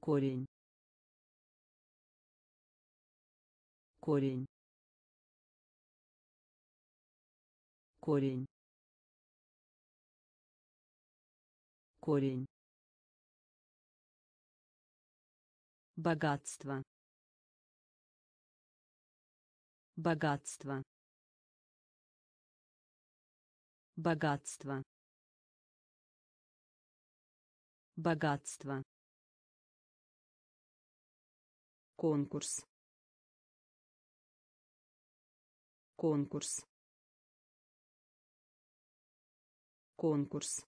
корень, корень, корень, корень, богатство, богатство, богатство, богатство, конкурс, конкурс, конкурс,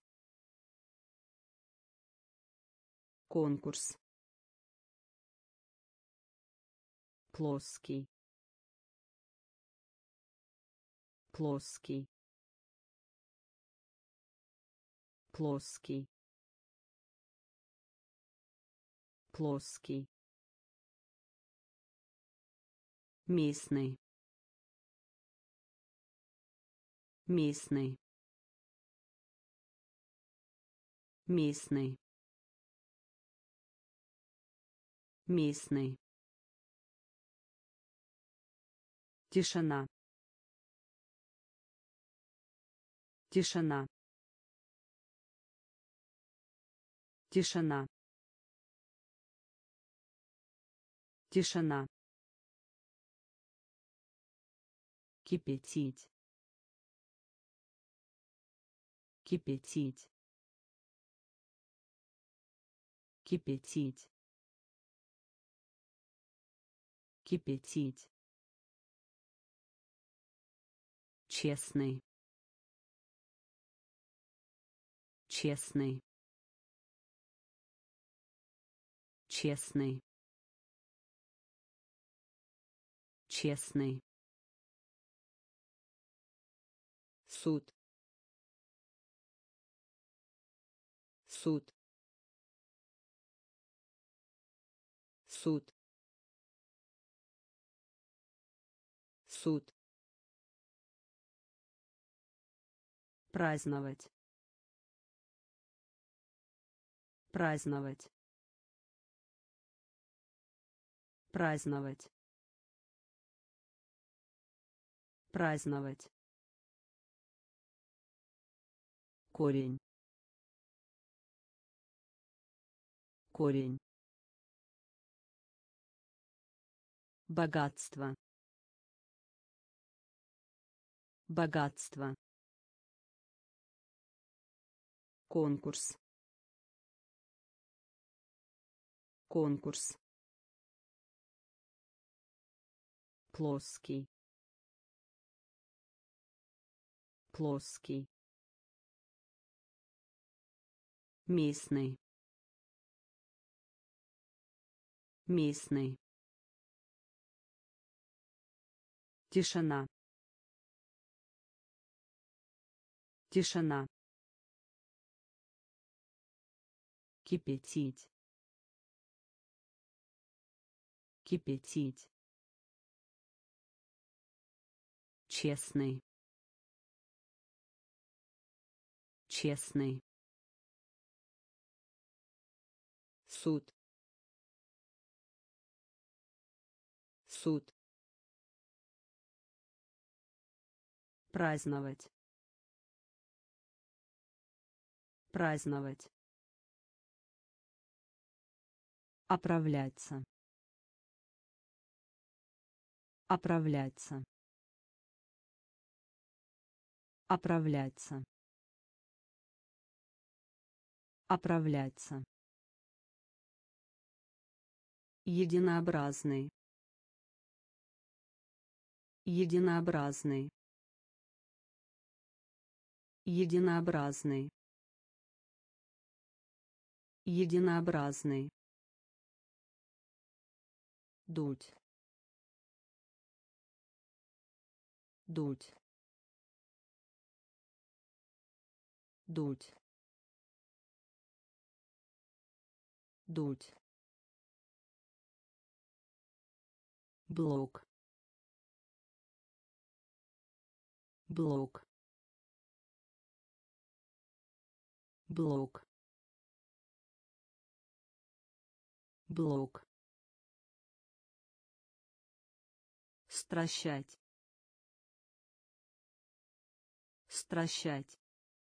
конкурс, плоский, плоский, плоский, плоский, местный, местный, местный, местный, тишина, тишина, тишина, тишина, кипятить, кипятить, кипятить, кипятить, честный, честный, честный, честный, суд, суд, суд, суд, праздновать, праздновать, праздновать, праздновать, корень, корень, богатство, богатство, конкурс, конкурс, плоский, плоский, местный, местный, тишина, тишина, кипятить, кипятить, честный, честный, суд, суд, праздновать, праздновать, оправляться, оправляться, оправляться, оправляться, единообразный, единообразный, единообразный, единообразный, дуть, дуть, дуть, дуть, блок, блок, блок, блок, стращать, стращать,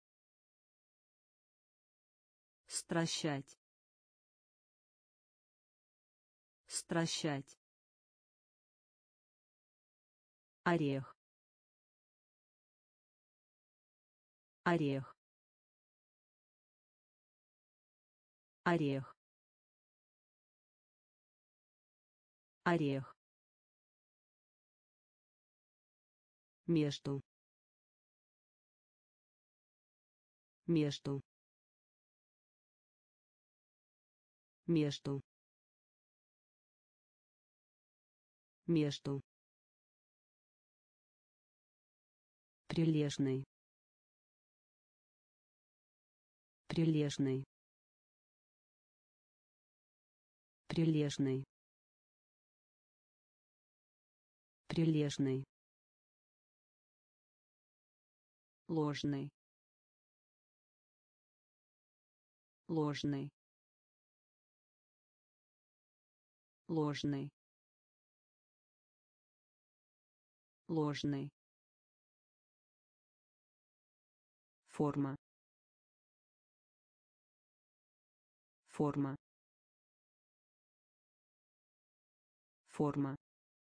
стращать, стращать, орех, орех, орех, орех, между, между, между, между, прилежный, прилежный, прилежный, прилежный, ложный, ложный, ложный, ложный, форма, форма, форма,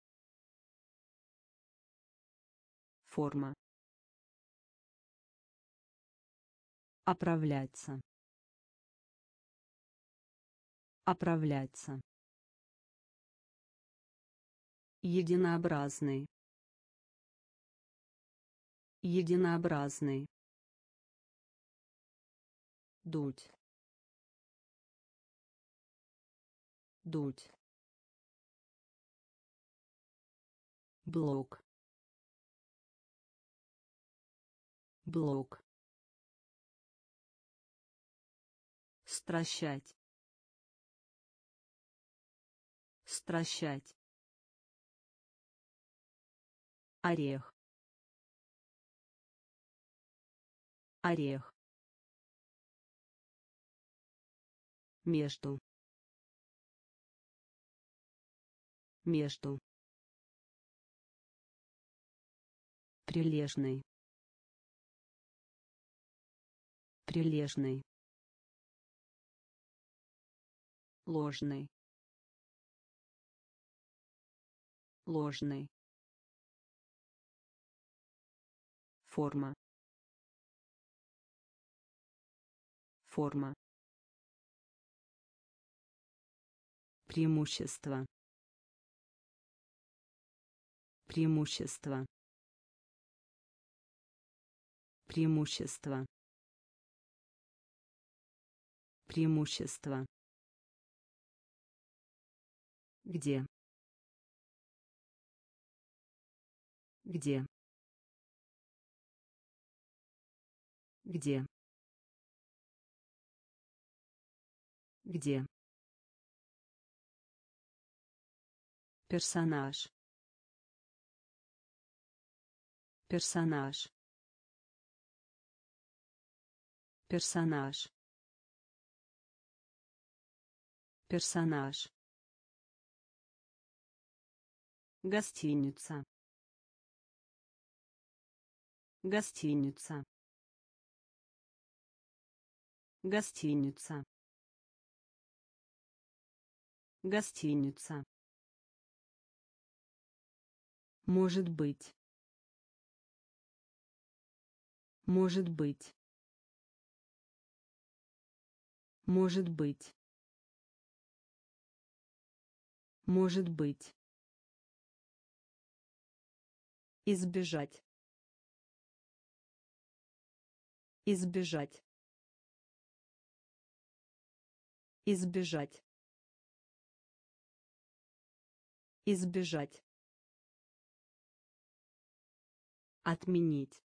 форма, оправляться, оправляться, единообразный, единообразный, дуть, дуть, блок, блок, стращать, стращать, орех, орех, между, между, прилежный, прилежный, ложный, ложный, форма, форма, преимущество, преимущество, преимущество, преимущество, где, где, где, где, персонаж, персонаж, персонаж, персонаж, гостиница, гостиница, гостиница, гостиница, может быть, может быть, может быть, может быть, избежать, избежать, избежать, избежать, отменить,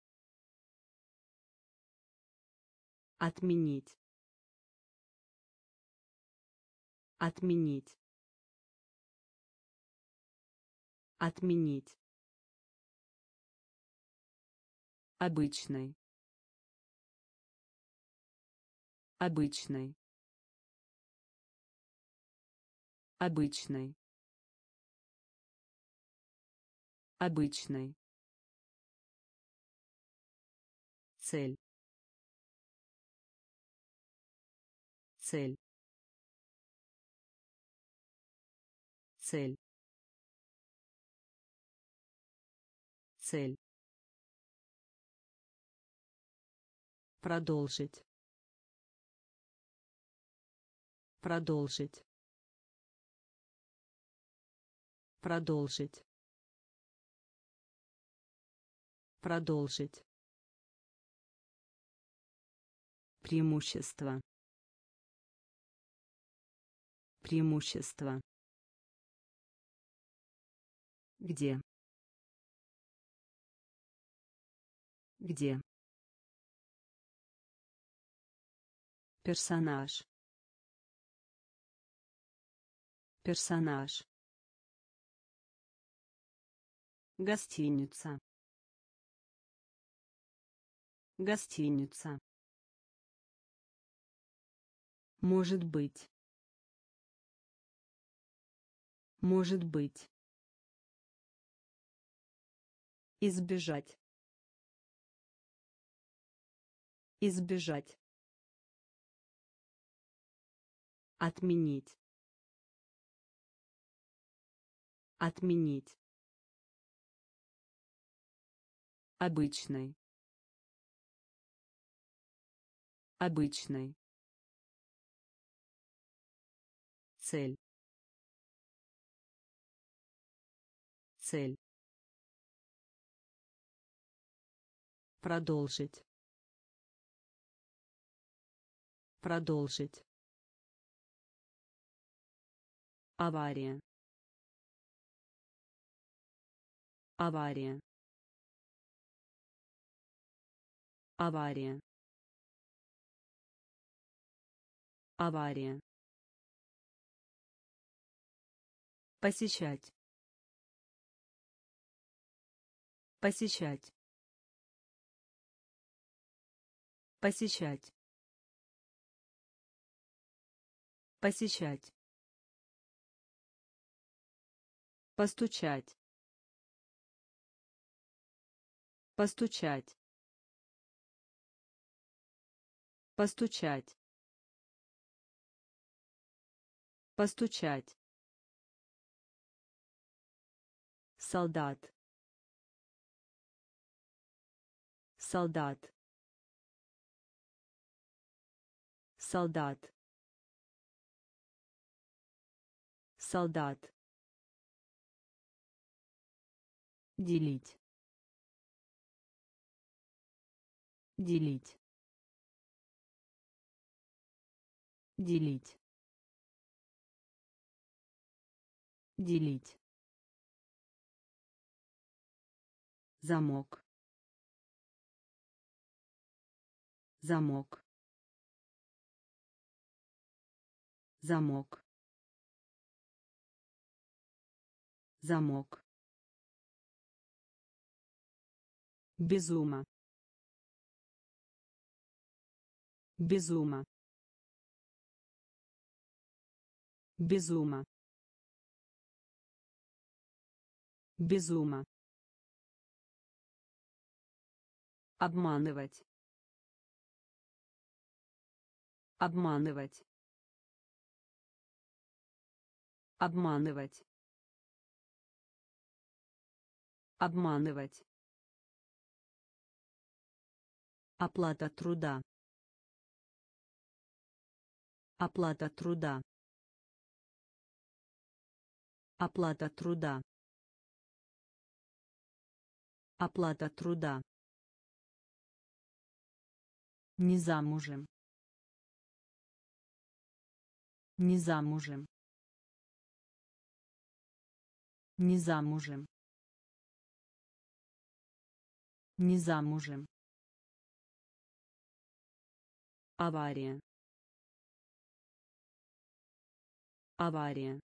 отменить, отменить, отменить, обычный, обычный, Обычный. Обычный. Цель. Цель. Цель. Цель. Продолжить. Продолжить. Продолжить. Продолжить. Преимущество. Преимущество. Где? Где? Персонаж. Персонаж. Гостиница. Гостиница. Может быть. Может быть. Избежать. Избежать. Отменить. Отменить. Обычный. Обычный. Цель. Цель. Продолжить. Продолжить. Авария. Авария. Авария. Авария. Посещать. Посещать. Посещать. Посещать. Постучать. Постучать. Постучать. Постучать. Солдат. Солдат. Солдат. Солдат. Делить. Делить. Делить. Делить. Замок. Замок. Замок. Замок. Безума. Безума. Безума. Безума. Обманывать. Обманывать. Обманывать. Обманывать. Оплата труда. Оплата труда. Оплата труда. Оплата труда. Не замужем. Не замужем. Не замужем. Не замужем. Авария. Авария.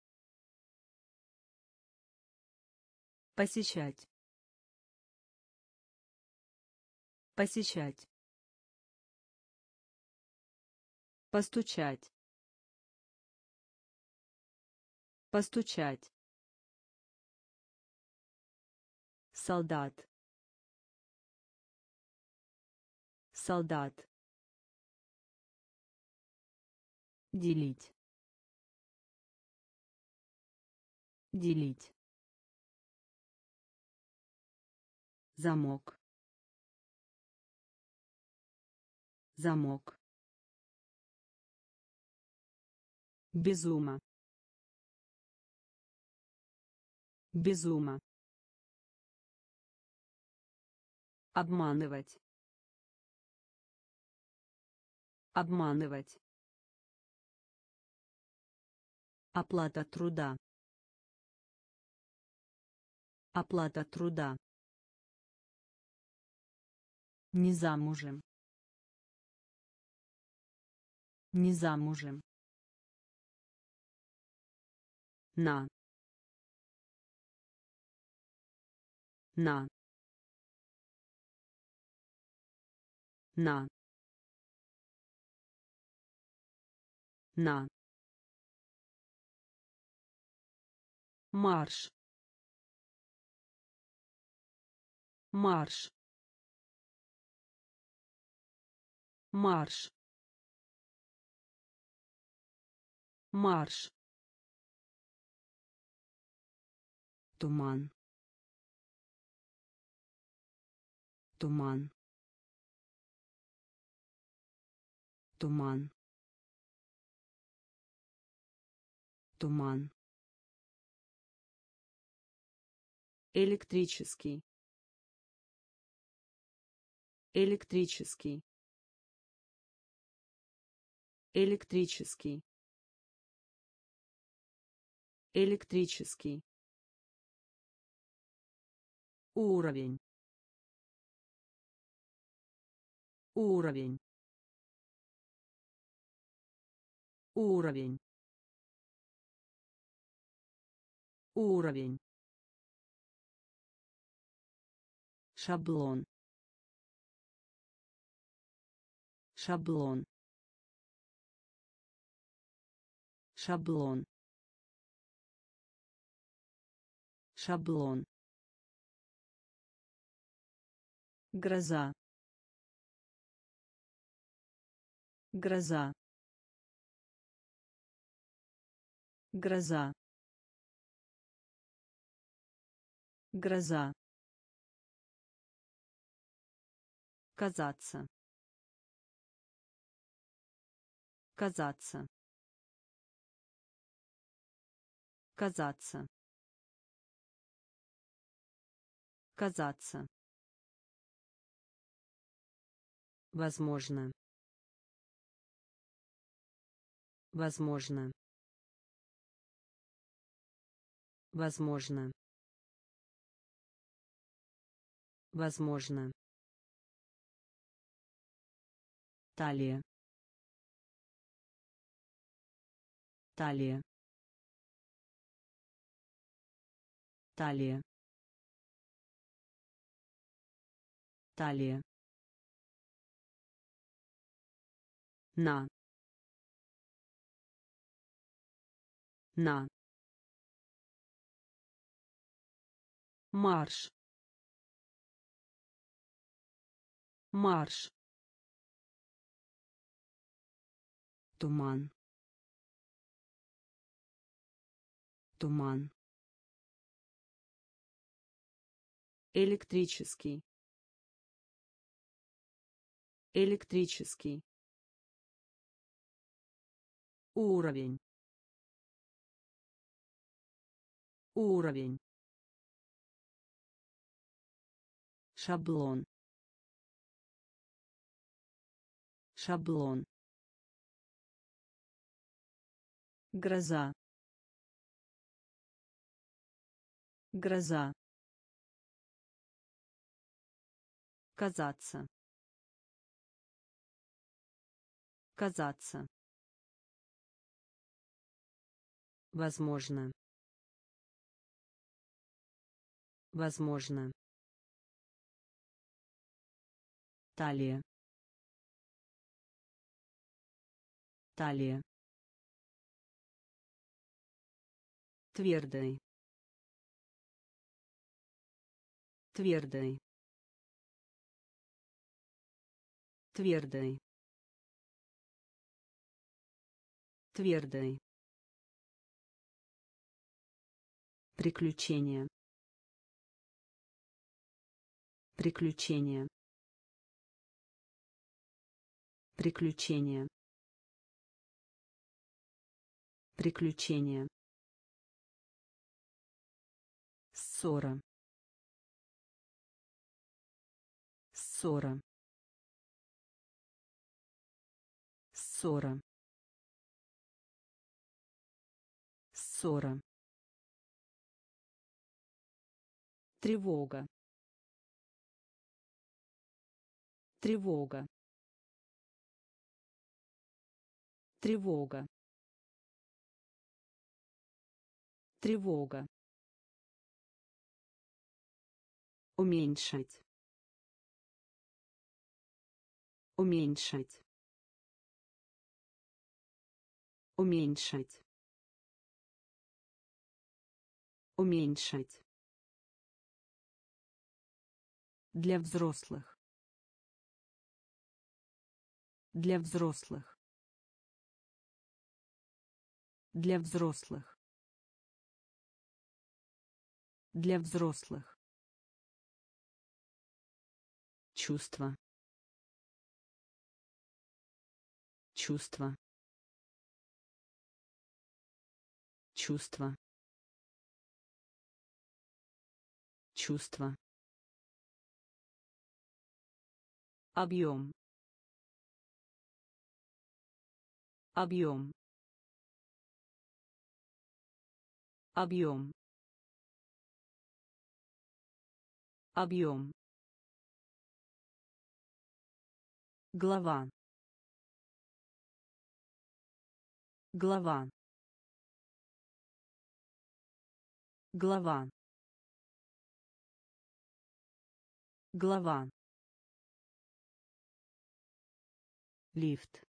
Посещать. Посещать. Постучать. Постучать. Солдат. Солдат. Делить. Делить. Замок. Замок. Безума. Безума. Обманывать. Обманывать. Оплата труда. Оплата труда. Не замужем. Не замужем. На. На. На. На. Марш. Марш. Марш. Марш. Туман. Туман. Туман. Туман. Электрический. Электрический. Электрический. Электрический. Уровень. Уровень. Уровень. Уровень. Шаблон. Шаблон. Шаблон. Шаблон. Гроза. Гроза. Гроза. Гроза. Казаться. Казаться. Казаться. Казаться. Возможно. Возможно. Возможно. Возможно. Талия. Талия. Талия. Талия. На. На. Марш. Марш. Туман. Туман. Электрический. Электрический. Уровень. Уровень. Шаблон. Шаблон. Гроза. Гроза. Казаться. Казаться. Возможно. Возможно. Талия. Талия. Твердый. Твердый. Твердый. Твердый. Приключения. Приключения. Приключения. Приключения. Ссора. Ссора. Ссора. Ссора. Тревога. Тревога. Тревога. Тревога. Уменьшить. Уменьшить. Уменьшить. Уменьшить. Для взрослых. Для взрослых. Для взрослых. Для взрослых. Чувство. Чувство. Чувство. Чувство. Объем. Объем. Объем. Объем. Глава. Глава. Глава. Глава. Лифт.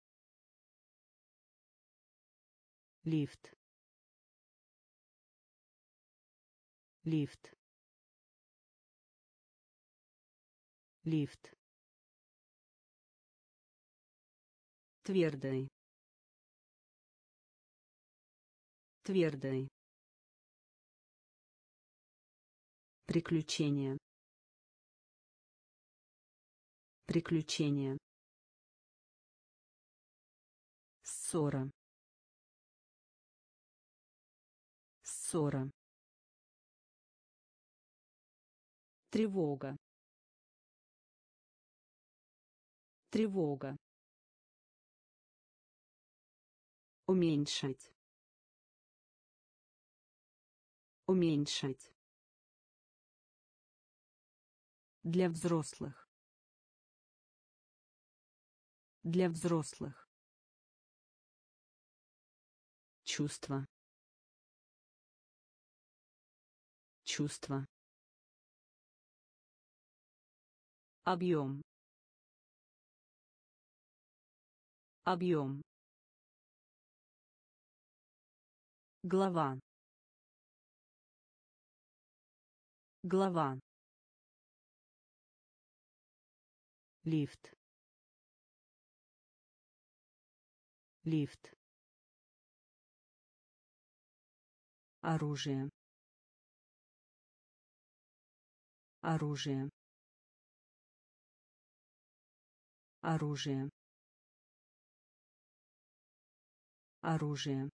Лифт. Лифт. Лифт. Твердый. Твердый. Приключения. Приключения. Ссора. Ссора. Тревога. Тревога. Уменьшить. Уменьшить. Для взрослых. Для взрослых. Чувство. Чувство. Объем. Объем. Глава. Глава. Лифт. Лифт. Оружие. Оружие. Оружие. Оружие.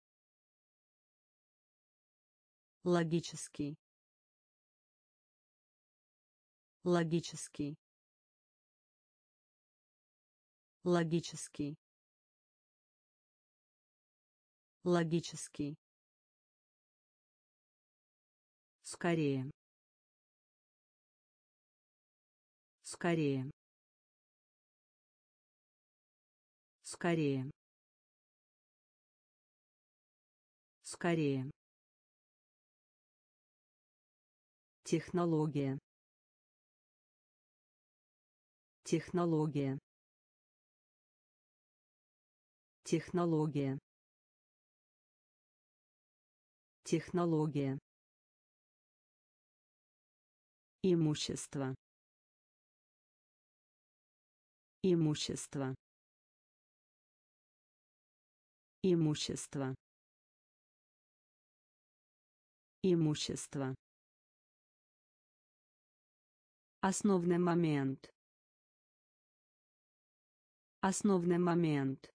Логический. Логический. Логический. Логический. Скорее. Скорее. Скорее. Скорее. Технология. Технология. Технология. Технология. Имущество. Имущество. Имущество. Имущество. Основный момент. Основной момент.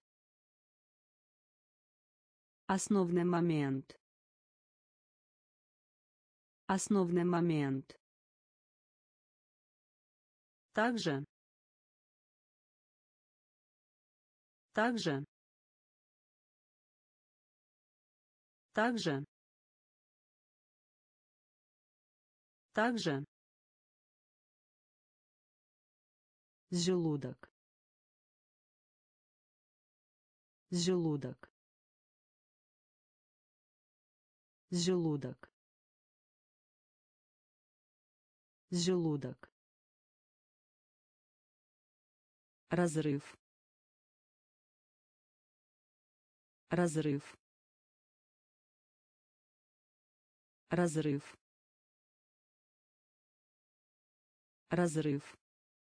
Основной момент. Основной момент. Также. Также. Также. Также. Желудок. Желудок. Желудок. Желудок. Разрыв. Разрыв. Разрыв. Разрыв.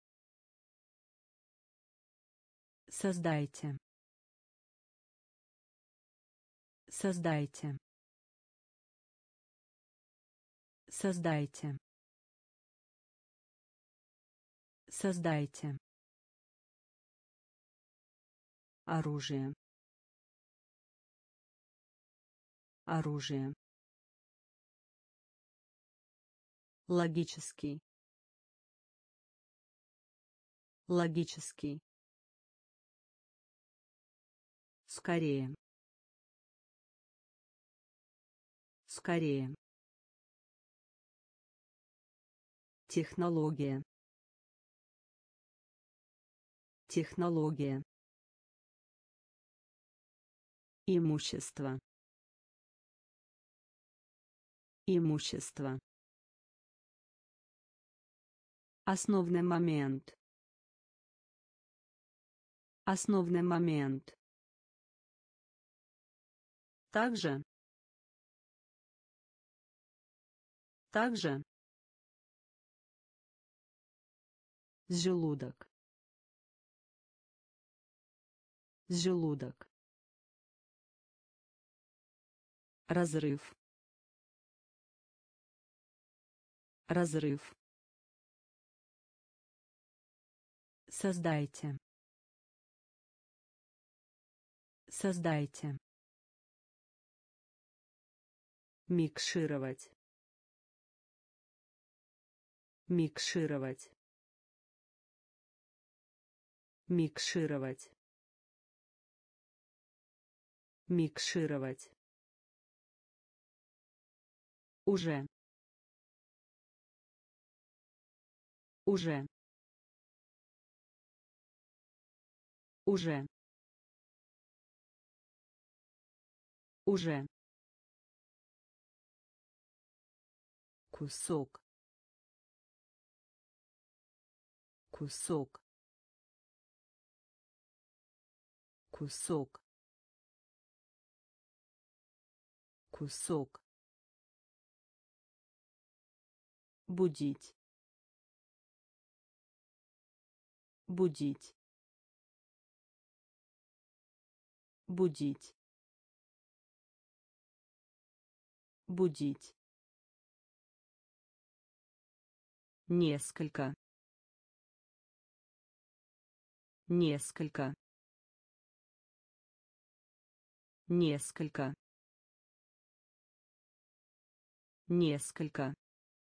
Создайте. Создайте. Создайте. Создайте. Оружие. Оружие. Логический. Логический. Скорее. Скорее. Технология. Технология. Имущество. Имущество. Основной момент. Основной момент. Также. Также. Желудок. Желудок. Разрыв. Разрыв. Создайте. Создайте. Микшировать. Микшировать. Микшировать. Микшировать. Уже. Уже. Уже. Уже. Кусок. Кусок. Кусок. Кусок. Будить. Будить. Будить. Будить. Несколько. Несколько. Несколько. Несколько.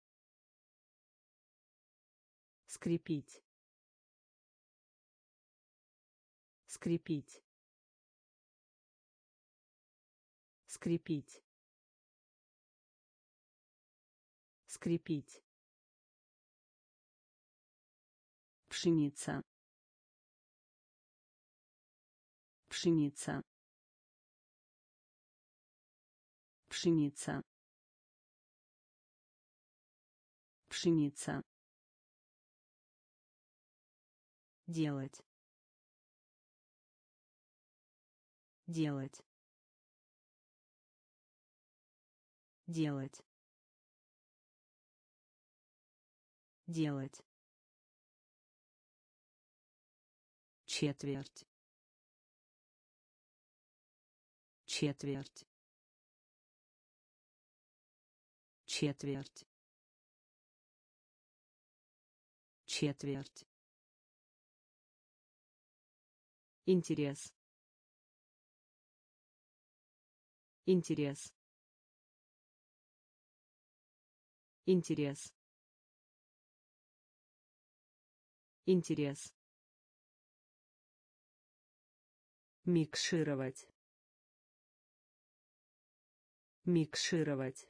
Скрепить. Скрепить. Скрепить. Скрепить. Пшеница. Пшеница. Пшеница. Пшеница. Делать. Делать. делать, делать, четверть, четверть, четверть, четверть, интерес, интерес, интерес, интерес, микшировать, микшировать,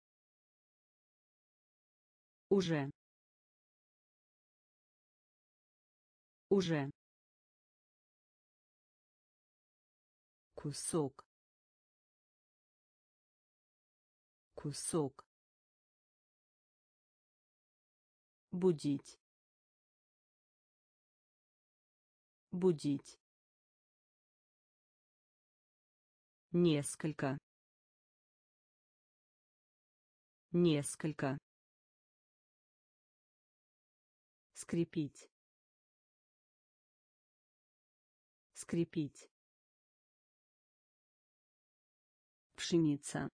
уже, уже, кусок, кусок, будить, будить, несколько, несколько, скрепить, скрепить, пшеница,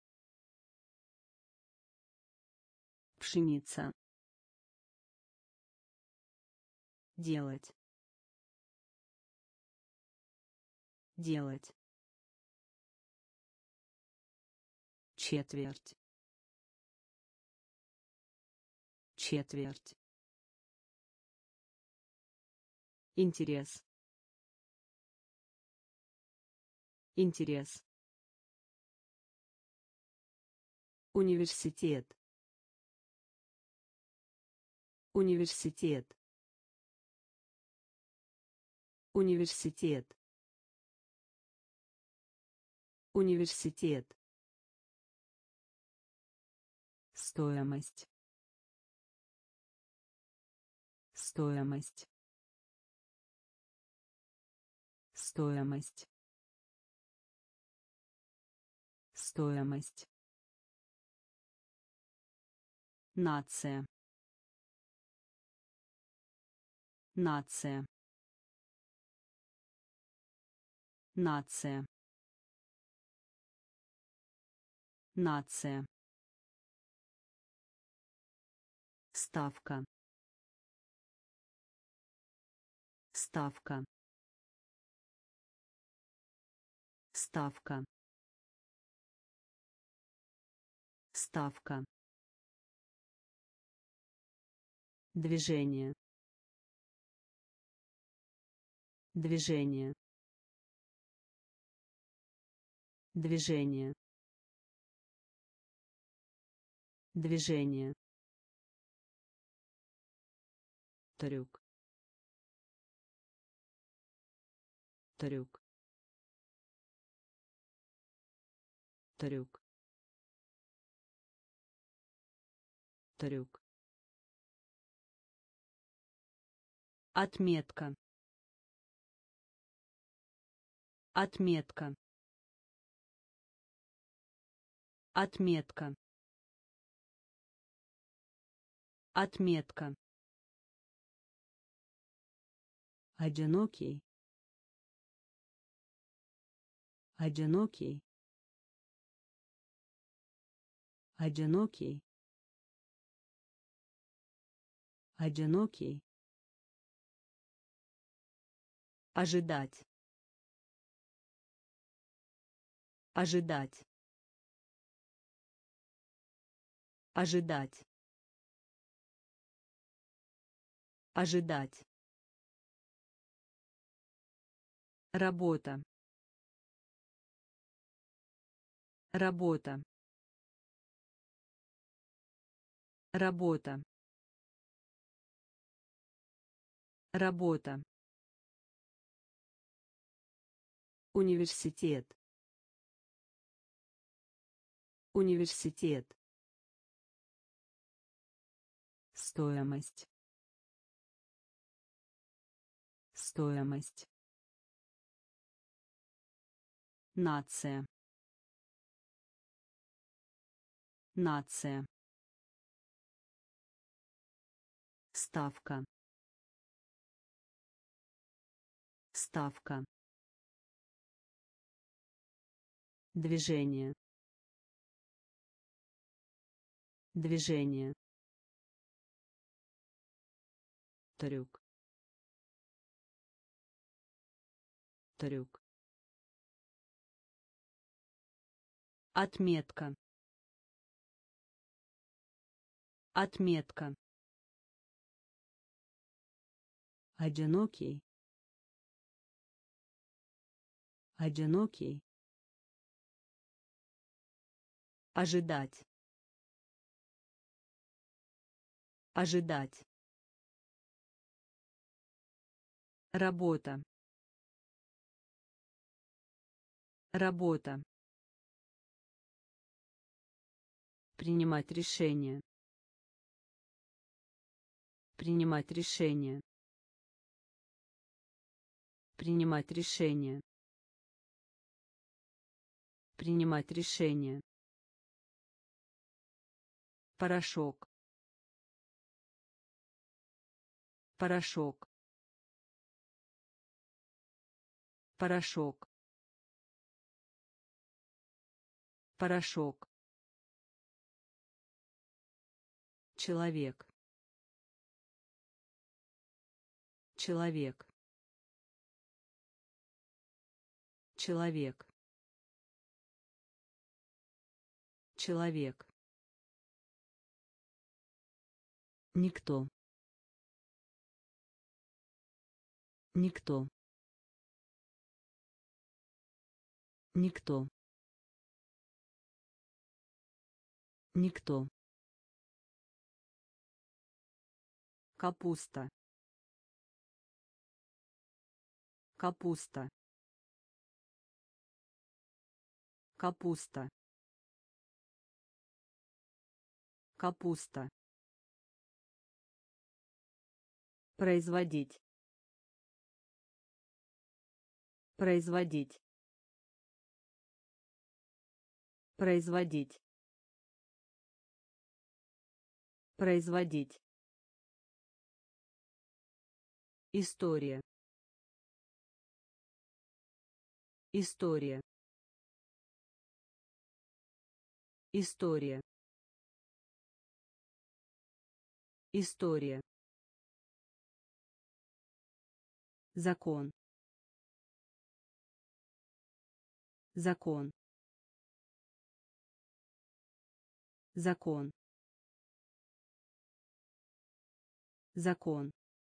пшеница, делать, делать, четверть, четверть, интерес, интерес, университет, университет, университет, университет, стоимость, стоимость, стоимость, стоимость, нация, нация, нация, нация, ставка, ставка, ставка, ставка, движение, движение, движение, движение, трюк, трюк, трюк, трюк, отметка, отметка, отметка, отметка, одинокий, одинокий, одинокий, одинокий, ожидать, ожидать, ожидать, ожидать, работа, работа, работа, работа, университет, университет, стоимость, стоимость, нация, Нация. Ставка. Ставка. Движение. Движение. Трюк. Трюк. Отметка. Отметка. Одинокий. Одинокий. Ожидать. Ожидать. Работа. Работа. Принимать решение. Принимать решение. Принимать решение. Принимать решение. Порошок. Порошок. Порошок. Порошок. Человек. Человек. Человек. Человек. Никто. Никто. Никто. Никто. Капуста. Капуста. Капуста. Капуста. Производить. Производить. Производить. Производить. История. История. История. История. Закон. Закон. Закон. Закон.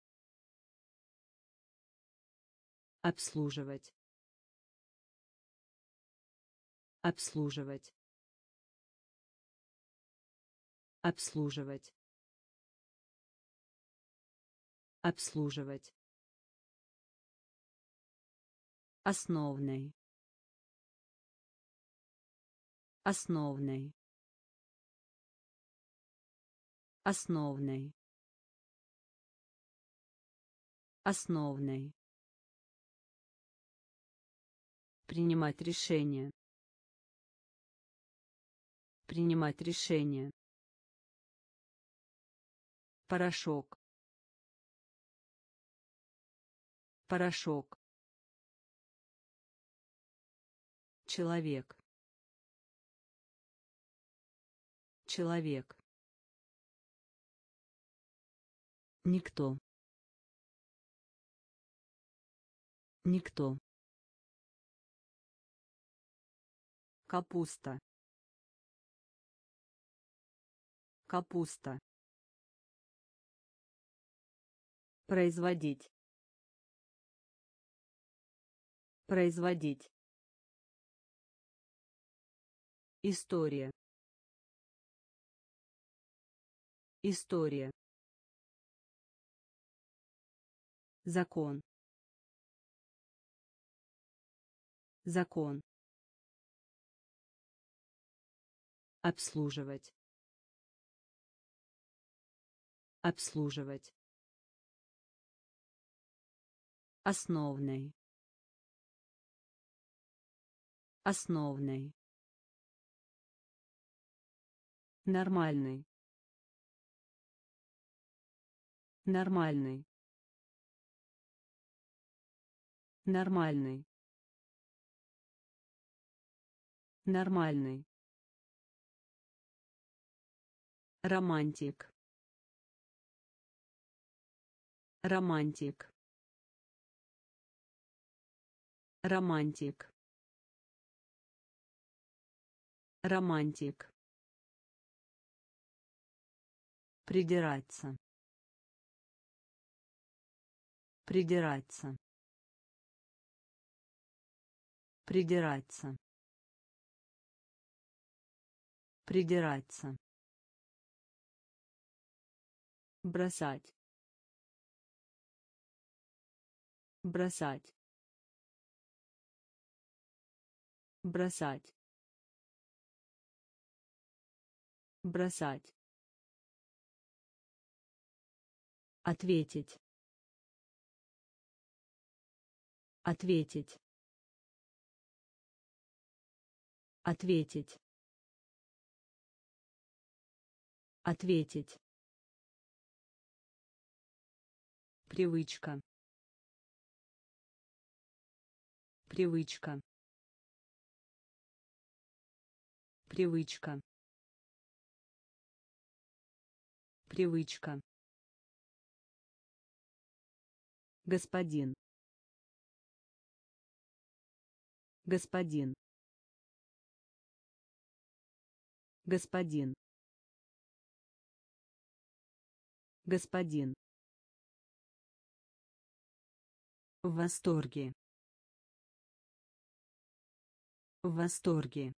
Обслуживать. Обслуживать. Обслуживать. Обслуживать. Основной. Основной. Основной. Основной. Принимать решение. Принимать решение. Порошок. Порошок. Человек. Человек. Никто. Никто. Капуста. Капуста. Производить. Производить. История. История. Закон. Закон. Обслуживать. Обслуживать. Основной. Основной. Нормальный. Нормальный. Нормальный. Нормальный. Романтик. Романтик. Романтик. Романтик. Придираться. Придираться. Придираться. Придираться. Бросать. Бросать. Бросать. Бросать. Ответить. Ответить. Ответить. Ответить. Привычка. Привычка. Привычка. Привычка. Господин. Господин. Господин. Господин. В восторге. В восторге.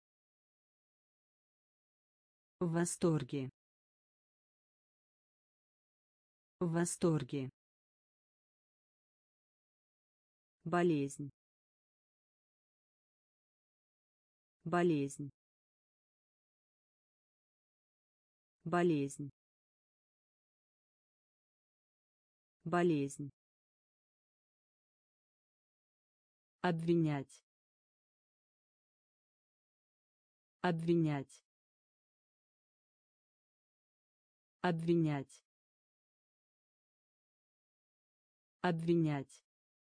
В восторге. В восторге. Болезнь. Болезнь. Болезнь. Болезнь. Обвинять. Обвинять. Обвинять. Обвинять.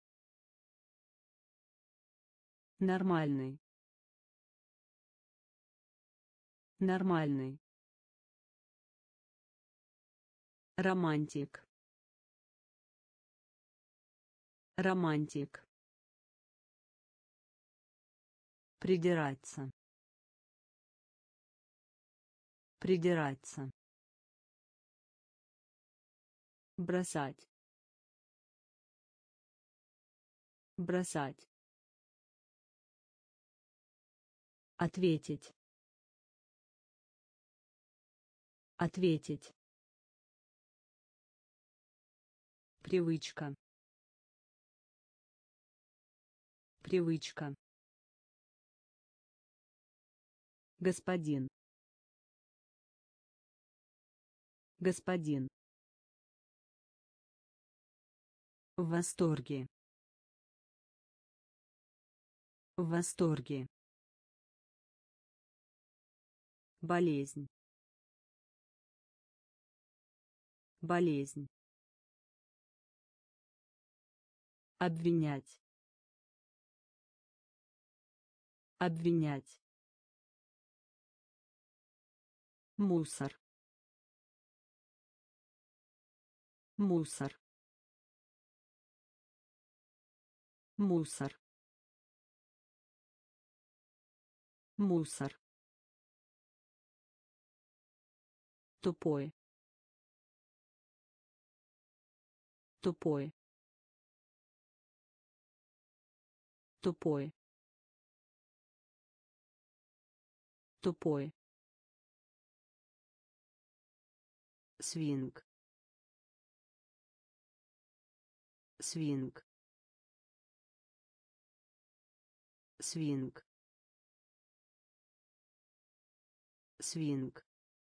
Нормальный. Нормальный. Романтик. Романтик. Придираться. Придираться. Бросать. Бросать. Ответить. Ответить. Привычка. Привычка. Господин. Господин. В восторге. В восторге. Болезнь. Болезнь. Обвинять. Обвинять. Мусор. Мусор. Мусор. Мусор. Тупой. Тупой. Тупой. Тупой. Свинг. Свинг. Свинг. Свинг.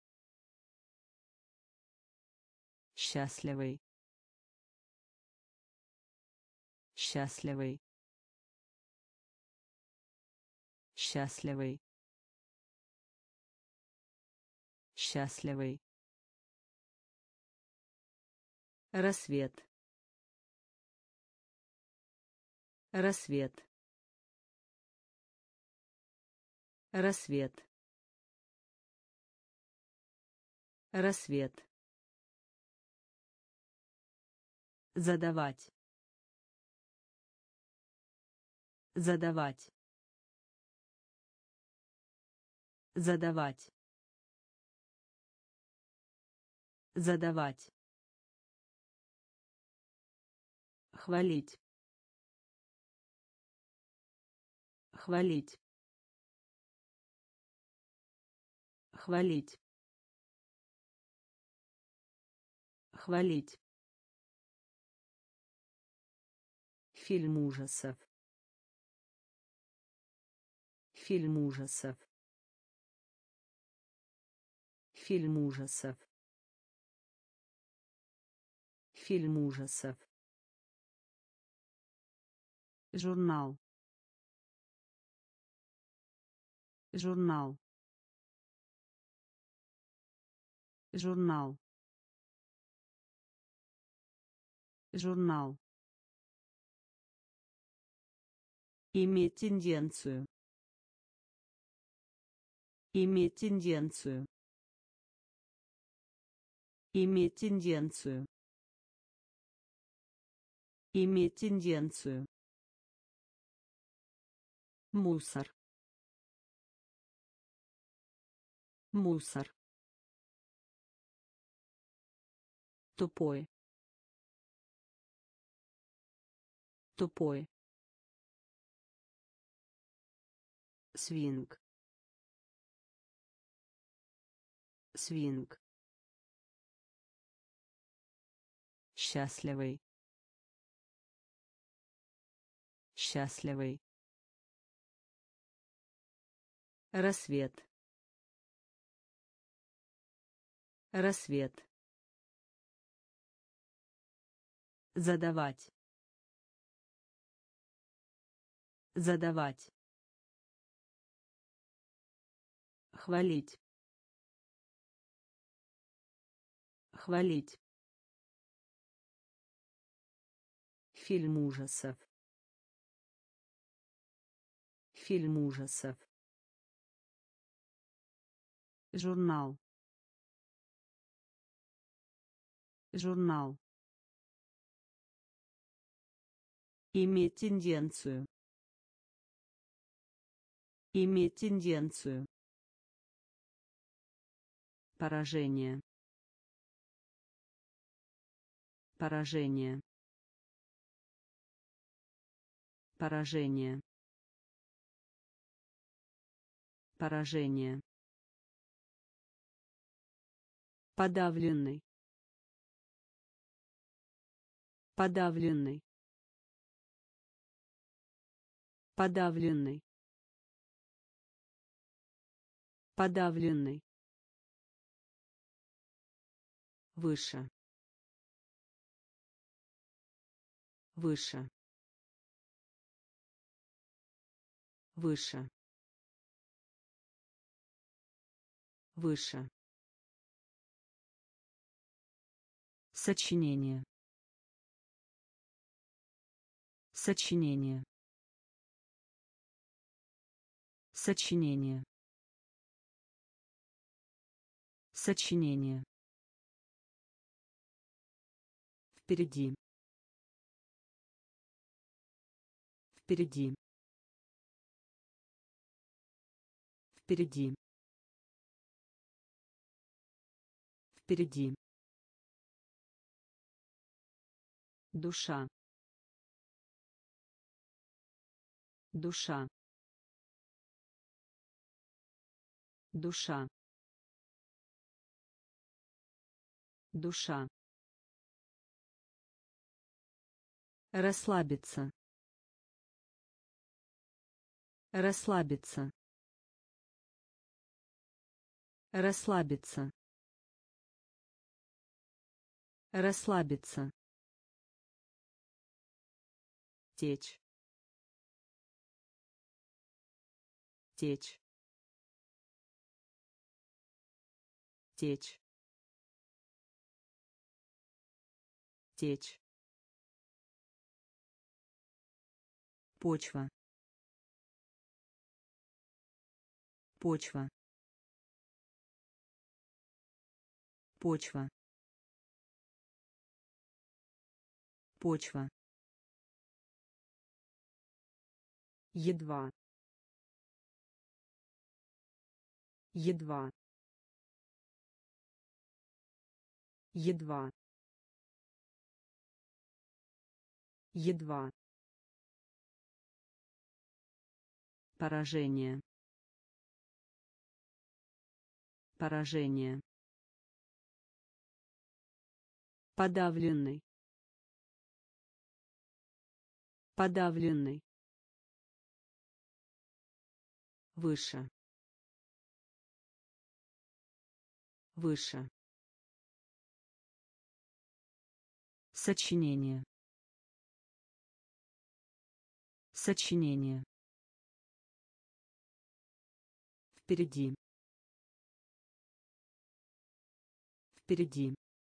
Счастливый. Счастливый. Счастливый. Счастливый. Рассвет. Рассвет. Рассвет. Рассвет. Задавать. Задавать. Задавать. Задавать. Хвалить. Хвалить. Хвалить. Хвалить. Фильм ужасов. Фильм ужасов. Фильм ужасов. Фильм ужасов. Журнал. Журнал. Журнал. Журнал. Иметь тенденцию. Иметь тенденцию. Иметь тенденцию. Иметь тенденцию. Мусор. Мусор. Тупой. Тупой. Свинг. Свинг. Счастливый. Счастливый. Рассвет. Рассвет. Задавать. Задавать. Хвалить. Хвалить. Фильм ужасов. Фильм ужасов. Журнал. Журнал. Иметь тенденцию. Иметь тенденцию. Поражение. Поражение. Поражение. Поражение. Подавленный. Подавленный. Подавленный. Подавленный. Выше. Выше. Выше. Выше. Сочинение. Сочинение. Сочинение. Сочинение. Впереди. Впереди. Впереди. Впереди. Душа. Душа. Душа. Душа. Расслабиться. Расслабиться. Расслабиться. Расслабиться. Течь. Течь. течь, течь, почва, почва, почва, почва, едва, едва, едва, едва, поражение, поражение, подавленный, подавленный, выше, выше, сочинение, сочинение, впереди, впереди,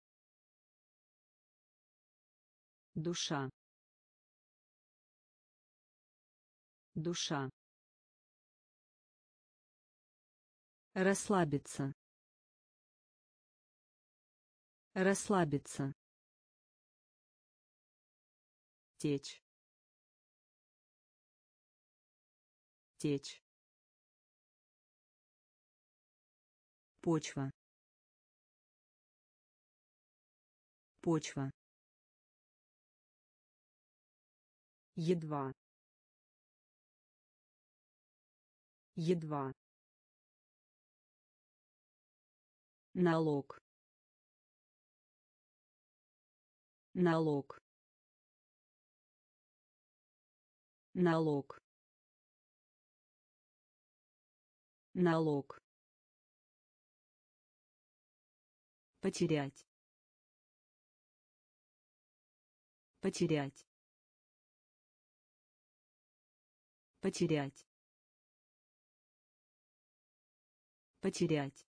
душа, душа, расслабиться, расслабиться, течь, течь, почва, почва, едва, едва, налог, налог, налог, налог, потерять, потерять, потерять, потерять,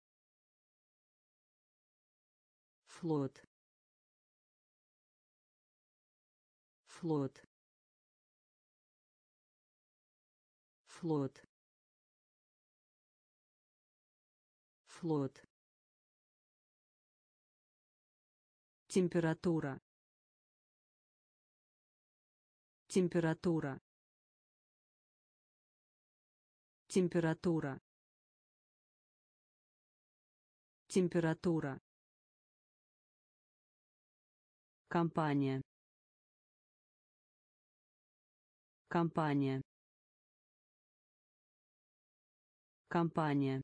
флот, флот, флот, флот, температура, температура, температура, температура, компания, компания, компания,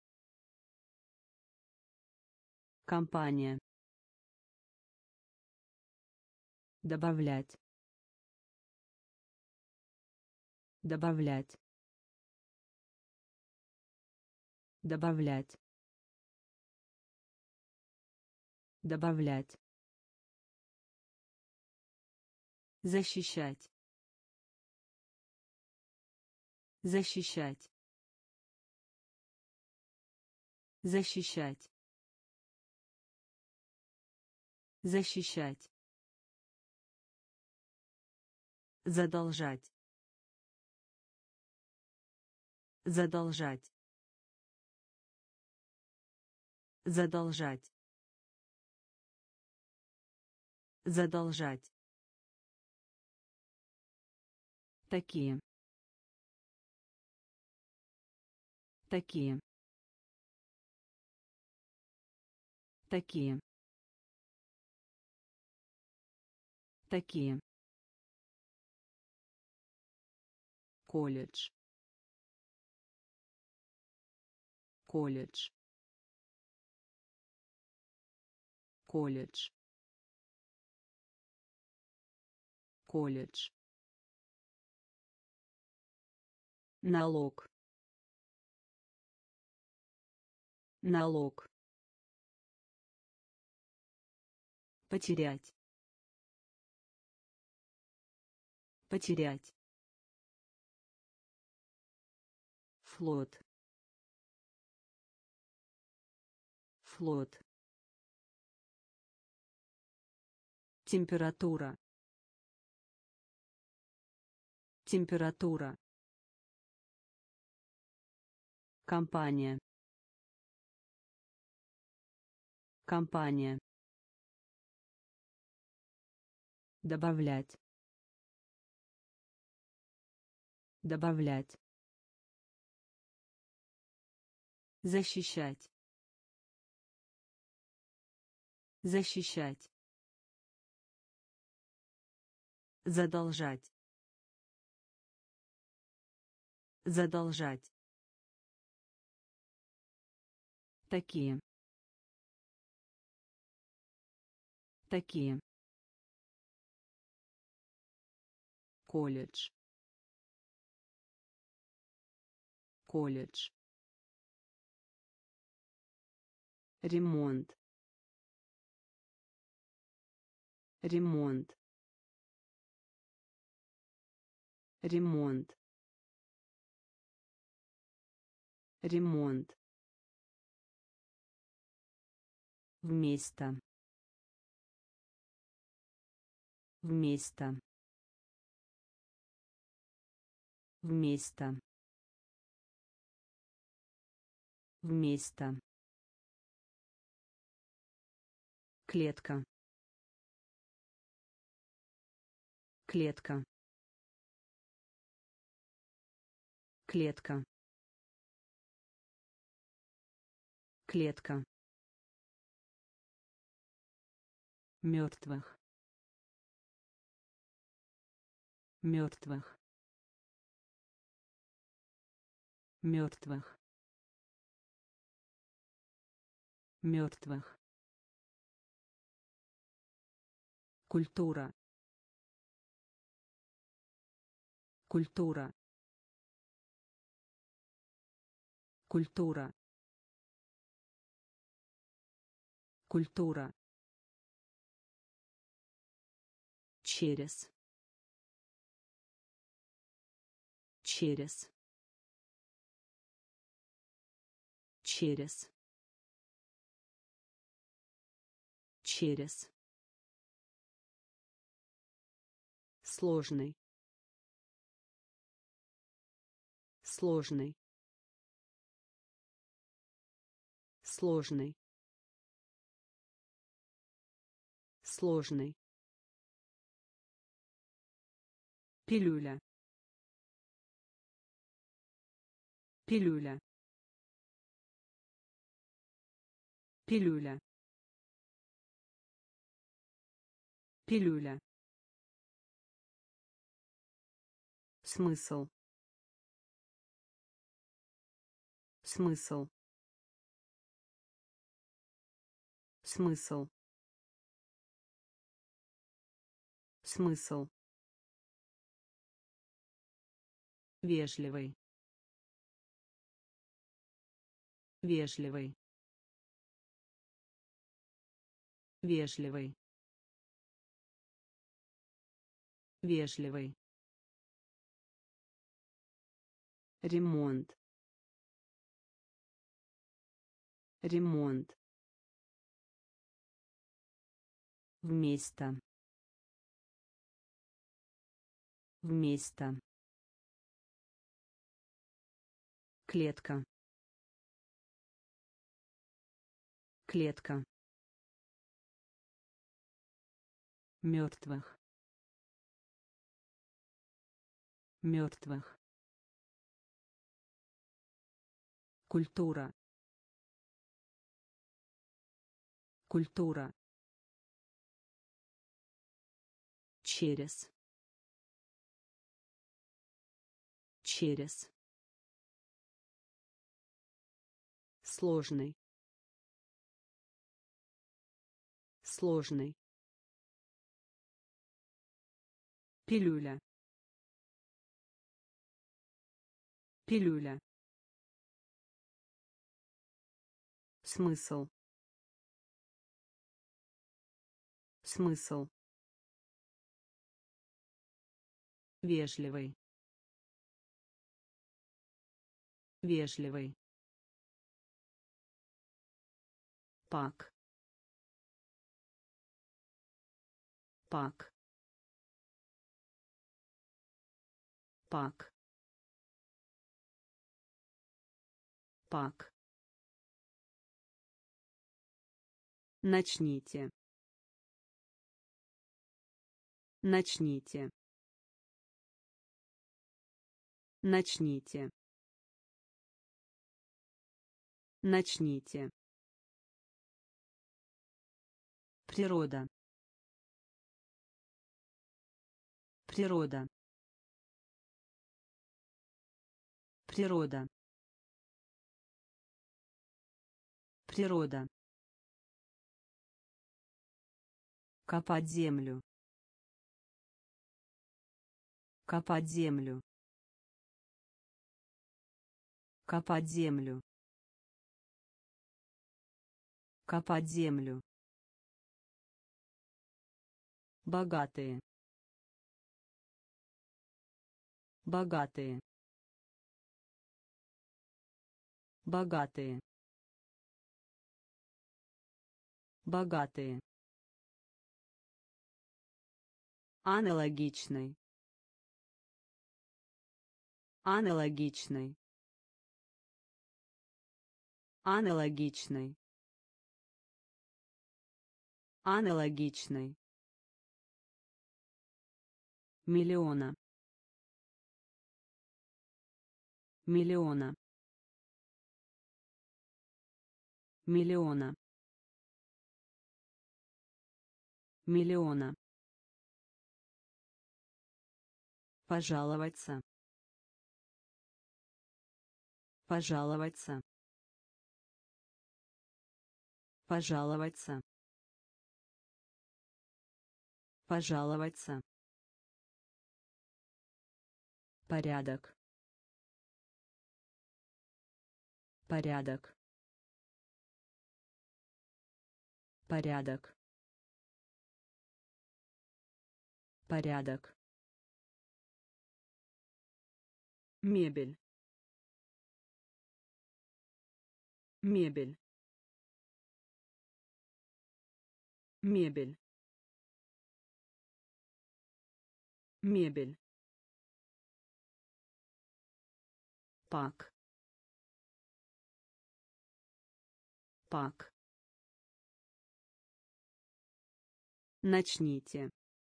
компания, добавлять, добавлять, добавлять, добавлять, защищать, защищать, защищать, защищать, задолжать, задолжать, задолжать, задолжать, такие, такие, такие, такие, колледж, колледж, колледж, колледж, налог, налог, потерять, потерять, флот, флот, температура, температура, компания, компания, добавлять, добавлять, защищать, защищать, задолжать, задолжать, такие, такие, колледж, колледж, ремонт, ремонт, ремонт, ремонт, вместо, вместо, вместо, вместо, клетка, клетка, клетка, клетка, мертвых, мертвых, мертвых, мертвых, культура, культура, культура, культура, через, через, через, через, сложный, сложный, сложный, сложный, пилюля, пилюля, пилюля, пилюля, смысл, смысл, смысл, смысл, вежливый, вежливый, вежливый, вежливый, ремонт, ремонт, вместо, вместо, клетка, клетка, мертвых, мертвых, культура, культура, через, через, сложный, сложный, пилюля, пилюля, смысл, смысл, вежливый, вежливый, пак, пак, пак, пак. Начните. Начните. Начните. Начните. Природа. Природа. Природа. Природа. Копать землю. Копать землю. Копать землю. Копать землю. Богатые. Богатые. Богатые. Богатые. Аналогичный. Аналогичный. Аналогичный. Аналогичный. Миллиона. Миллиона. Миллиона. Миллиона. Пожаловаться. Пожаловаться. Пожаловаться. Пожаловаться. Порядок. Порядок. Порядок. Порядок. Мебель. Мебель. Мебель. Мебель. Пак. Пак. Начните.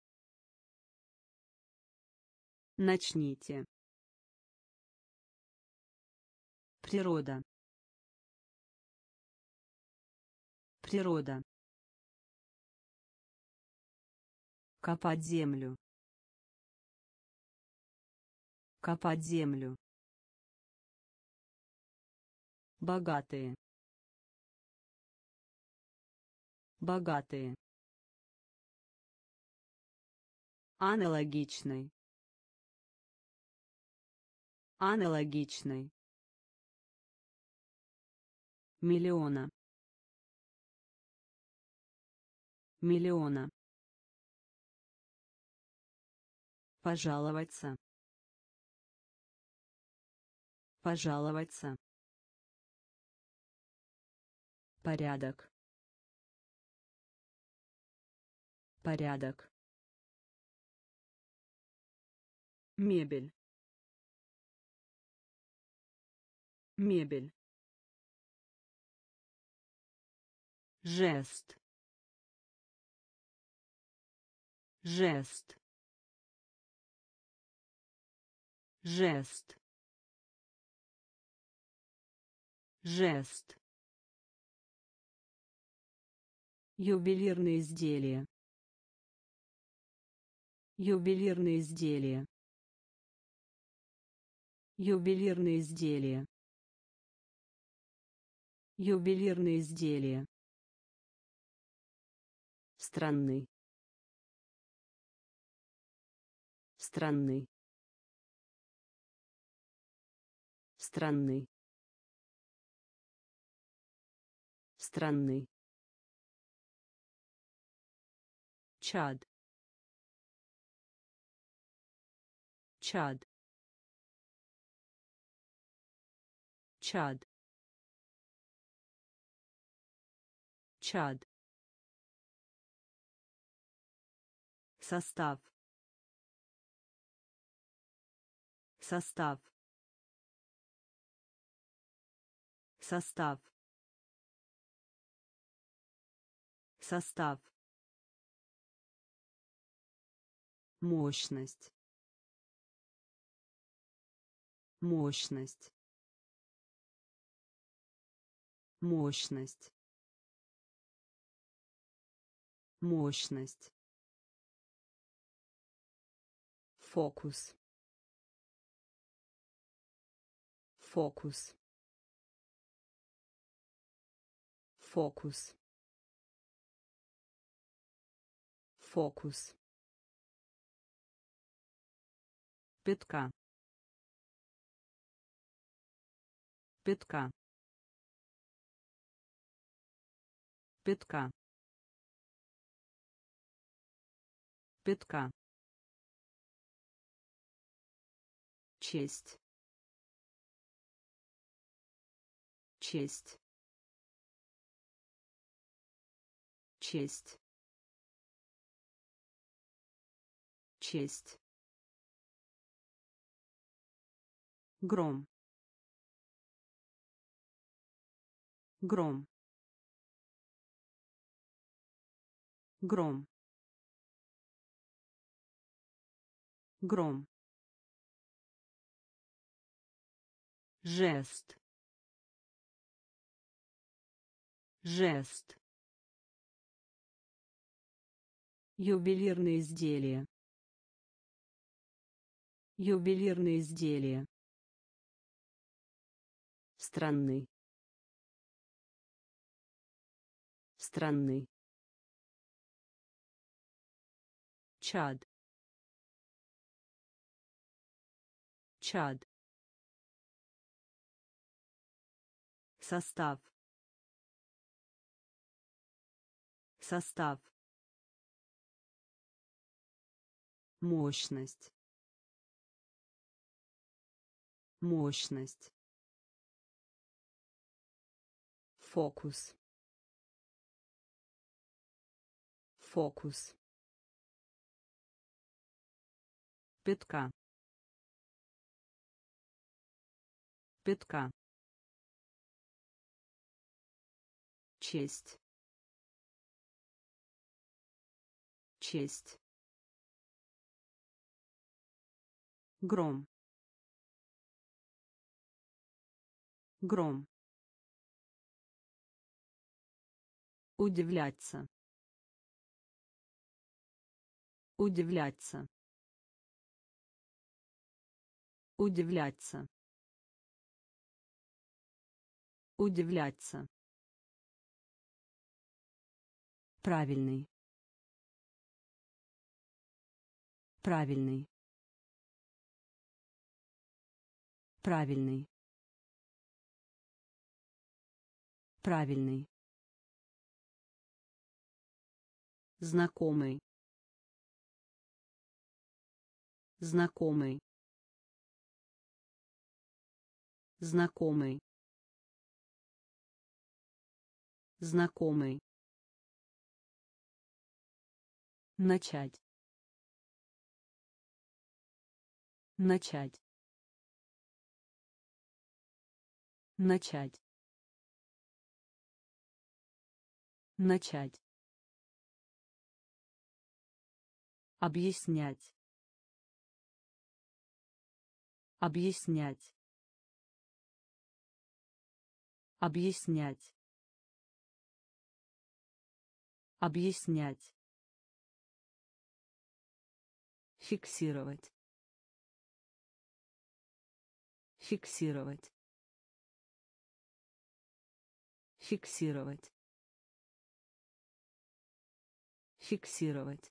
Начните. Природа. Природа. Копать землю. Копать землю. Богатые. Богатые. Аналогичный. Аналогичный. Миллиона. Миллиона. Пожаловаться. Пожаловаться. Порядок. Порядок. Мебель. Мебель. Жест. Жест. Жест. Жест. Ювелирные изделия. Ювелирные изделия. Ювелирные изделия. Ювелирные изделия. Странный. Странный. Странный. Странный. Чад. Чад. Чад. чад, состав, состав, состав, состав, мощность, мощность, мощность, мощность, фокус, фокус, фокус, фокус, пятка, пятка, пятка, пятка, честь, честь, честь, честь, гром, гром, гром, гром, жест, жест, ювелирные изделия, ювелирные изделия, странный, странный, чад, чад, состав, состав, мощность, мощность, фокус, фокус, пятка, пятка, честь, честь, гром, гром, удивляться, удивляться, удивляться, удивляться, правильный, правильный, правильный, правильный, знакомый, знакомый, знакомый, знакомый, начать, начать, начать, начать, объяснять, объяснять, объяснять, объяснять, фиксировать, фиксировать, фиксировать, фиксировать,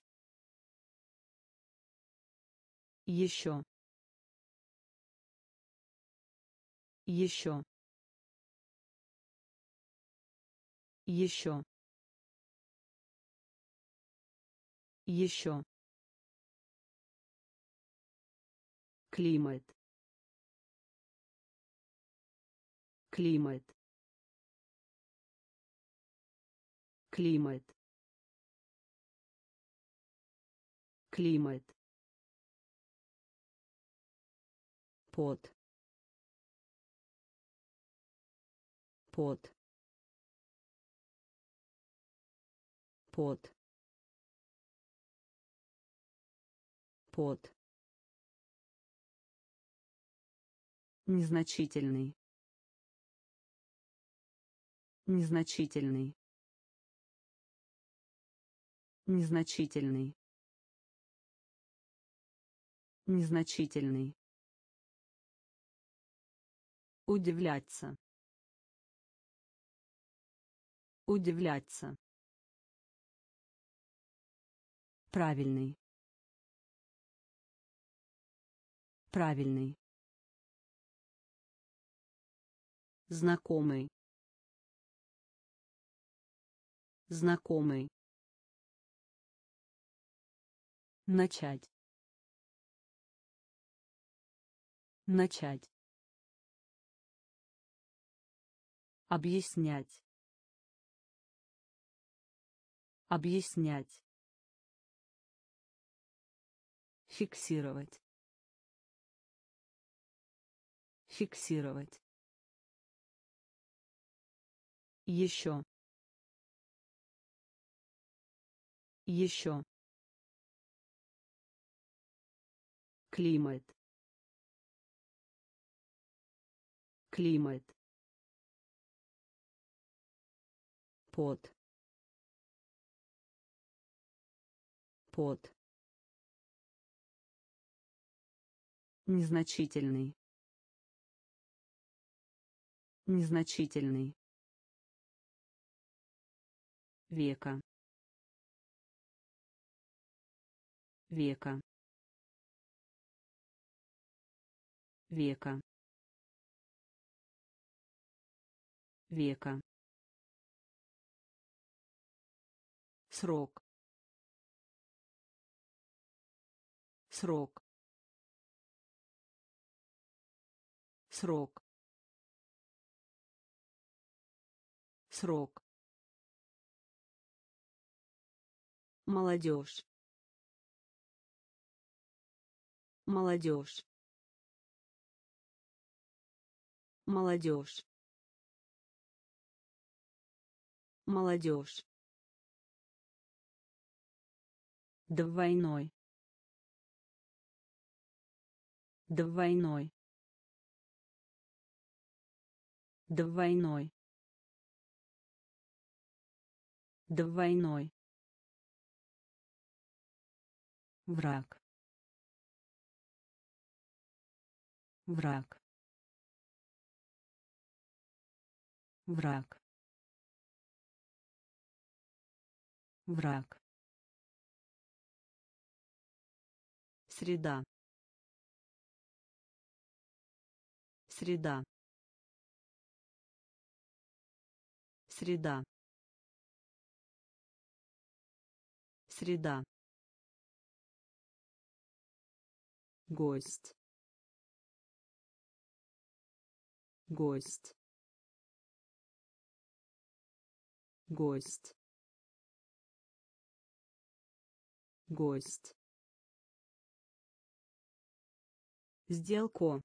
еще, еще, еще, еще, климат, климат, климат, климат, пот, пот, пот, пот, незначительный, незначительный, незначительный, незначительный, удивляться, удивляться, правильный, правильный, знакомый, знакомый, начать, начать, объяснять, объяснять, фиксировать, фиксировать, еще, еще, климат, климат, пот, пот, незначительный, незначительный, века, века, века, века, срок, срок, срок, срок, молодежь, молодежь, молодежь, молодежь, двойной, двойной, двойной, двойной, враг, враг, враг, враг, среда, среда, среда, среда, гость, гость, гость, гость, сделку,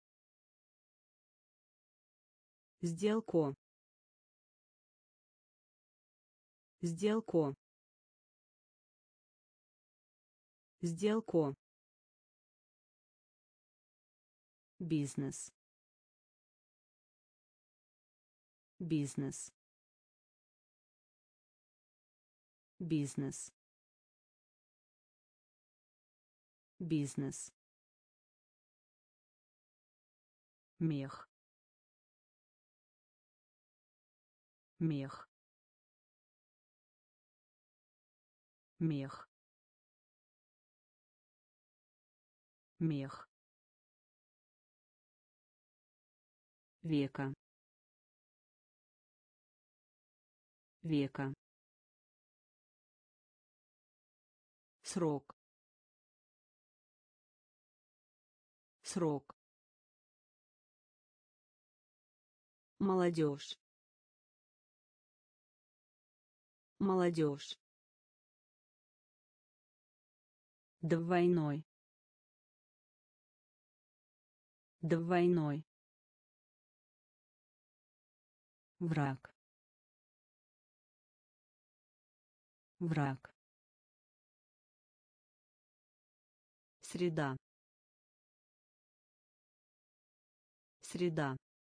сделку, сделку, сделку, бизнес, бизнес, бизнес, бизнес, мех, мех, мех, мех, века, века, срок, срок, молодежь, молодежь, двойной, двойной, враг, враг, среда, среда,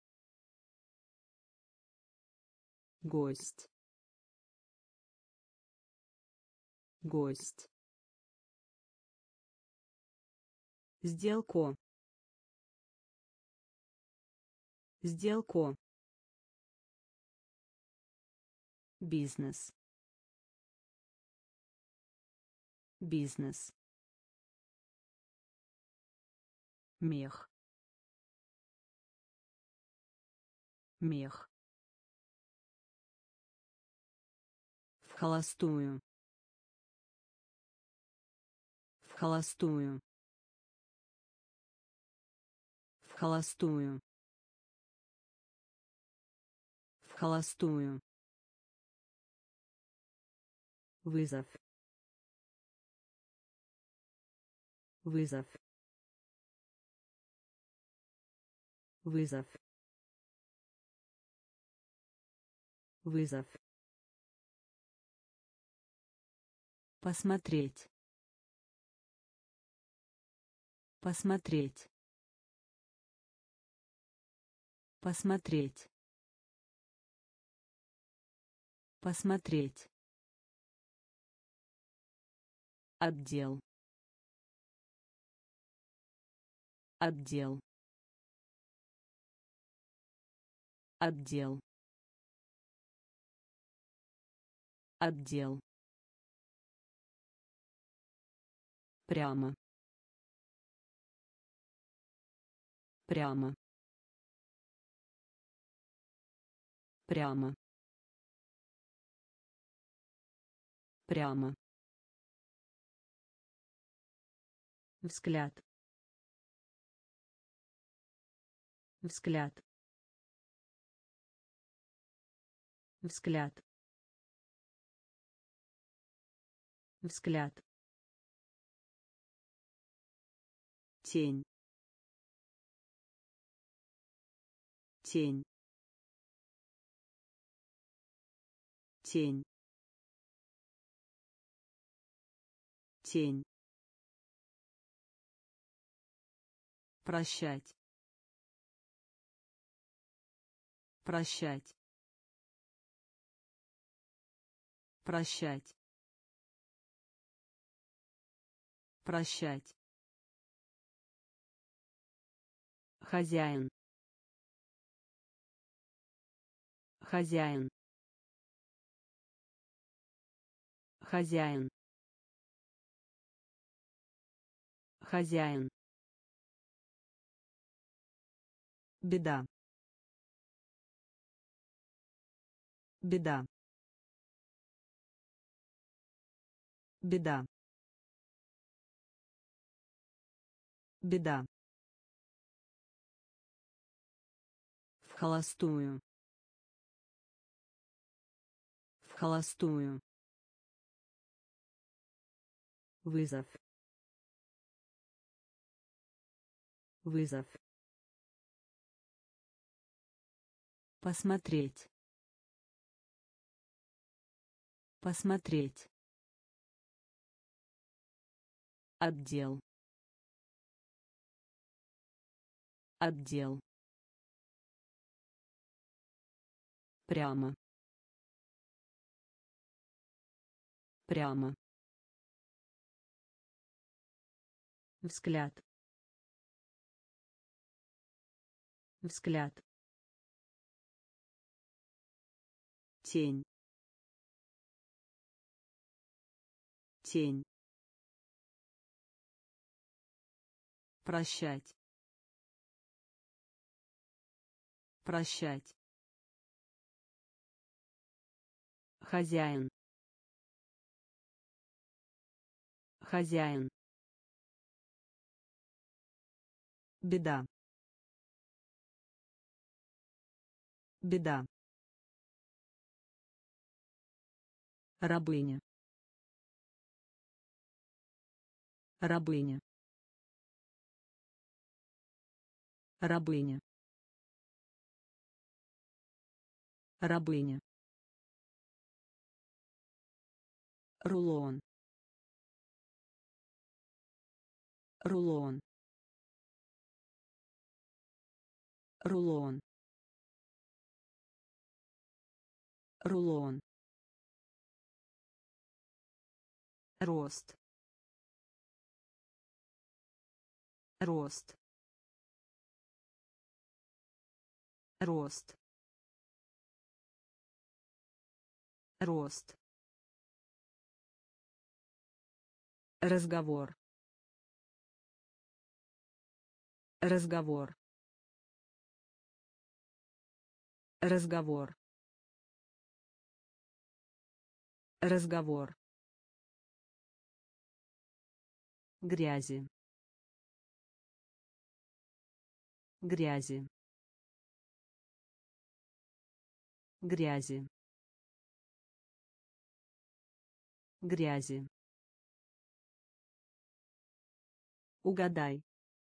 гость, гость, сделку, сделку, бизнес, бизнес, мех, мех, в холостую, в холостую, в холостую, в холостую, вызов, вызов, вызов, вызов, посмотреть, посмотреть, посмотреть, посмотреть, отдел, отдел, отдел, отдел, прямо, прямо, прямо, прямо, взгляд, взгляд, взгляд, взгляд, тень, тень, тень, тень, прощать, прощать, прощать, прощать, хозяин, хозяин, хозяин, хозяин, беда, беда, беда, беда, в холостую, в холостую, вызов, вызов, посмотреть, посмотреть, отдел, отдел, прямо, прямо, взгляд, взгляд, тень, тень, прощать, прощать, хозяин, хозяин, беда, беда, рабыня, рабыня, рабыня, рабыня, рулон, рулон, рулон, рулон, рост, рост, рост, рост, разговор, разговор, разговор, разговор, грязи, грязи, грязи, грязи, угадай,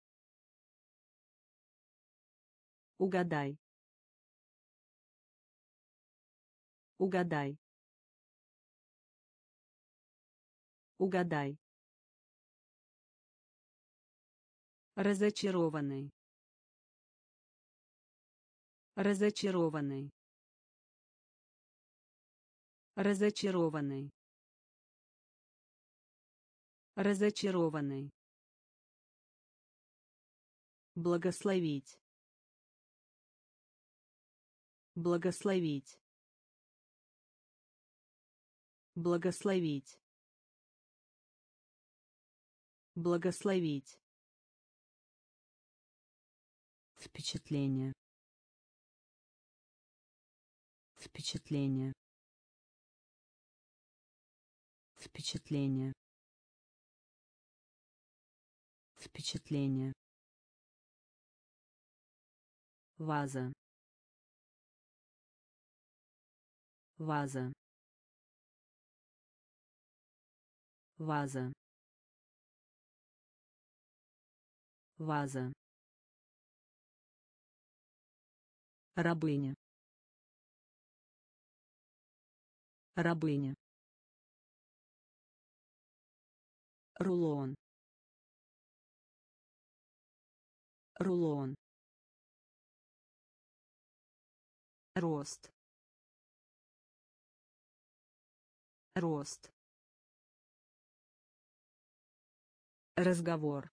угадай, угадай, угадай, разочарованный, разочарованный, разочарованный, разочарованный, благословить, благословить, благословить, благословить, впечатление, впечатление, впечатление, впечатление, ваза, ваза, ваза, ваза, рабыня, рабыня, рулон, рулон, рост, рост, разговор,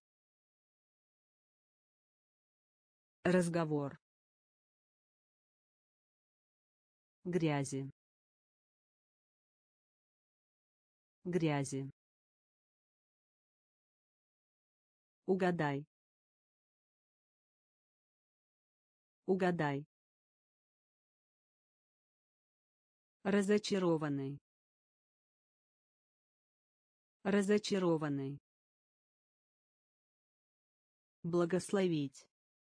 разговор, грязи, грязи, угадай, угадай, разочарованный, разочарованный, благословить,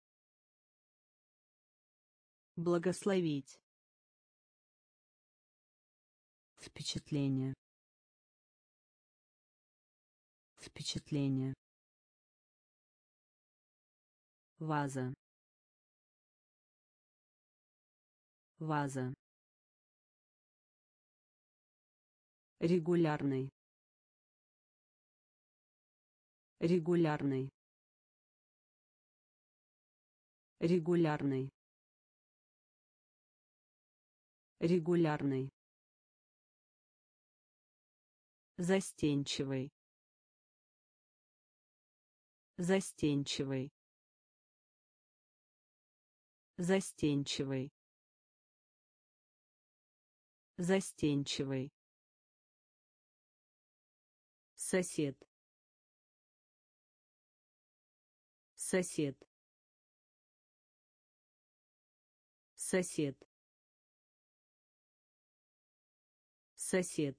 благословить, впечатление, впечатление, ваза, ваза, регулярный, регулярный, регулярный, регулярный, застенчивый, застенчивый, застенчивый, застенчивый, сосед, сосед, сосед, сосед,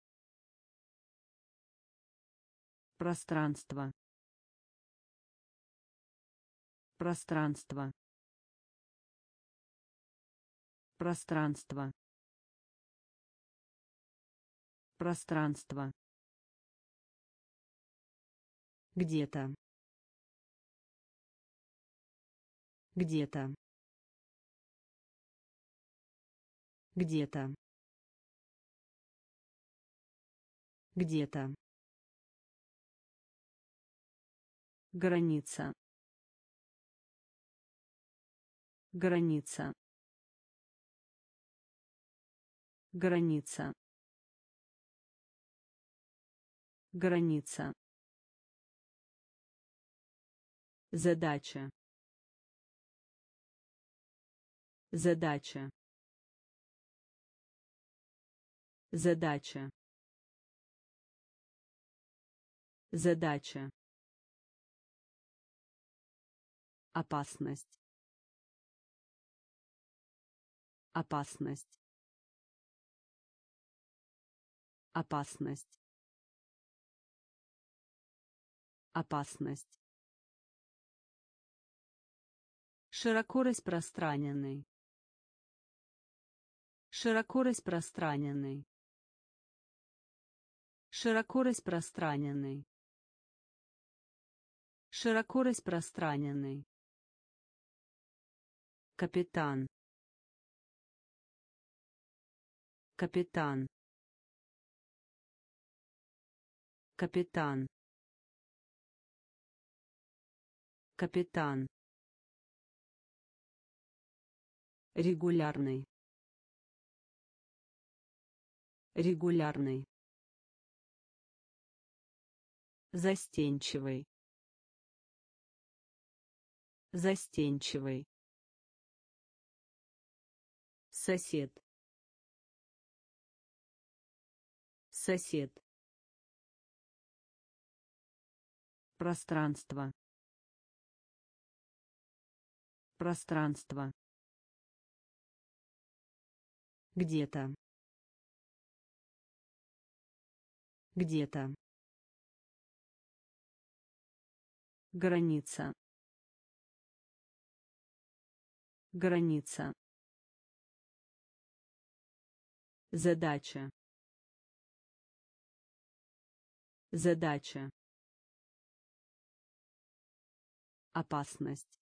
пространство, пространство, пространство, Пространство. Где-то. Где-то. Где-то. Где-то. Граница. Граница. Граница. Граница. Задача. Задача. Задача. Задача. Опасность. Опасность. Опасность. Опасность. Широко распространенный. Широко распространенный. Широко распространенный. Широко распространенный. Капитан. Капитан. Капитан. Капитан. Регулярный. Регулярный. Застенчивый. Застенчивый. Сосед. Сосед. Пространство. Пространство. Где-то. Где-то. Граница. Граница. Задача. Задача. Опасность.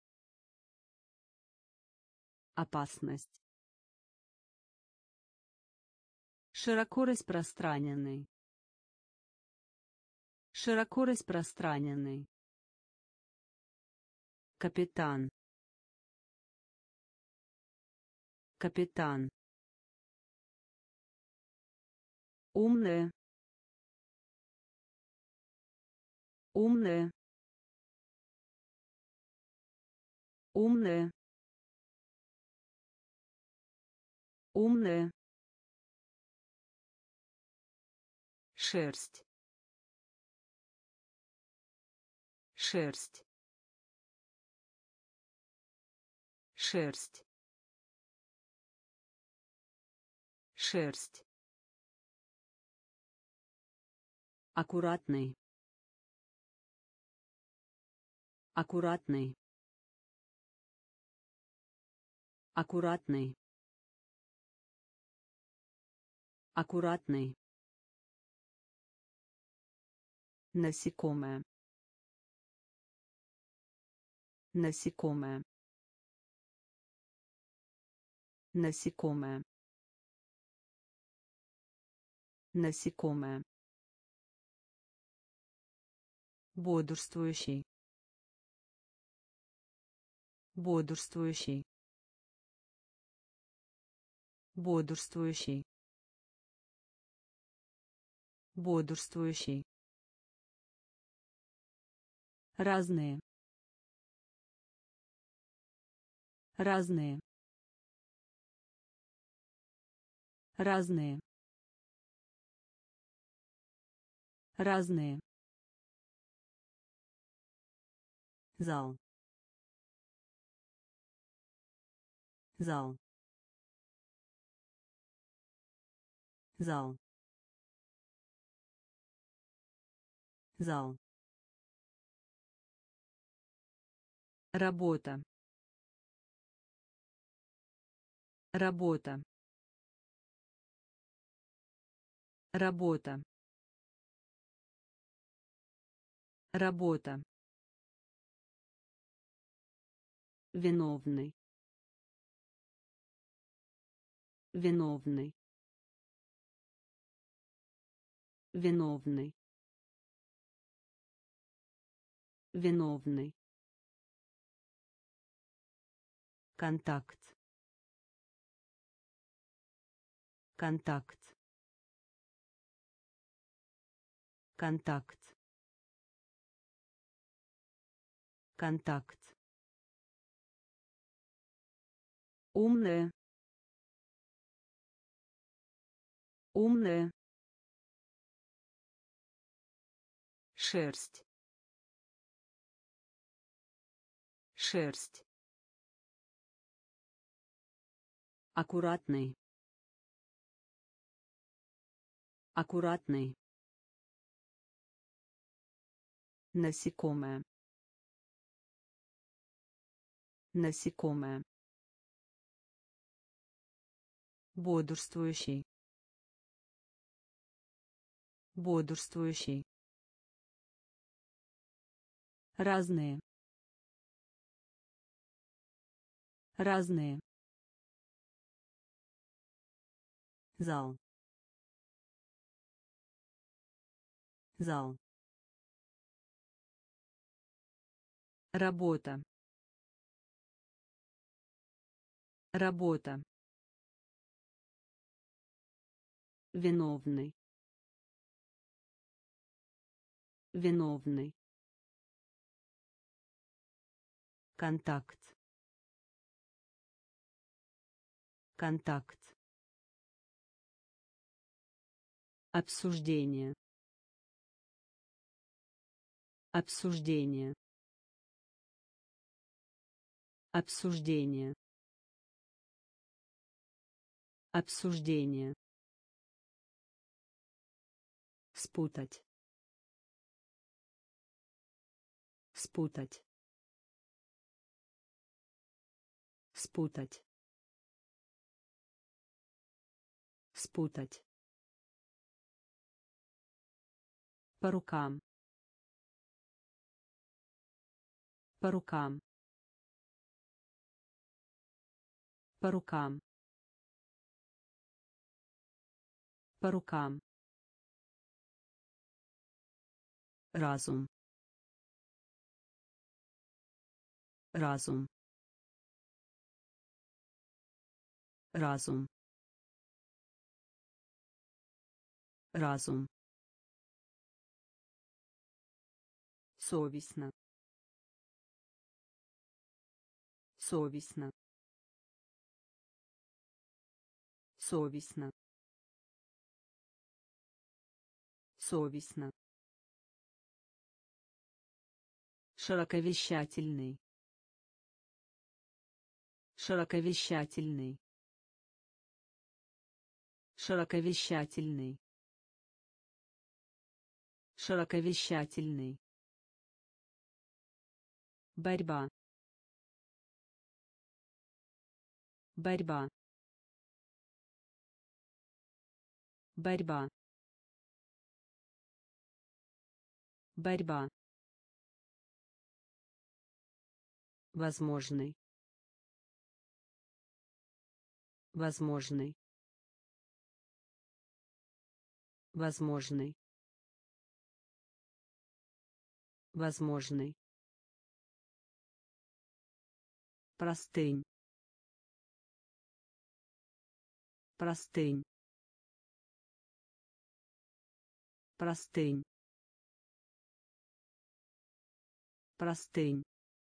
Опасность. Широко распространенный. Широко распространенный. Капитан. Капитан. Умная. Умная. Умная. Умная. Шерсть. Шерсть. Шерсть. Шерсть. Аккуратный. Аккуратный. Аккуратный. Аккуратный. Насекомое. Насекомое. Насекомое. Насекомое. Бодрствующий. Бодрствующий. Бодрствующий. Бодрствующий. Разные. Разные. Разные. Разные. Зал. Зал. Зал. Зал. Работа. Работа. Работа. Работа. Виновный. Виновный. Виновный. Виновный. Контакт. Контакт. Контакт. Контакт. Умная. Умная. Шерсть. Шерсть. Аккуратный. Аккуратный. Насекомое. Насекомое. Бодрствующий. Бодрствующий. Разные. Разные. Зал. Зал. Работа. Работа. Виновный. Виновный. Контакт. Контакт. Обсуждение. Обсуждение. Обсуждение. Обсуждение. Спутать. Спутать. Спутать. Спутать. По рукам. По рукам. По рукам. По рукам. Разум. Разум. Разум. Разум. Совестно. Совестно. Совестно. Совестно. Широковещательный. Широковещательный. Широковещательный. Широковещательный. Борьба. Борьба. Борьба. Борьба. Возможный. Возможный. Возможный. Возможный. Простынь. Простынь. Простынь. Простынь.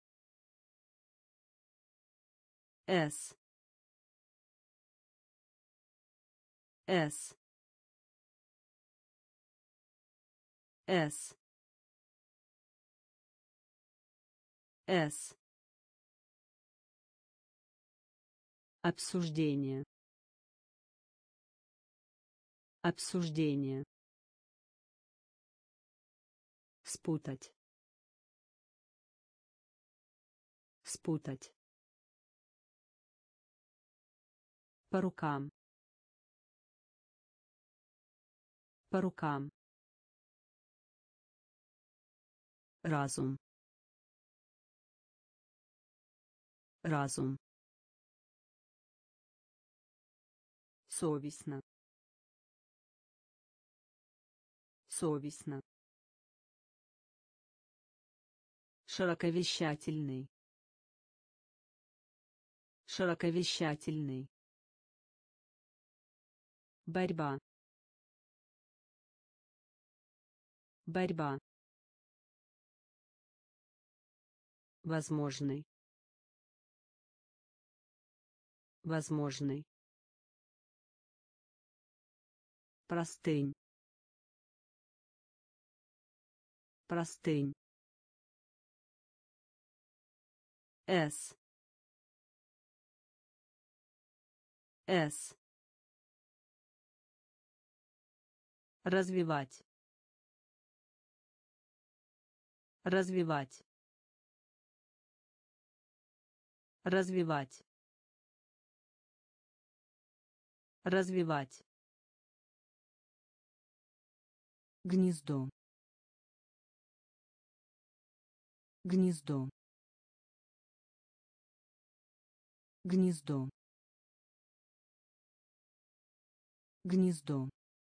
С. С. С. С. Обсуждение. Обсуждение. Спутать. Спутать. По рукам. По рукам. Разум. Разум. Совестно. Совестно. Широковещательный. Широковещательный. Борьба. Борьба. Возможный. Возможный. Простынь. Простынь. С. С. Развивать. Развивать. Развивать. Развивать. Гнездо. Гнездо. Гнездо. Гнездо.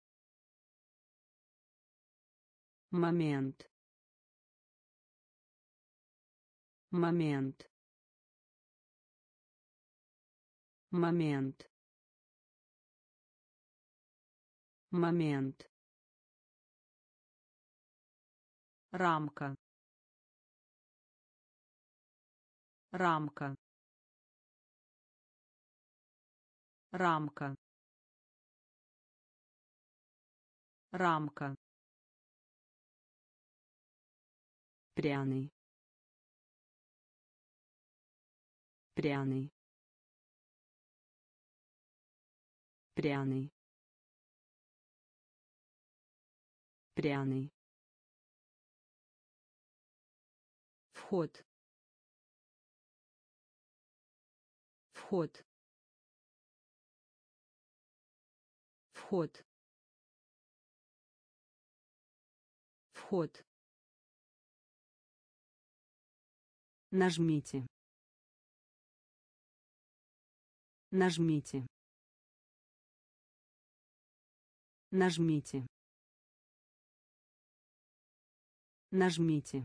Момент. Момент. Момент. Момент. Рамка. Рамка. Рамка. Рамка. Пряный. Пряный. Пряный. Пряный. Вход. Вход. Вход. Вход. Нажмите. Нажмите. Нажмите. Нажмите.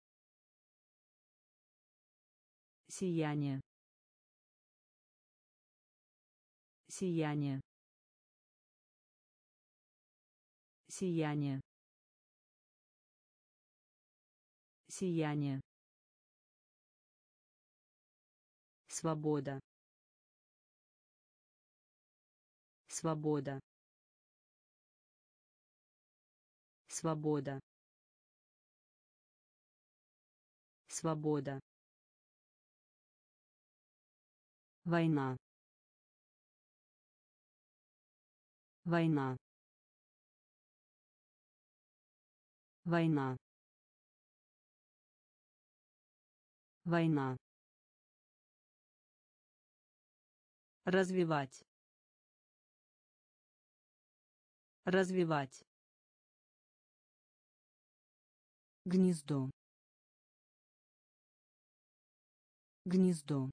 Сияние. Сияние. Сияние. Сияние. Свобода. Свобода. Свобода. Свобода. Война. Война. Война. Война. Развивать. Развивать. Гнездо. Гнездо.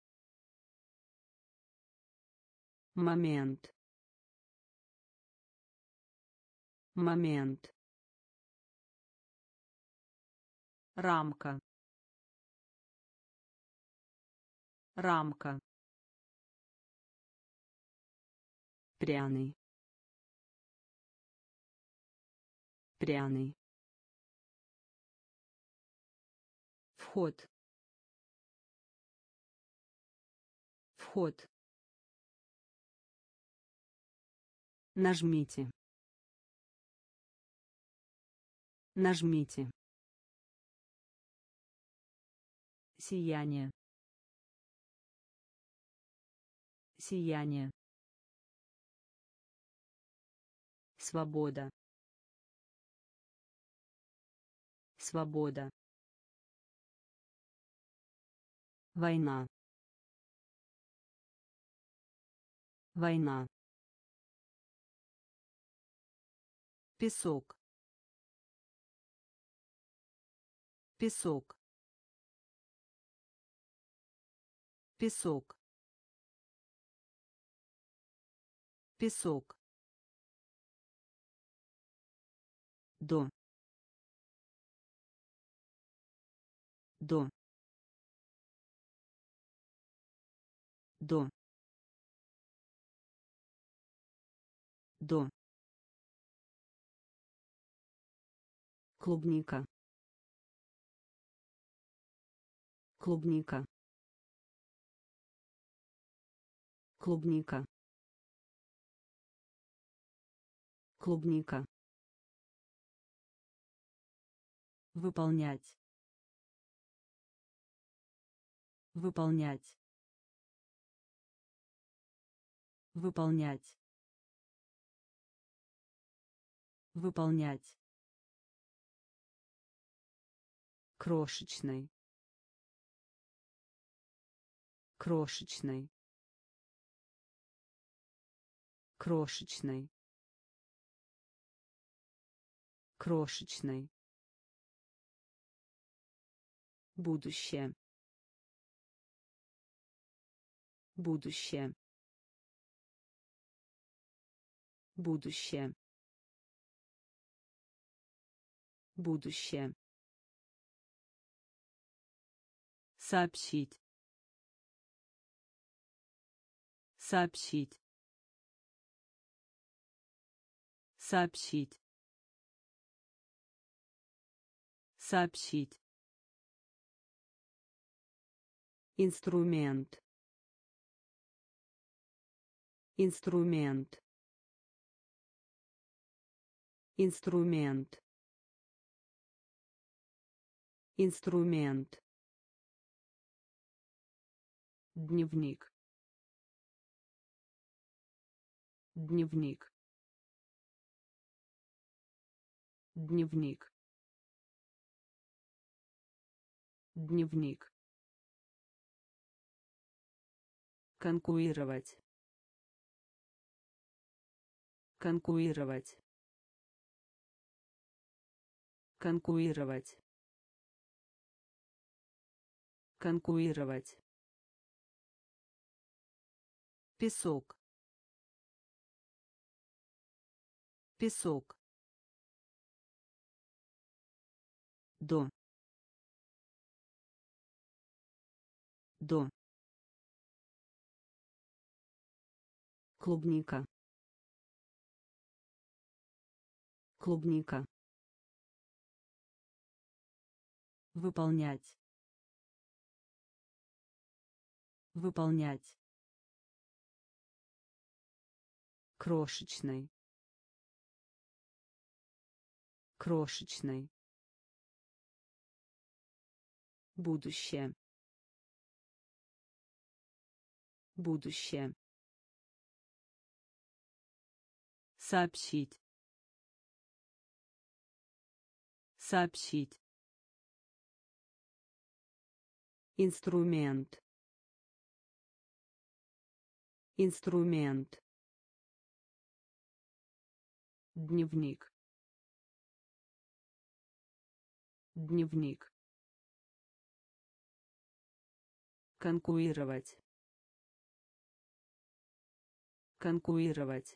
Момент. Момент. Рамка. Рамка. Пряный. Пряный. Вход. Вход. Нажмите. Нажмите. Сияние. Сияние. Свобода. Свобода. Война. Война. песок, песок, песок, песок, до, до, до, до, клубника, клубника, клубника, клубника, выполнять, выполнять, выполнять, выполнять, крошечный, крошечный, крошечный, крошечный, будущее, будущее, будущее, будущее, сообщить, сообщить, сообщить, сообщить, инструмент, инструмент, инструмент, инструмент, дневник, дневник, дневник, дневник, конкурировать, конкурировать, конкурировать, конкурировать, песок, песок, до, до, клубника, клубника, выполнять, выполнять, крошечный, крошечный, будущее, будущее, сообщить, сообщить, инструмент, инструмент, дневник, дневник, конкурировать, конкурировать,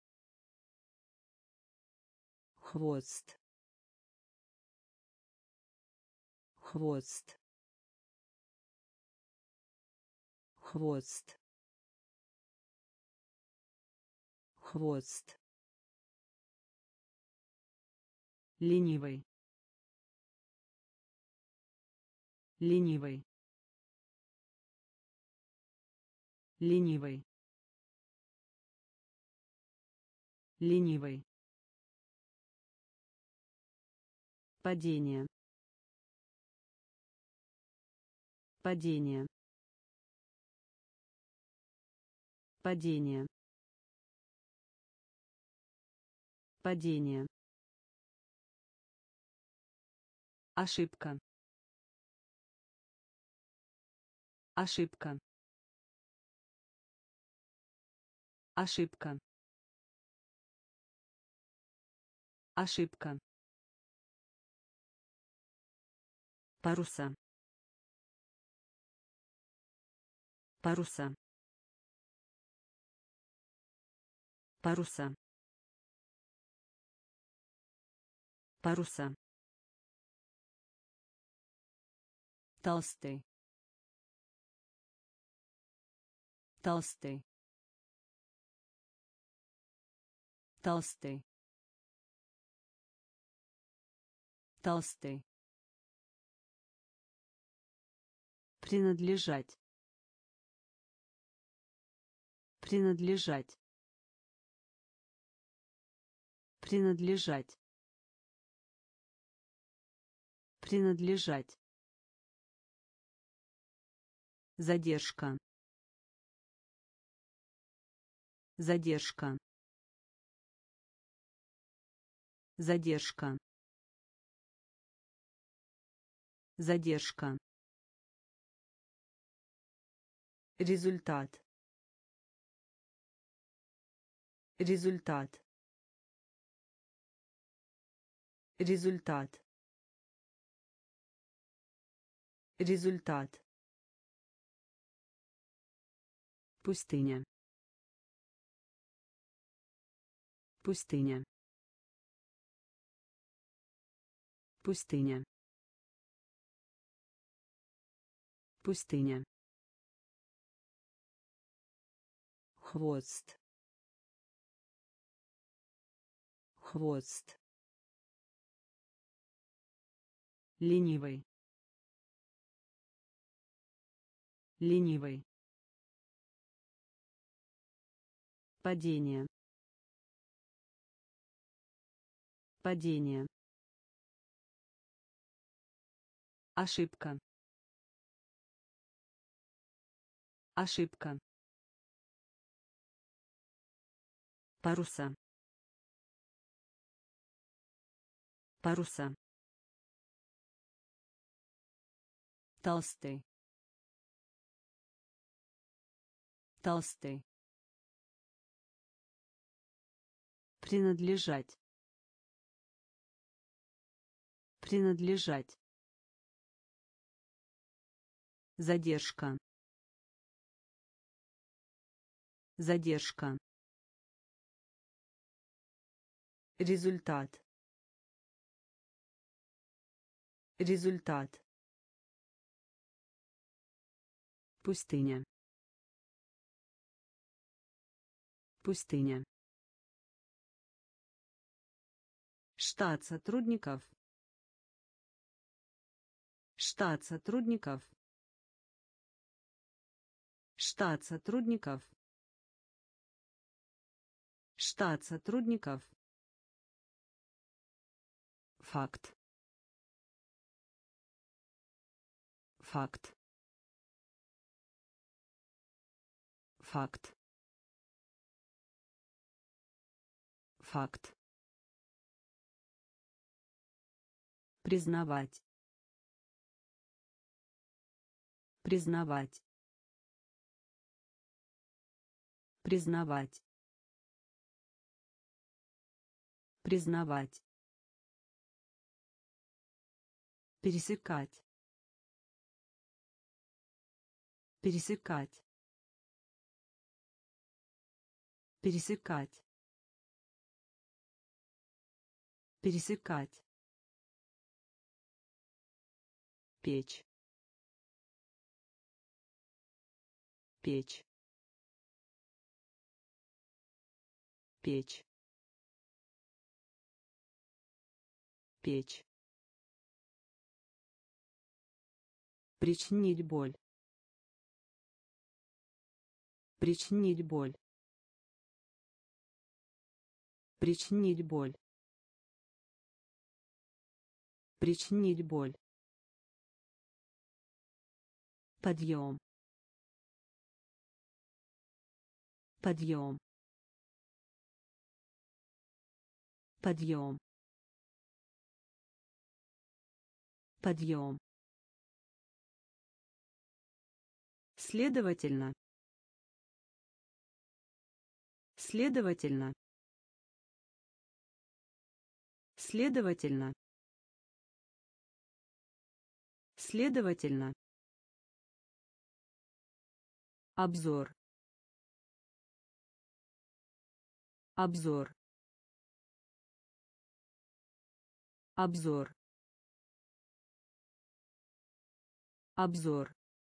хвост, хвост, хвост, хвост, ленивый, ленивый, ленивый, ленивый, падение, падение, падение, падение, ошибка, ошибка, ошибка, Ошибка. Паруса. Паруса. Паруса. Паруса. Толстый. Толстый. Толстый. Толстый. Принадлежать. Принадлежать. Принадлежать. Принадлежать. Задержка. Задержка. Задержка. Задержка. Результат. Результат. Результат. Результат. Пустыня. Пустыня. Пустыня. Пустыня. Хвост. Хвост. Ленивый. Ленивый. Падение. Падение. Ошибка. Ошибка. Паруса. Паруса. Толстый. Толстый. Принадлежать. Принадлежать. Задержка. Задержка. Результат. Результат. Пустыня. Пустыня. Штат сотрудников. Штат сотрудников. Штат сотрудников. Штат сотрудников. Факт. Факт. Факт. Факт. Признавать. Признавать. Признавать. Признавать. Пересекать. Пересекать. Пересекать. Пересекать. Печь. Печь. Печь. Печь. Причинить боль. Причинить боль. Причинить боль. Причинить боль. Подъем. Подъем. Подъем. Подъем. Следовательно. Следовательно. Следовательно. Следовательно. Обзор. Обзор. Обзор. Обзор.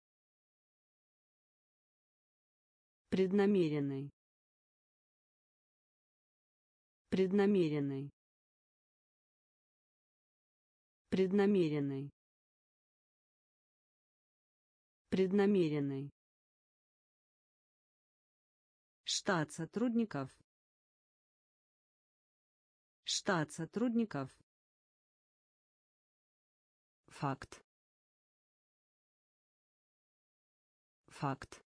Преднамеренный. Преднамеренный. Преднамеренный. Преднамеренный. Штат сотрудников. Штат сотрудников. Факт. Факт.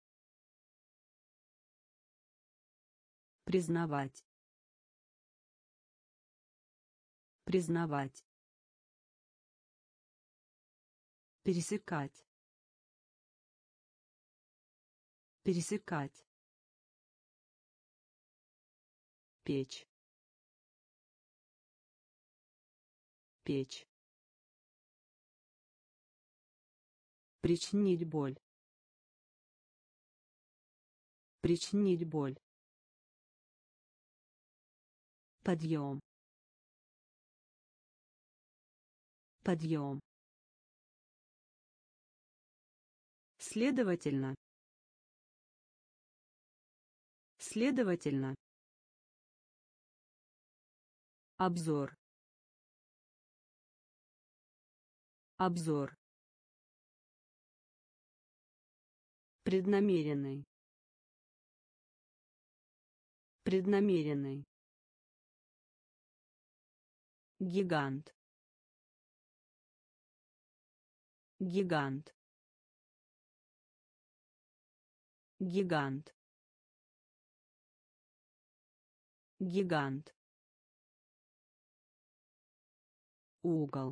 Признавать. Признавать. Пересекать. Пересекать. Печь. Печь. Причинить боль. Причинить боль. Подъем. Подъем. Следовательно. Следовательно. Обзор. Обзор. Преднамеренный. Преднамеренный. Гигант. Гигант. Гигант. Гигант. Угол.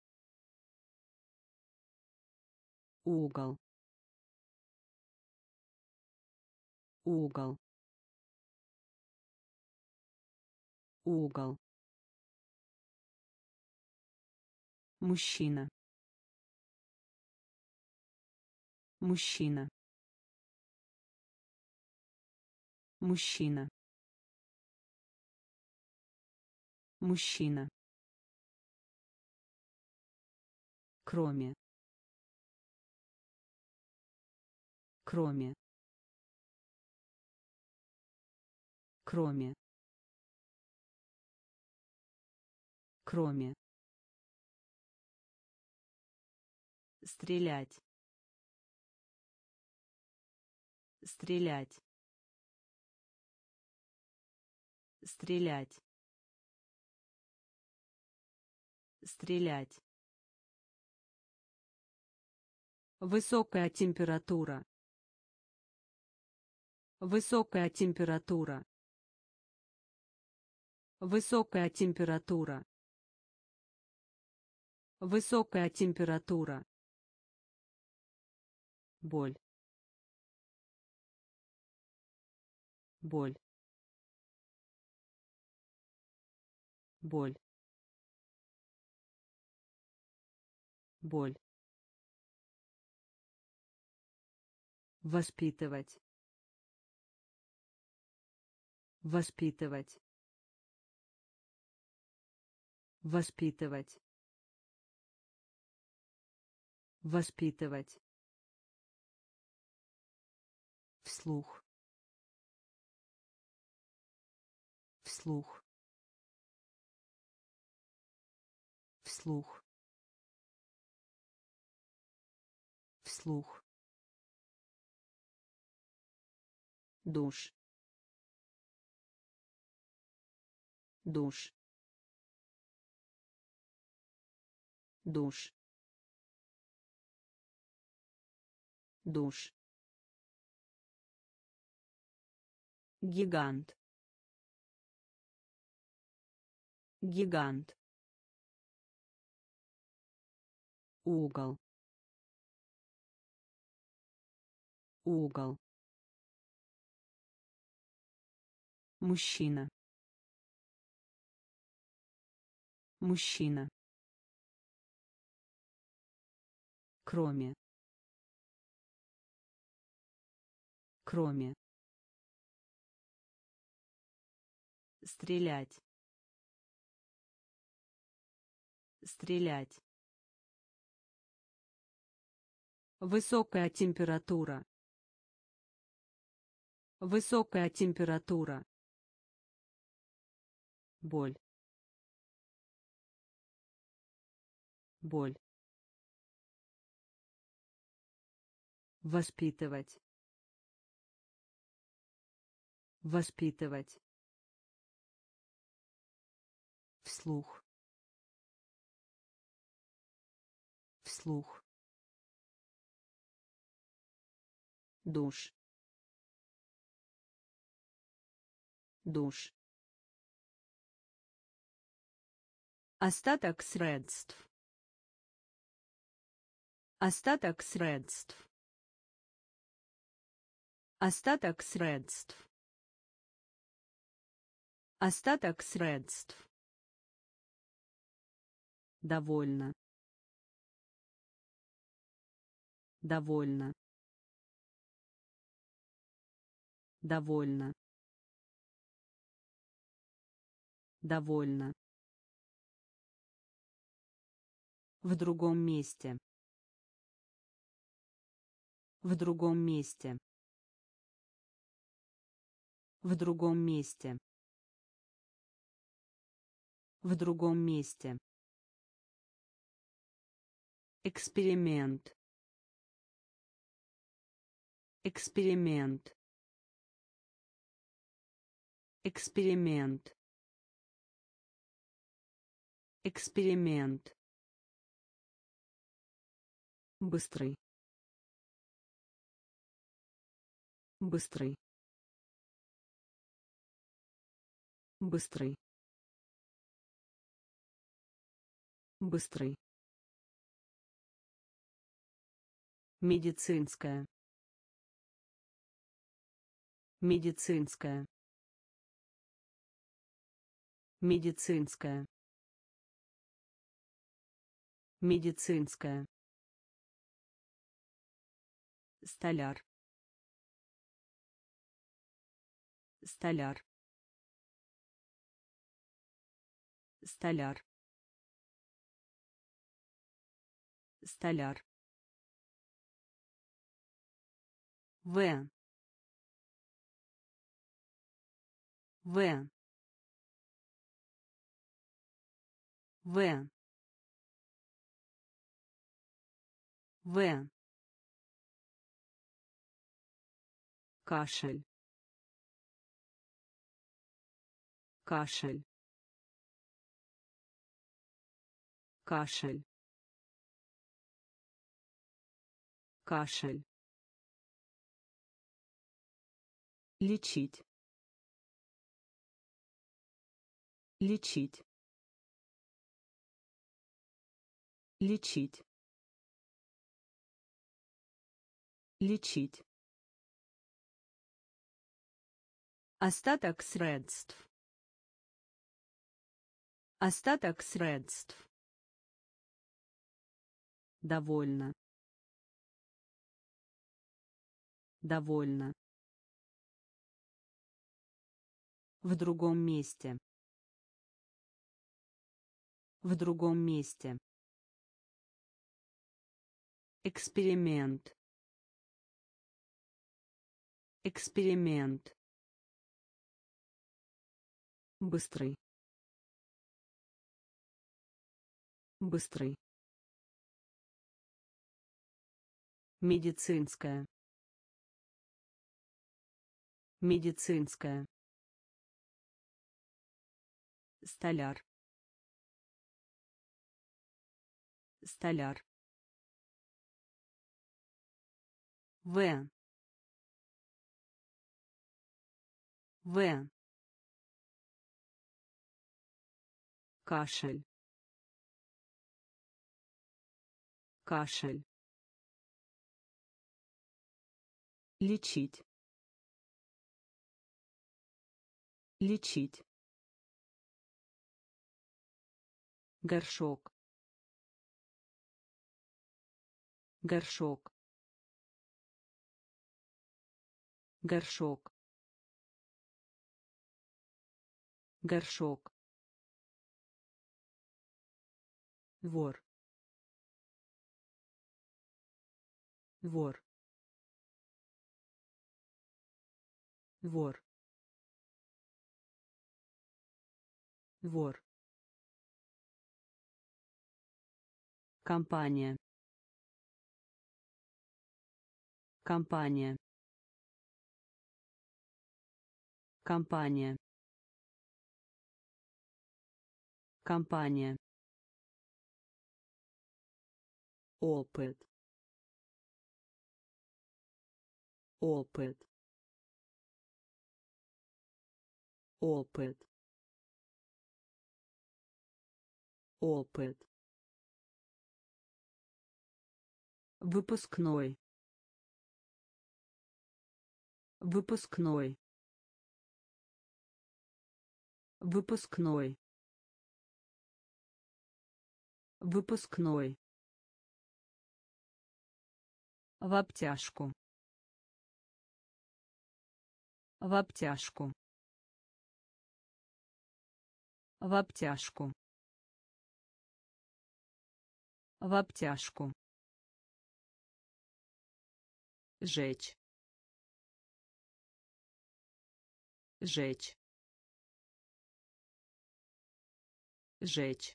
Угол. Угол. Угол. Мужчина. Мужчина. Мужчина. Мужчина. Кроме. Кроме. Кроме. Кроме. Стрелять. Стрелять. Стрелять. Стрелять. Высокая температура. Высокая температура. Высокая температура. Высокая температура. Боль. Боль. Боль. Боль. Воспитывать. Воспитывать. Воспитывать. Воспитывать. Вслух. Вслух. Вслух. Вслух. Душ. Душ. Душ. Душ. Гигант. Гигант. Угол. Угол. Мужчина. Мужчина. Кроме. Кроме. Стрелять. Стрелять. Высокая температура. Высокая температура. Боль. Боль. Воспитывать. Воспитывать. Вслух. Вслух. Душ. Душ. Остаток средств. Остаток средств. Остаток средств. Остаток средств. Довольно. Довольно. Довольно. Довольно. В другом месте. В другом месте. В другом месте. В другом месте. Эксперимент. Эксперимент. Эксперимент. Эксперимент. Быстрый. Быстрый. Быстрый. Быстрый. Медицинская. Медицинская. Медицинская. Медицинская. Столяр. Столяр. Столяр. Столяр. В. В. В. В. Кашель. Кашель. Кашель. Кашель. Лечить. Лечить. Лечить. Лечить. Остаток средств. Остаток средств. Довольно. Довольно. В другом месте. В другом месте. Эксперимент. Эксперимент. Быстрый. Быстрый. Медицинская. Медицинская. Столяр. Столяр. В. В. Кашель. Кашель. Лечить. Лечить. горшок, горшок, горшок, горшок, вор, вор, вор, вор, компания, компания, компания, компания, опыт, опыт, опыт, опыт, выпускной, выпускной, выпускной, выпускной, в обтяжку, в обтяжку, в обтяжку, в обтяжку, жечь, жечь, жечь,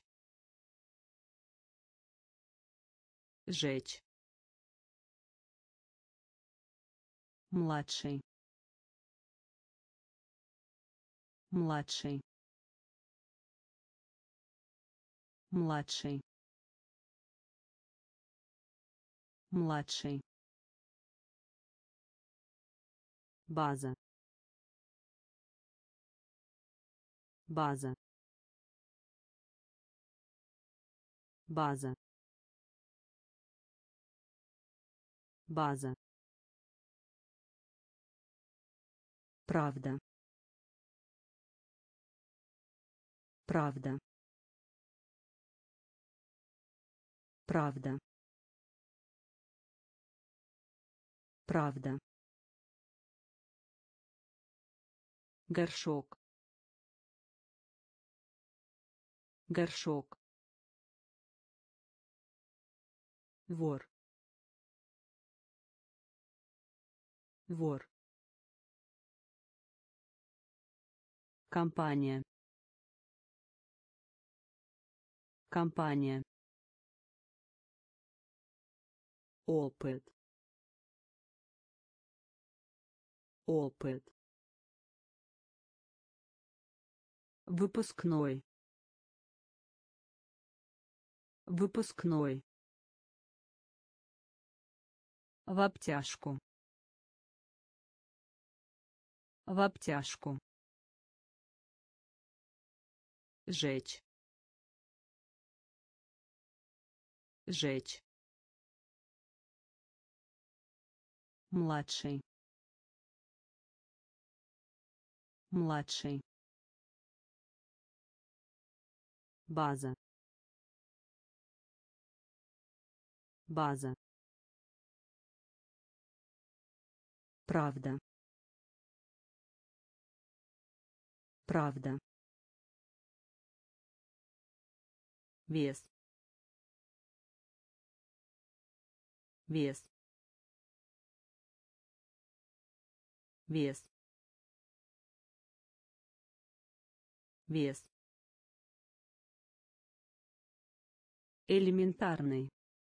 жечь, младший, младший, младший, младший, база, база, база, база, правда, правда, правда, правда, горшок, горшок, вор, вор, компания, компания, опыт, опыт, выпускной, выпускной, в обтяжку, в обтяжку, жечь, жечь, младший, младший, база, база, правда, правда, вес, вес, вес, вес, элементарный,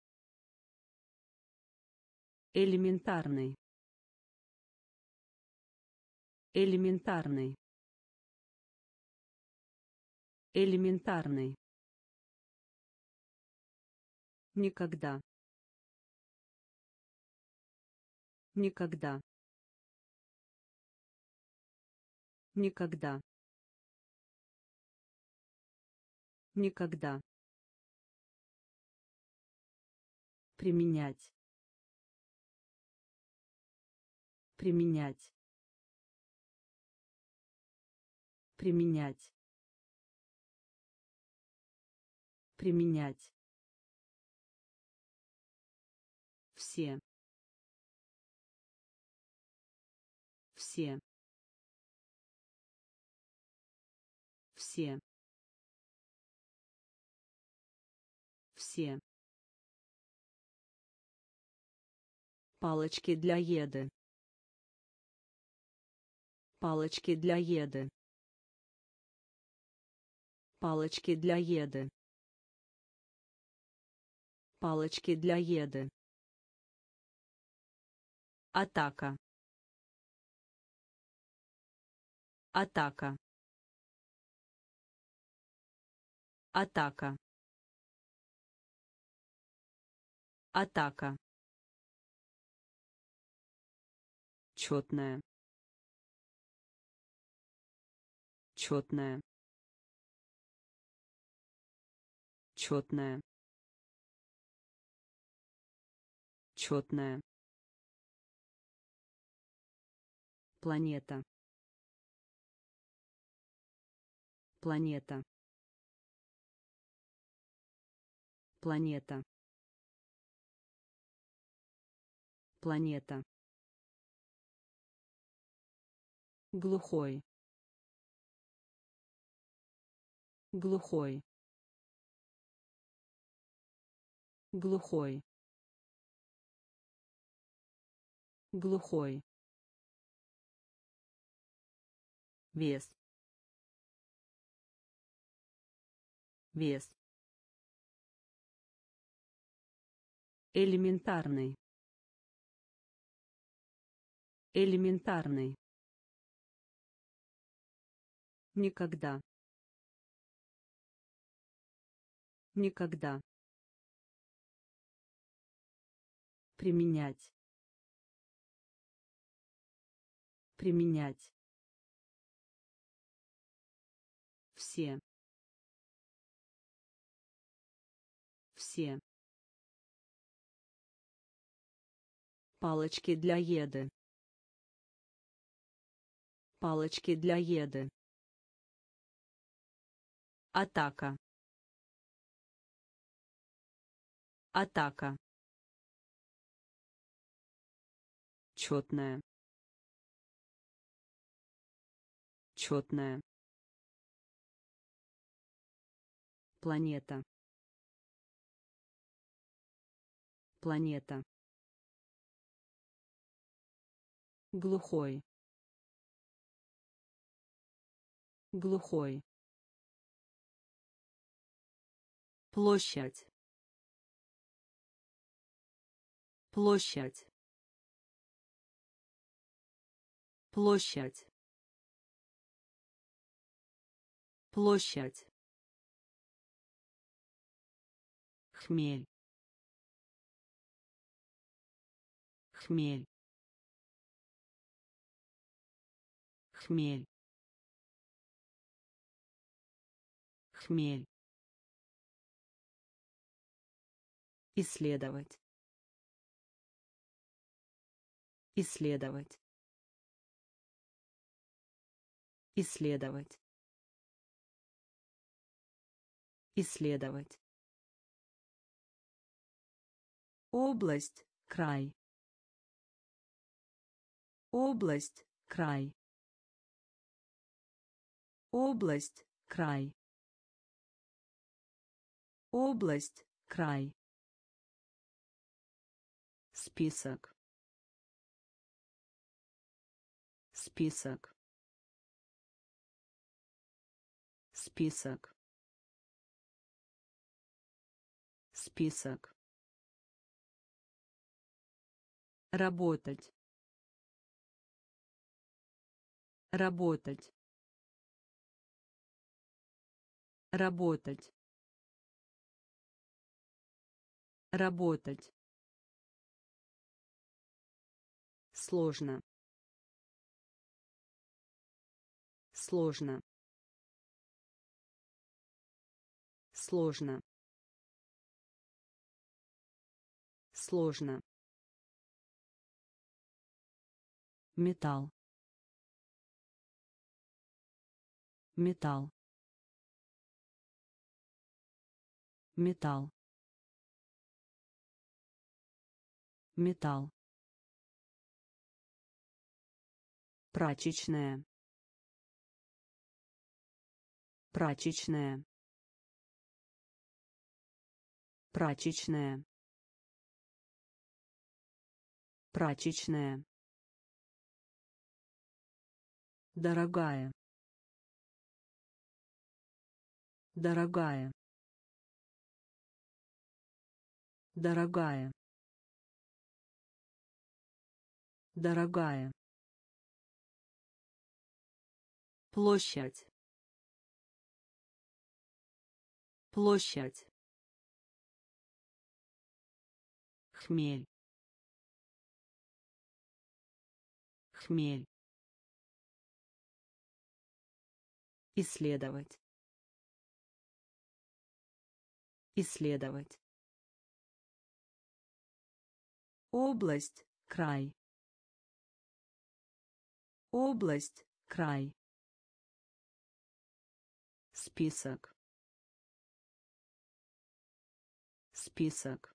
элементарный, элементарный, элементарный, никогда, никогда, никогда, никогда, применять, применять, применять, применять, все, все, все, все, палочки для еды, палочки для еды, палочки для еды, палочки для еды, атака, атака, атака, атака, четная, четная, четная, четная, планета, планета, планета, планета, глухой, глухой, глухой, глухой, вес, вес, элементарный, элементарный, никогда, никогда, применять, применять, все, все, палочки для еды, палочки для еды, атака, атака, четная, четная, планета, планета, глухой, глухой, площадь, площадь, площадь, площадь, хмель, хмель, хмель, хмель, исследовать, исследовать, исследовать, исследовать, область, край, область, край, область, край, область, край, список, список, список, список, работать, работать, работать, работать, сложно, сложно, сложно, сложно, металл, металл, металл, металл, прачечная, прачечная, прачечная, прачечная, дорогая, дорогая, дорогая, дорогая, площадь, площадь, хмель, хмель, исследовать, исследовать, область, край, область, край, список, список,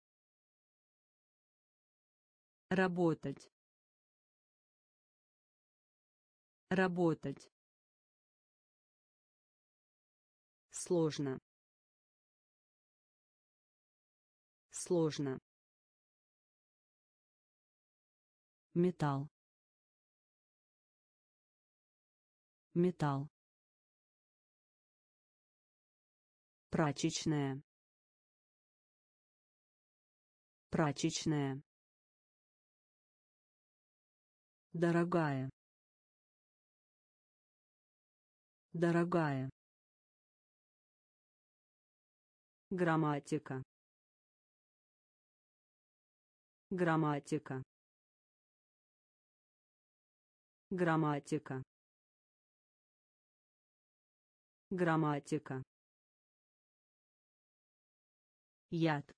работать, работать, сложно, сложно, металл, металл, прачечная, прачечная, дорогая, дорогая, грамматика, грамматика, грамматика, грамматика, яд,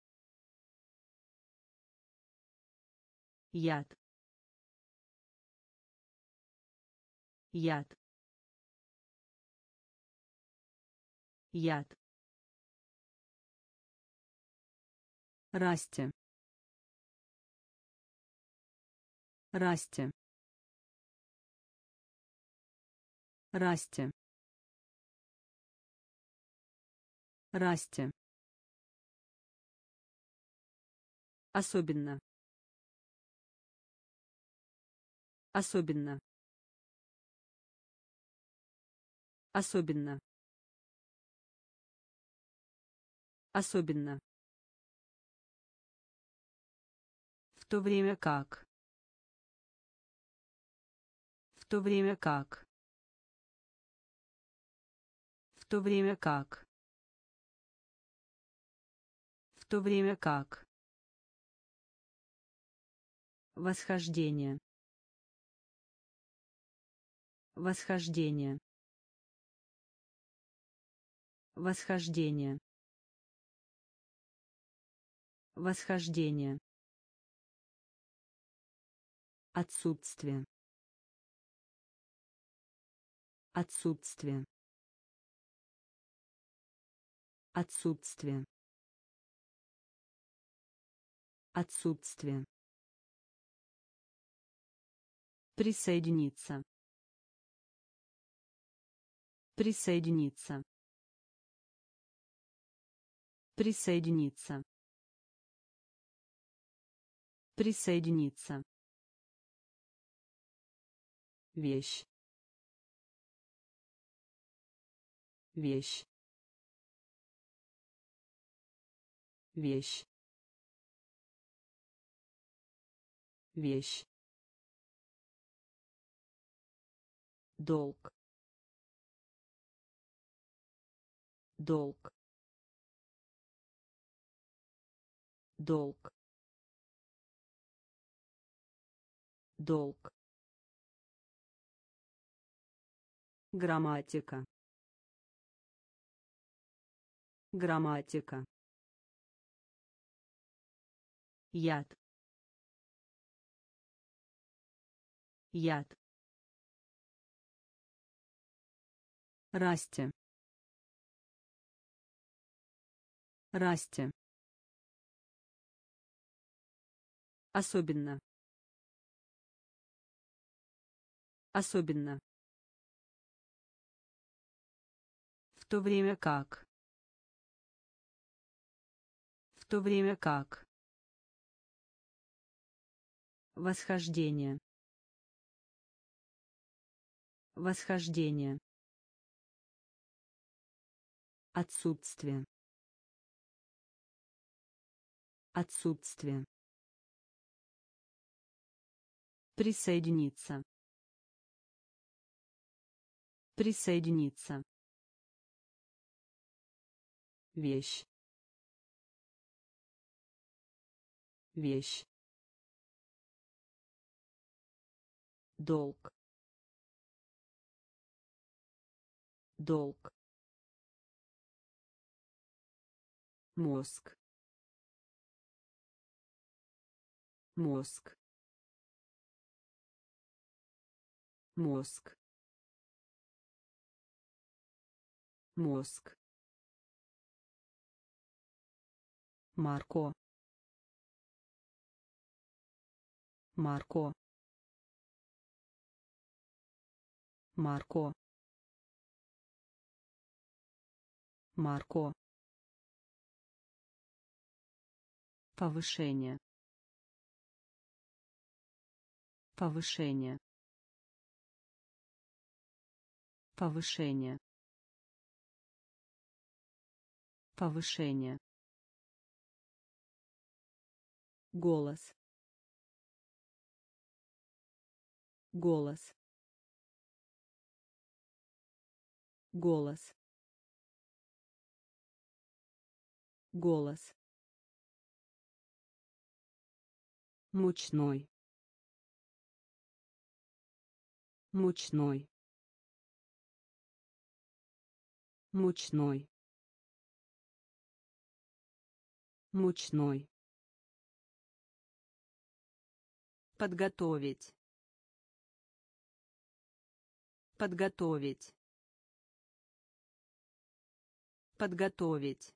яд, яд, яд, расти, расти, расти, расти, особенно, особенно, особенно, особенно, в то время как, в то время как, в то время как, в то время как, восхождение, восхождение, восхождение, восхождение, отсутствие, отсутствие, отсутствие, отсутствие, присоединиться, присоединиться, присоединиться, присоединиться, вещь, вещь, вещь, вещь, долг, долг, долг, долг, грамматика, грамматика, яд, яд, расти, расти, особенно, особенно, в то время как, в то время как, восхождение, восхождение, отсутствие, отсутствие, присоединиться, присоединиться, вещь, вещь, долг, долг, мозг, мозг, мозг, мозг, Марко, Марко, Марко, Марко, повышение, повышение, повышение, повышение, голос, голос, голос, голос, мучной, мучной, мучной, мучной, подготовить, подготовить, подготовить,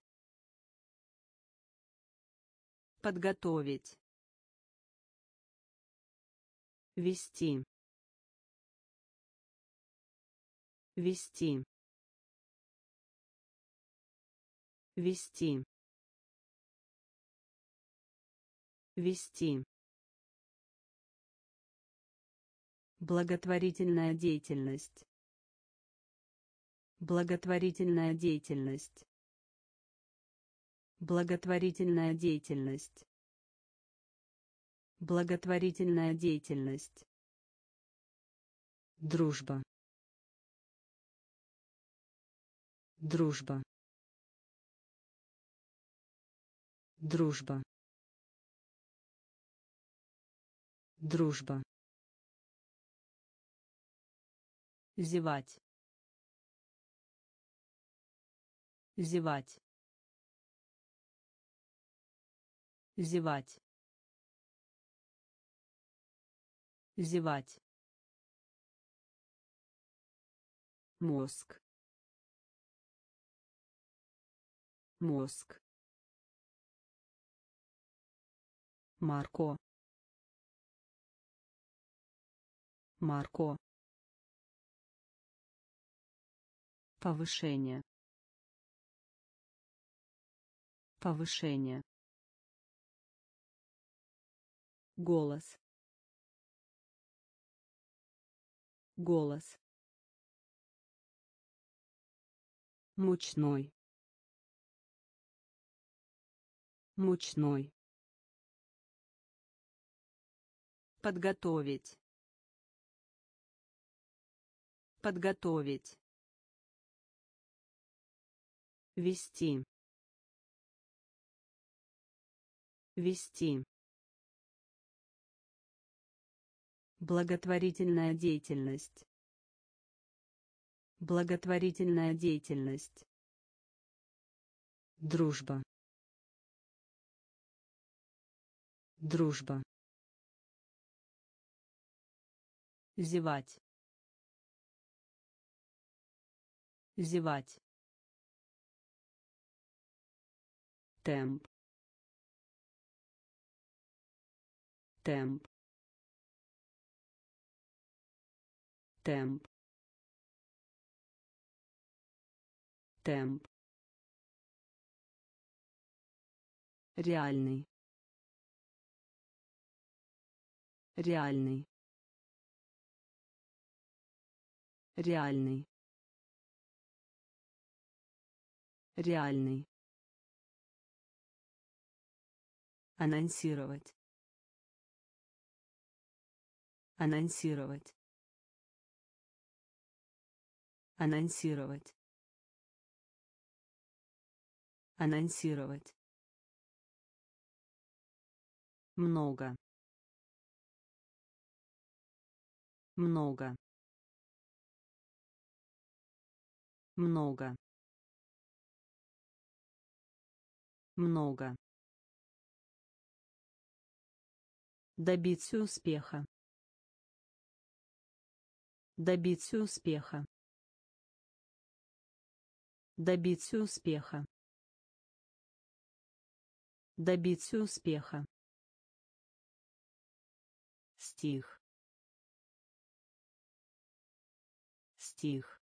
подготовить, вести, вести, вести, вести, благотворительная деятельность, благотворительная деятельность, благотворительная деятельность, благотворительная деятельность, дружба, дружба, дружба, дружба, зевать, зевать, зевать, зевать, мозг, мозг, Марко, Марко, повышение, повышение, голос, голос, мучной, мучной, подготовить, подготовить, вести, вести, благотворительная деятельность, благотворительная деятельность, дружба, дружба, зевать, зевать, темп, темп, темп, темп, реальный, реальный, реальный, реальный, анонсировать, анонсировать, анонсировать, анонсировать, много, много, много, много, добиться успеха, добиться успеха, добиться успеха, добиться успеха, стих, стих,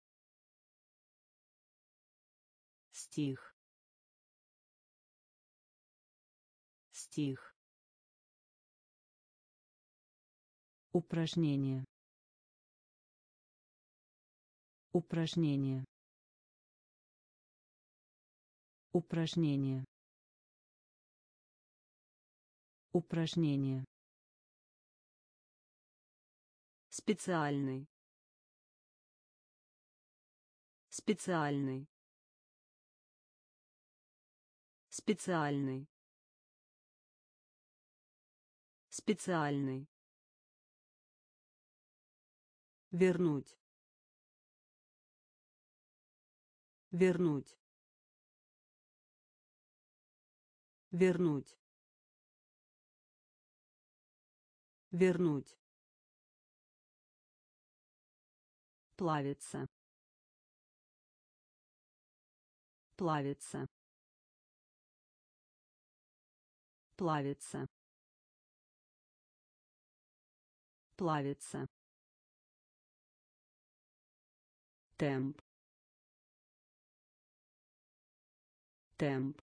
стих, стих, упражнение, упражнение, упражнение, упражнение, специальный, специальный, специальный, специальный, вернуть, вернуть, вернуть, вернуть, плавиться, плавиться, плавиться, плавиться, темп, темп,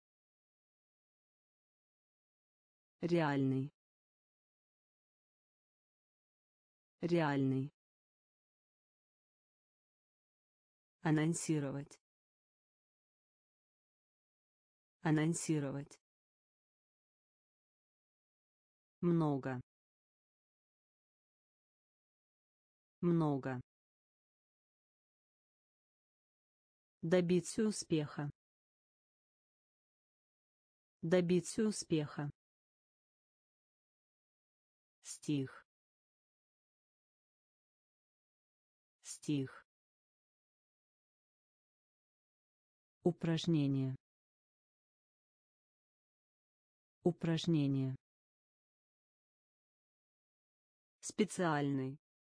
реальный, реальный, анонсировать, анонсировать, много, много, добиться успеха, добиться успеха, стих, стих, упражнение, упражнение, специальный,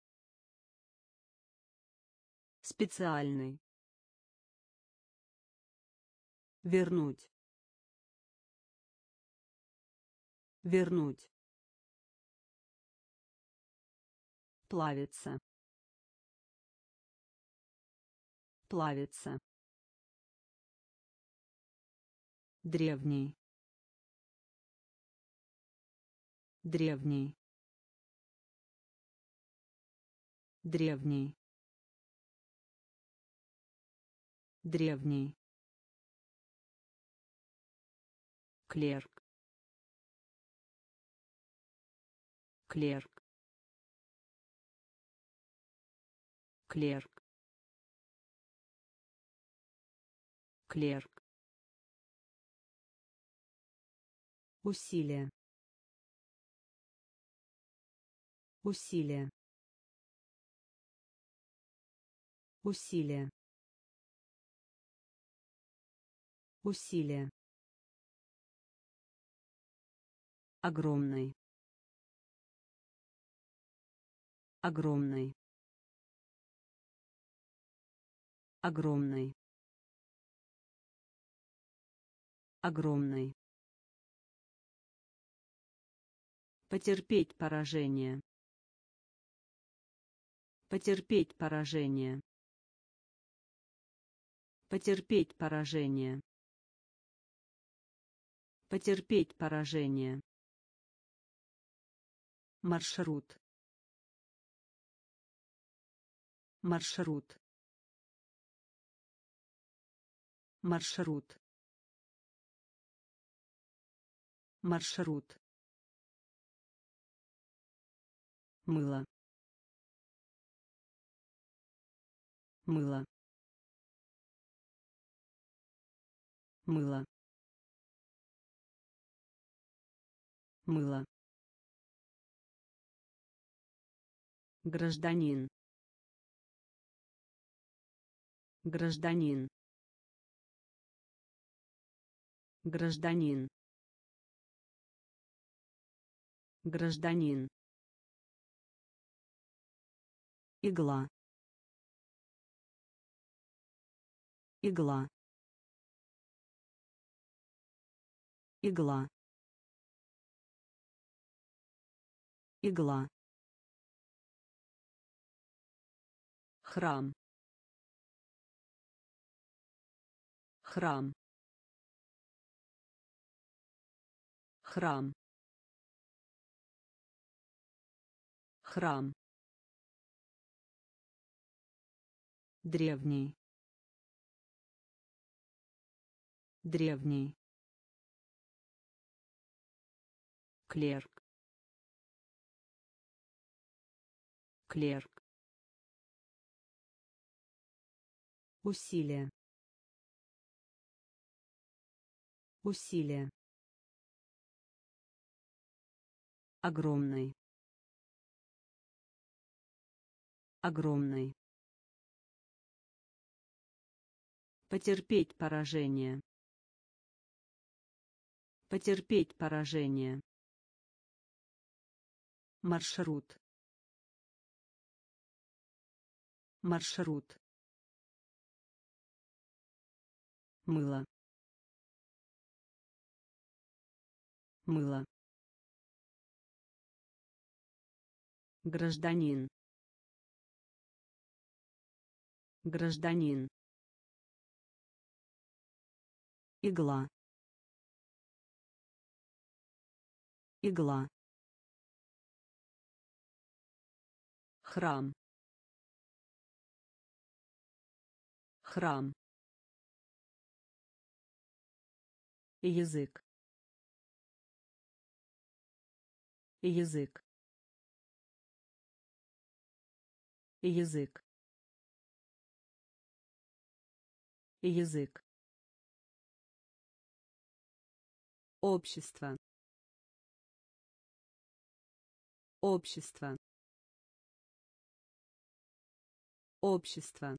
специальный, вернуть, вернуть, плавиться, плавиться, древний, древний, древний, древний, клерк, клерк, клерк, клерк, усилие, усилие, усилие, усилие, огромный, огромный, огромный, Огромный. Потерпеть поражение. Потерпеть поражение. Потерпеть поражение. Потерпеть поражение. Маршрут. Маршрут. Маршрут. Маршрут. Мыло. Мыло. Мыло. Мыло. Гражданин. Гражданин. Гражданин. Гражданин. Игла. Игла. Игла. Игла. Храм. Храм. Храм. Храм. Древний. Древний. Клерк. Клерк. Усилие. Усилие. Огромный. Огромный. Потерпеть поражение. Потерпеть поражение. Маршрут. Маршрут. Мыло. Мыло. Гражданин. Гражданин. Игла. Игла. Храм. Храм. Язык. Язык. Язык. Язык. Общество. Общество. Общество.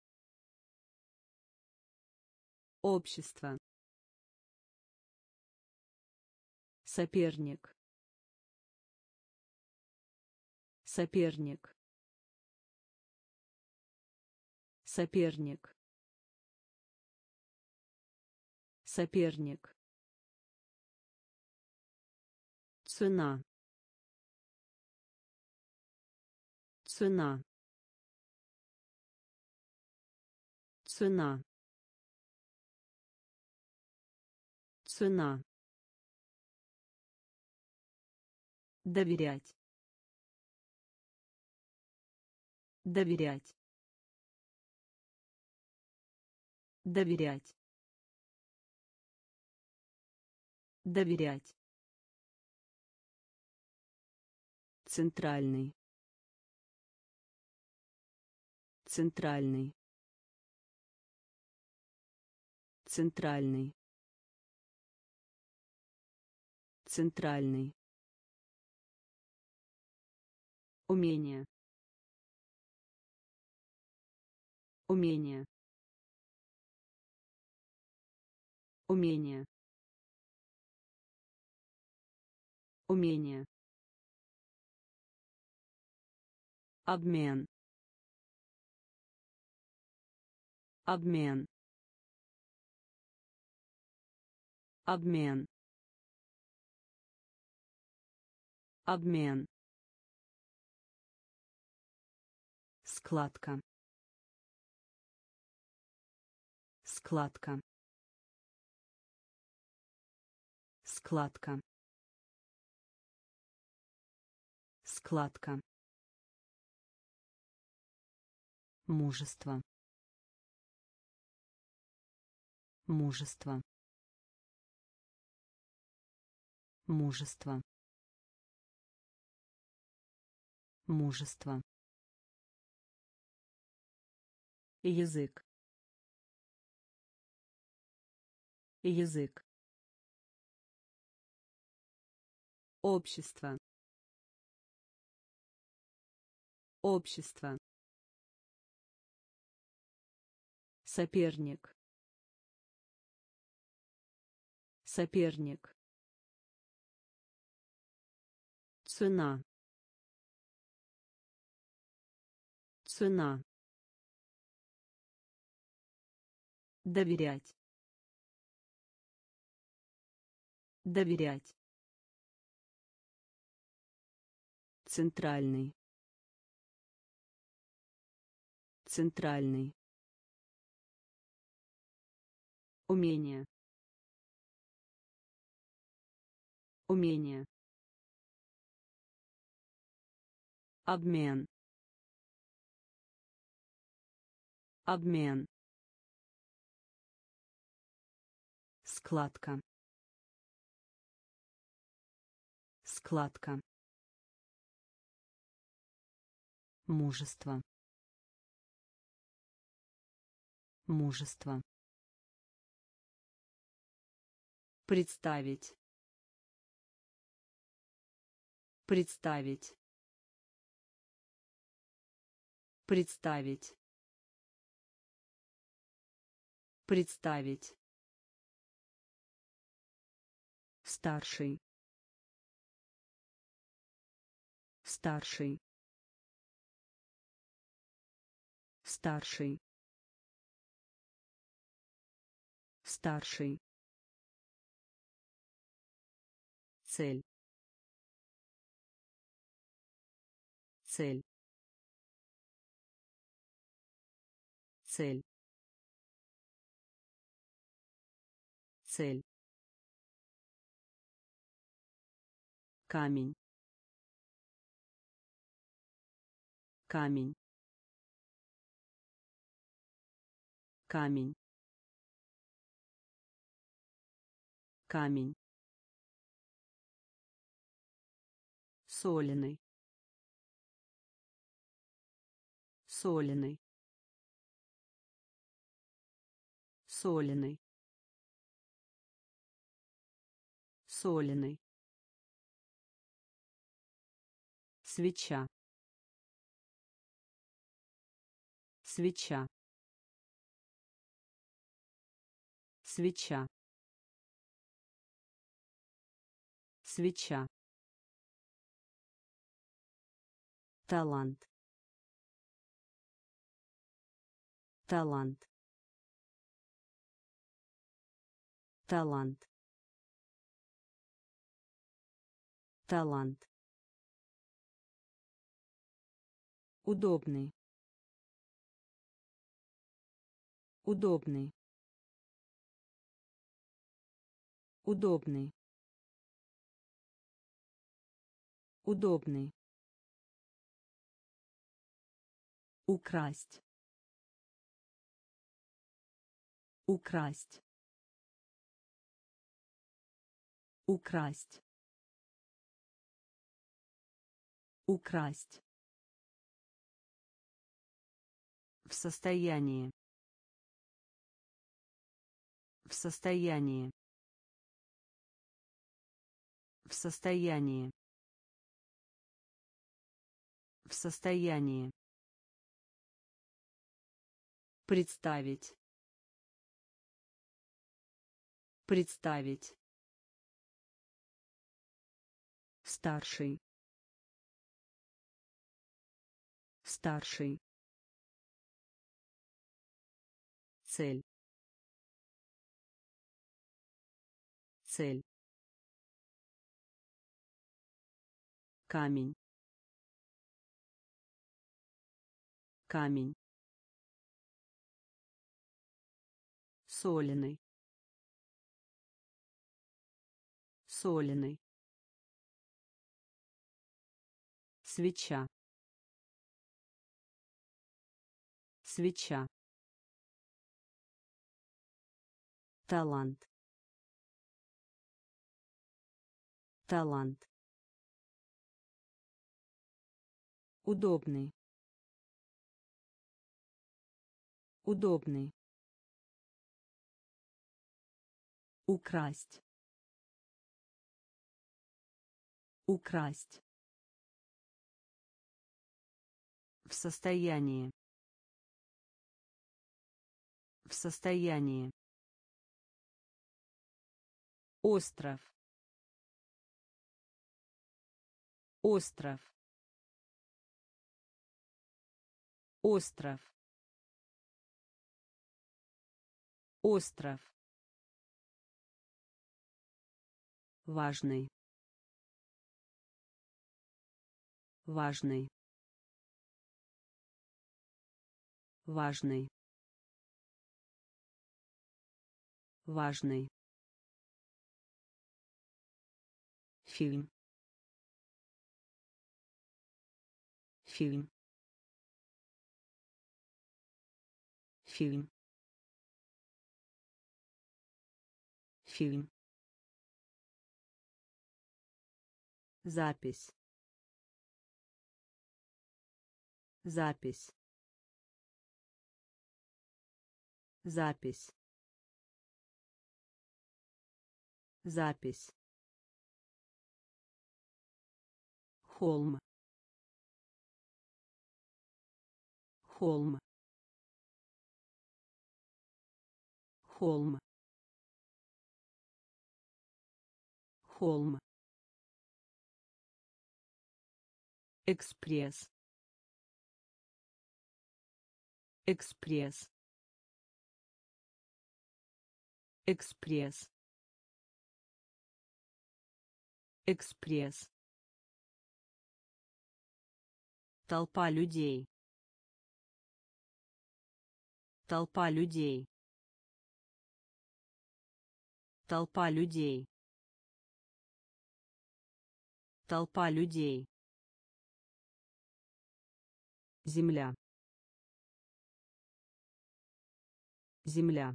Общество. Соперник. Соперник. Соперник. Соперник. Цена. Цена. Цена. Цена. Доверять. Доверять. Доверять. Доверять. Центральный. Центральный. Центральный. Центральный. Умение. Умение. Умение. Умение. Обмен. Обмен. обмен, обмен, складка, складка, складка, складка, мужество, мужество, мужество, мужество, язык, язык, общество, общество, соперник, соперник, цена, цена, доверять, доверять, центральный, центральный, умение, умение, обмен, обмен, складка, складка, мужество, мужество, представить, представить, представить, представить, старший, старший, старший, старший, цель, цель, цель, цель, камень, камень, камень, камень, соленый, соленый, соленый, соленый, свеча, свеча, свеча, свеча, талант, талант, талант, талант, удобный, удобный, удобный, удобный, украсть, украсть, украсть, украсть, в состоянии, в состоянии, в состоянии, в состоянии, представить, представить, старший, старший, цель, цель, камень, камень, соленый, соленый, свеча, свеча, талант, талант, удобный, удобный, украсть, украсть, в состоянии, в состоянии, остров, остров, остров, остров, важный, важный, важный, важный, фильм, фильм, фильм, фильм, запись, запись, запись, запись, холм, холм, холм, холм, экспресс, экспресс, экспресс, экспресс, толпа людей, толпа людей, толпа людей, толпа людей, земля, земля,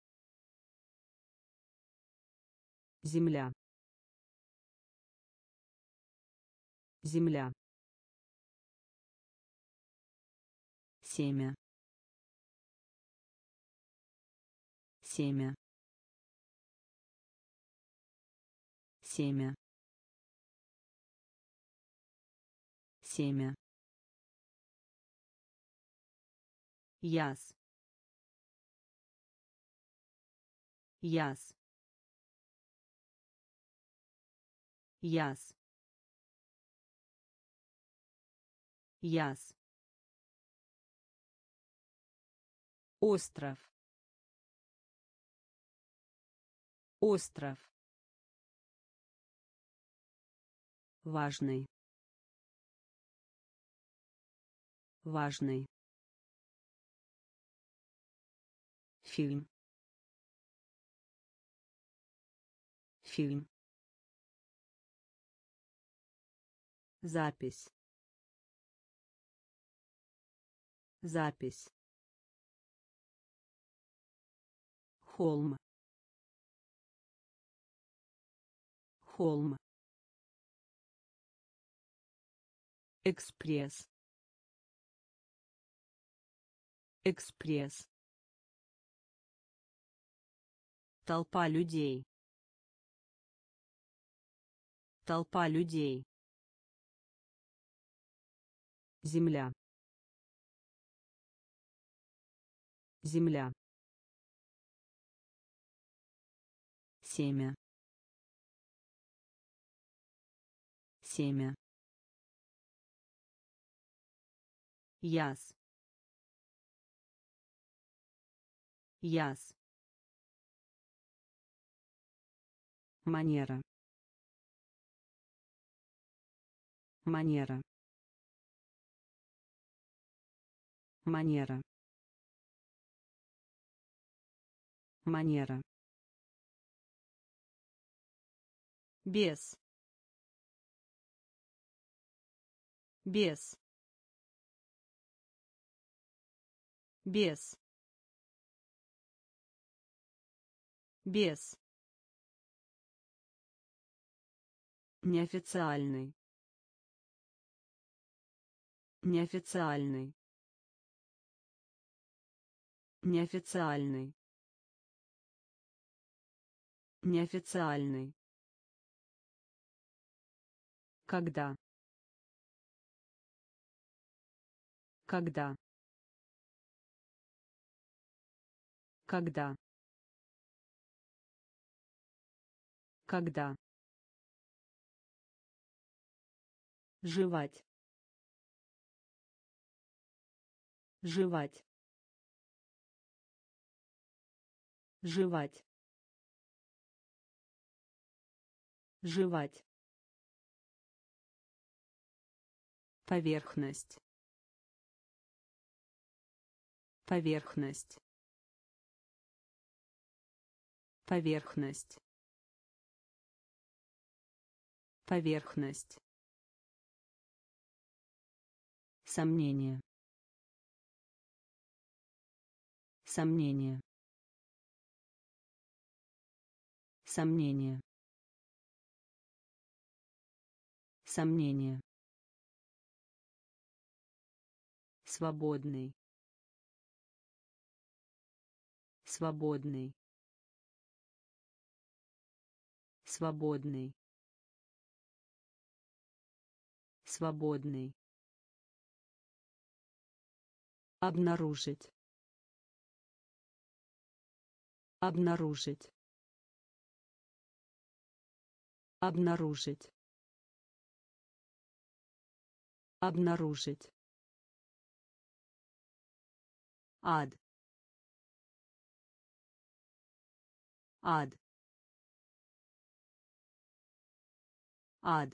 земля, земля, семя, семя, семя, семя, яс, яс, яс, яс, остров, остров, важный, важный, фильм, фильм, запись, запись, холм, холм, экспресс, экспресс, толпа людей, толпа людей, земля, земля, семя, семя, яс, яс, манера, манера, манера, манера, без, без, без, без, неофициальный, неофициальный, неофициальный, неофициальный, когда, когда, когда, когда, жевать, жевать, жевать, жевать, поверхность, поверхность, поверхность, поверхность, сомнение, сомнение, сомнение, сомнение, свободный, свободный, свободный, свободный, обнаружить, обнаружить, обнаружить, обнаружить, ад, ад, ад,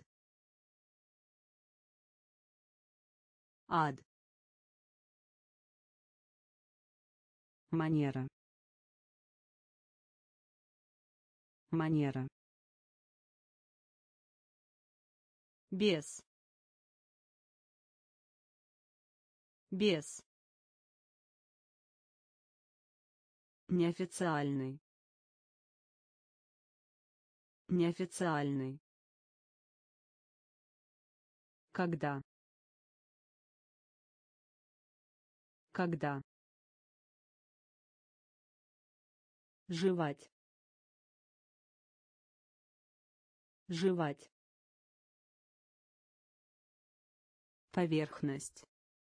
ад, манера, манера, без, без, неофициальный, неофициальный, когда, когда, жевать, жевать, поверхность,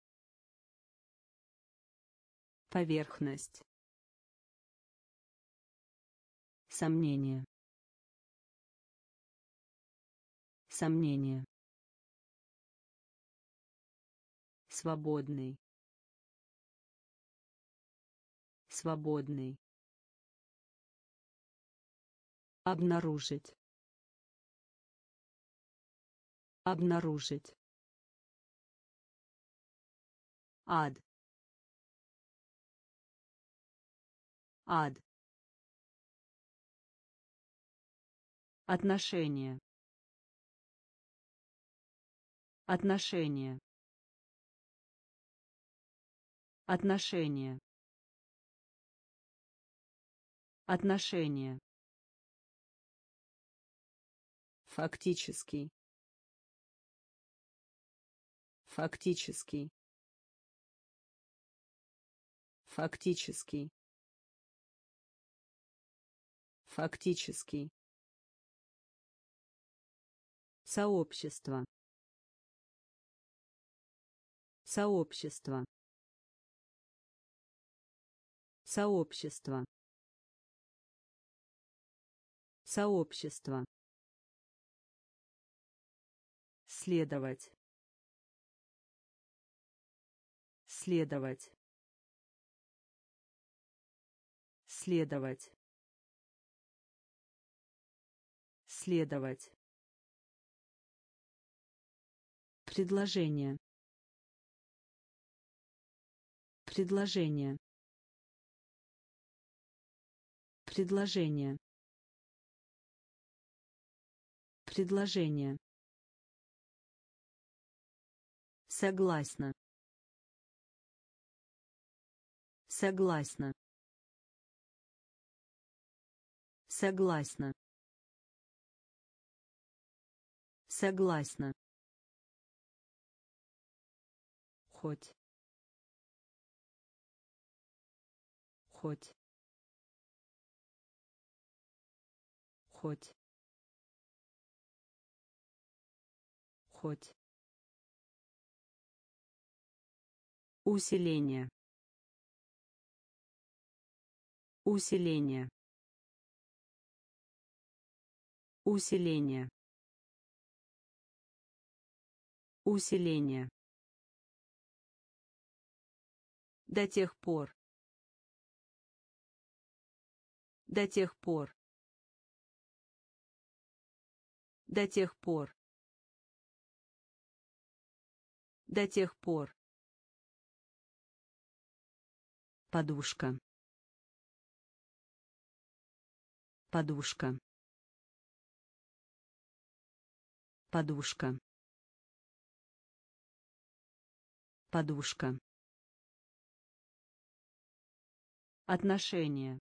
поверхность, сомнение, сомнение, свободный, свободный, обнаружить, обнаружить, ад, ад, отношение, отношение, отношение, отношение, фактический, фактический, фактический, фактический, сообщество, сообщество, сообщество, сообщество, следовать, следовать, следовать, следовать, предложение, предложение, предложение, предложение, согласна, согласна, согласна, согласна, хоть, хоть, хоть, хоть, усиление, усиление, усиление, усиление, до тех пор, до тех пор, до тех пор, до тех пор, подушка, подушка, подушка, подушка, отношения,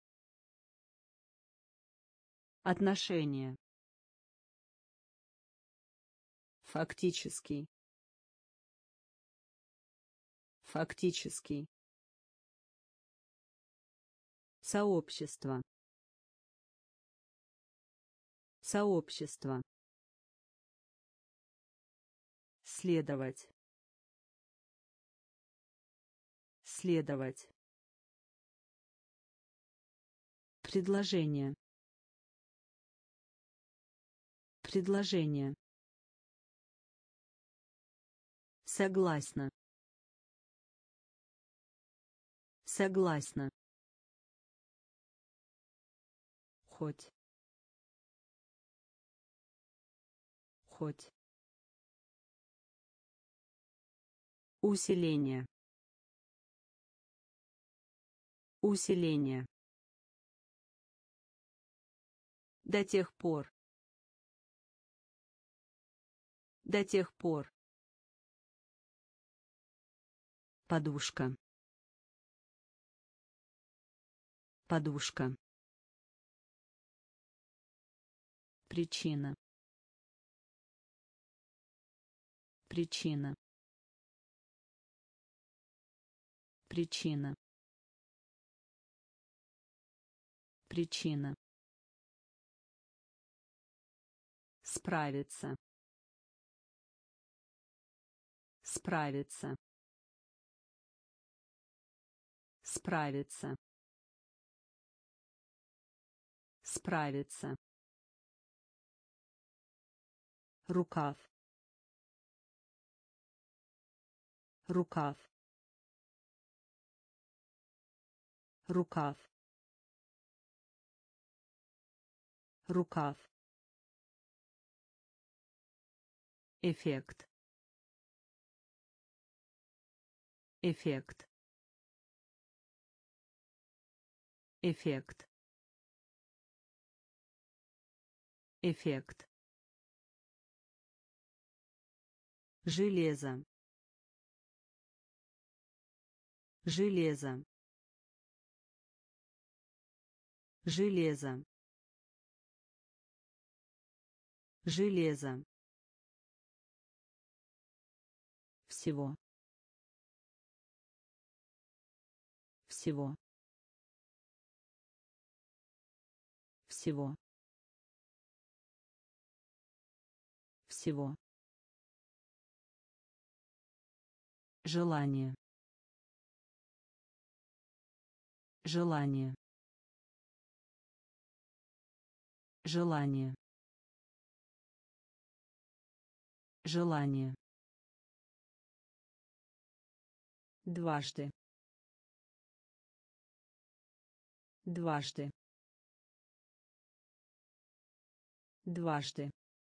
отношения, фактический, фактический, сообщество, сообщество, следовать, следовать, предложение, предложение, согласна, согласна, хоть, хоть, усиление, усиление, до тех пор, до тех пор, подушка, подушка, причина, причина, причина, причина, справиться, справиться, справиться, справиться, рукав, рукав, рукав, рукав, эффект, эффект, эффект, эффект, железо, железо, железо, железо, всего, всего, всего, всего, желание, желание, желание, желание, дважды, дважды, дважды,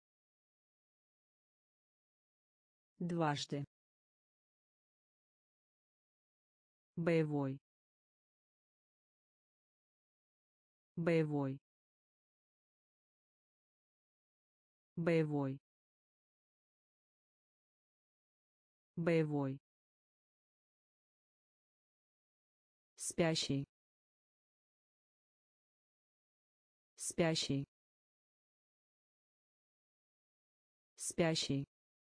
дважды, боевой, боевой, боевой, боевой, спящий, спящий, спящий,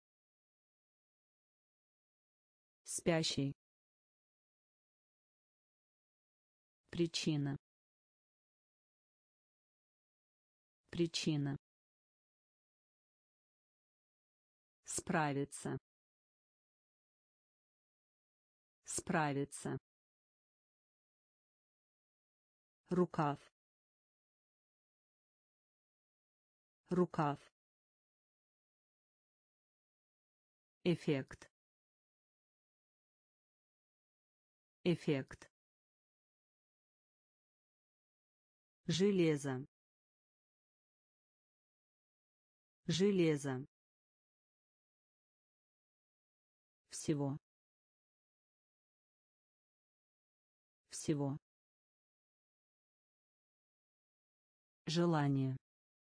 спящий, причина, причина, справиться, справиться, рукав, рукав, эффект, эффект, железо, железо, всего, всего, желание,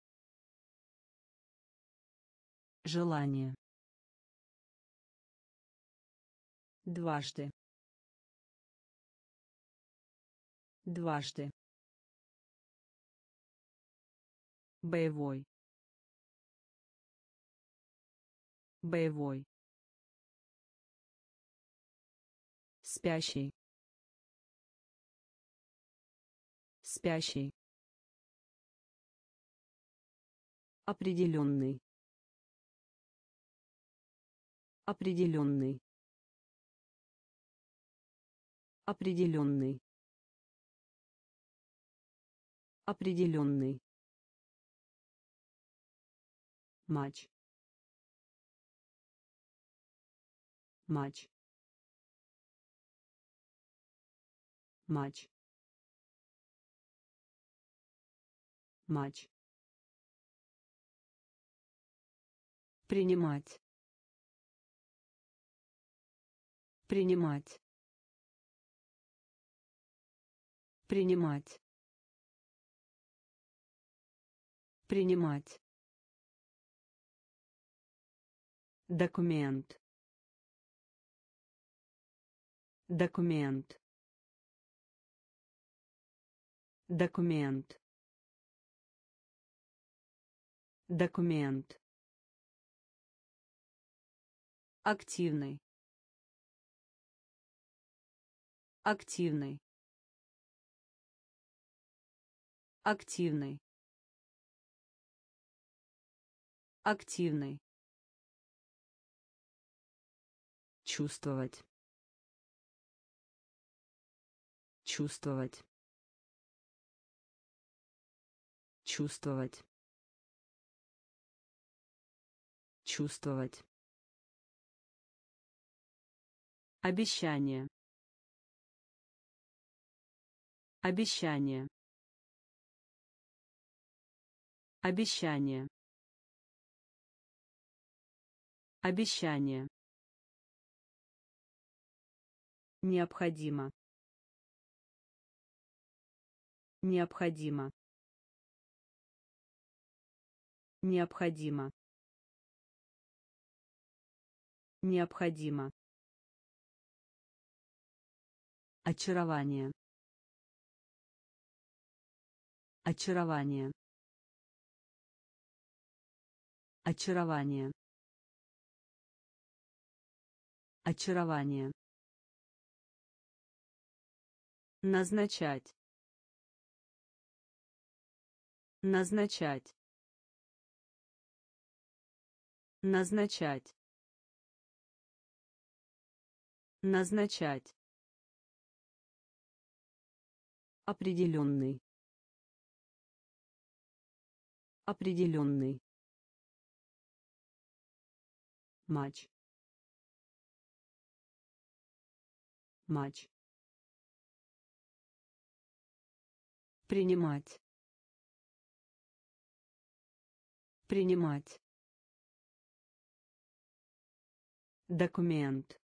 желание, дважды, дважды, боевой, боевой, спящий, спящий, определенный, определенный, определенный, определенный, матч, матч, матч, матч, принимать, принимать, принимать, принимать, документ, документ, документ, документ, активный, активный, активный, активный, чувствовать, чувствовать, чувствовать, чувствовать, обещание, обещание, обещание, обещание, необходимо, необходимо, необходимо, необходимо, очарование, очарование, очарование, очарование, назначать, назначать, назначать, назначать, определенный, определенный, матч, матч, принимать, Принимать. Документ.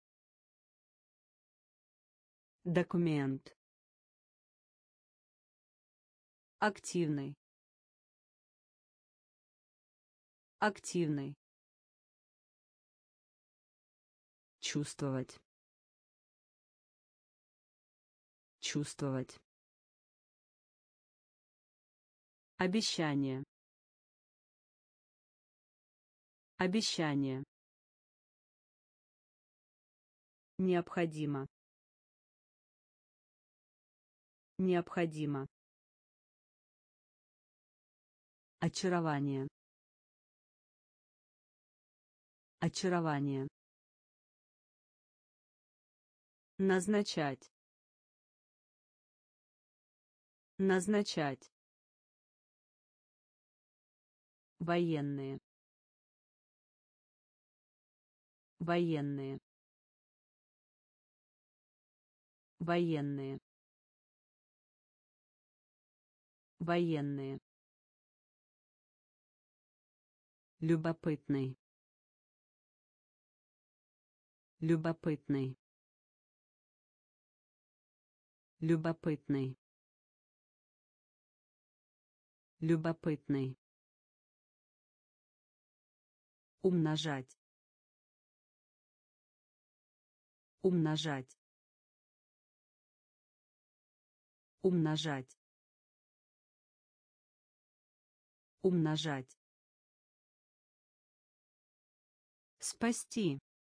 Документ. Активный. Активный. Чувствовать. Чувствовать. Обещание. Обещание. Необходимо. Необходимо. Очарование. Очарование. Назначать. Назначать. Военные. Военные. Военные. Военные. Любопытный. Любопытный. Любопытный. Любопытный. Умножать. Умножать. Умножать. Умножать. Спасти.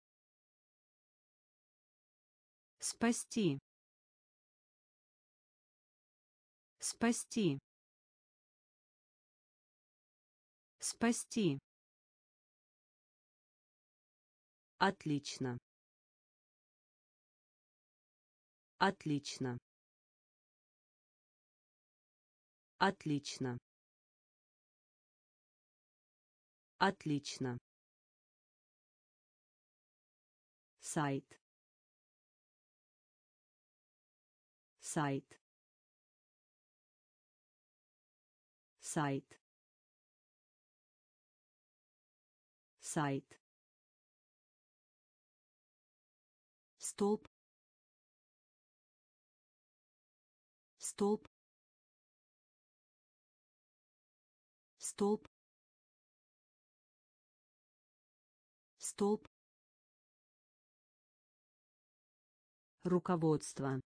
Спасти. Спасти. Спасти. Отлично. Отлично. Отлично. Отлично. Сайт. Сайт. Сайт. Сайт. Столб. Столб. Столб. Столб. Руководство.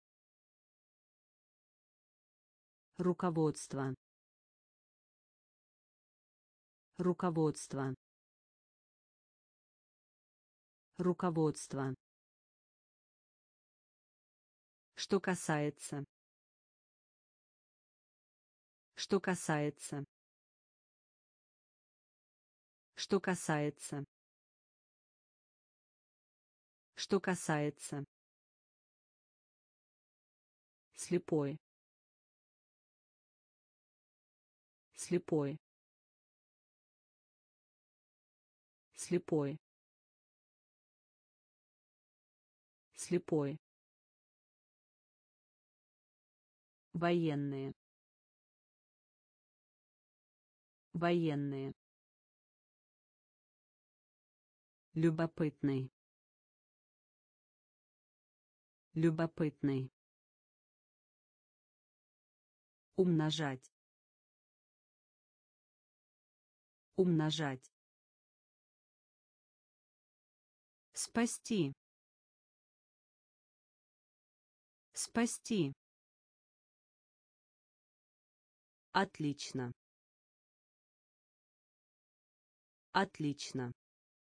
Руководство. Руководство. Руководство. Что касается. Что касается. Что касается. Что касается. Слепой. Слепой. Слепой. Слепой. Военные. Военные. Любопытный. Любопытный. Умножать. Умножать. Спасти. Спасти. Отлично. Отлично.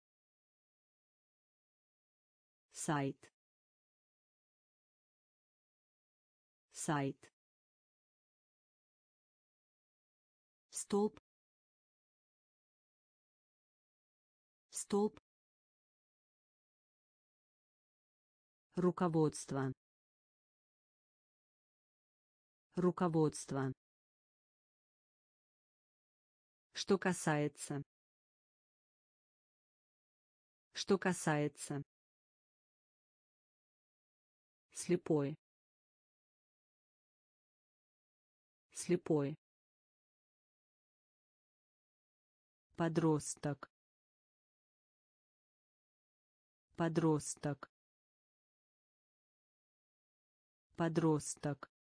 Сайт. Сайт. Столб. Столб. Руководство. Руководство. Что касается. Что касается. Слепой. Слепой. Подросток. Подросток. Подросток.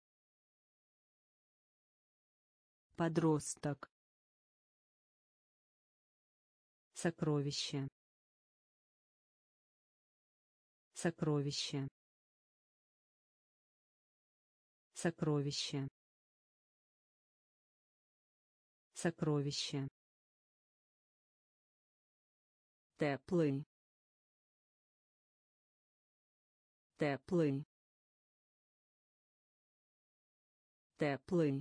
Подросток. Сокровище. Сокровище. Сокровище. Сокровище. Теплый. Теплый. Теплый.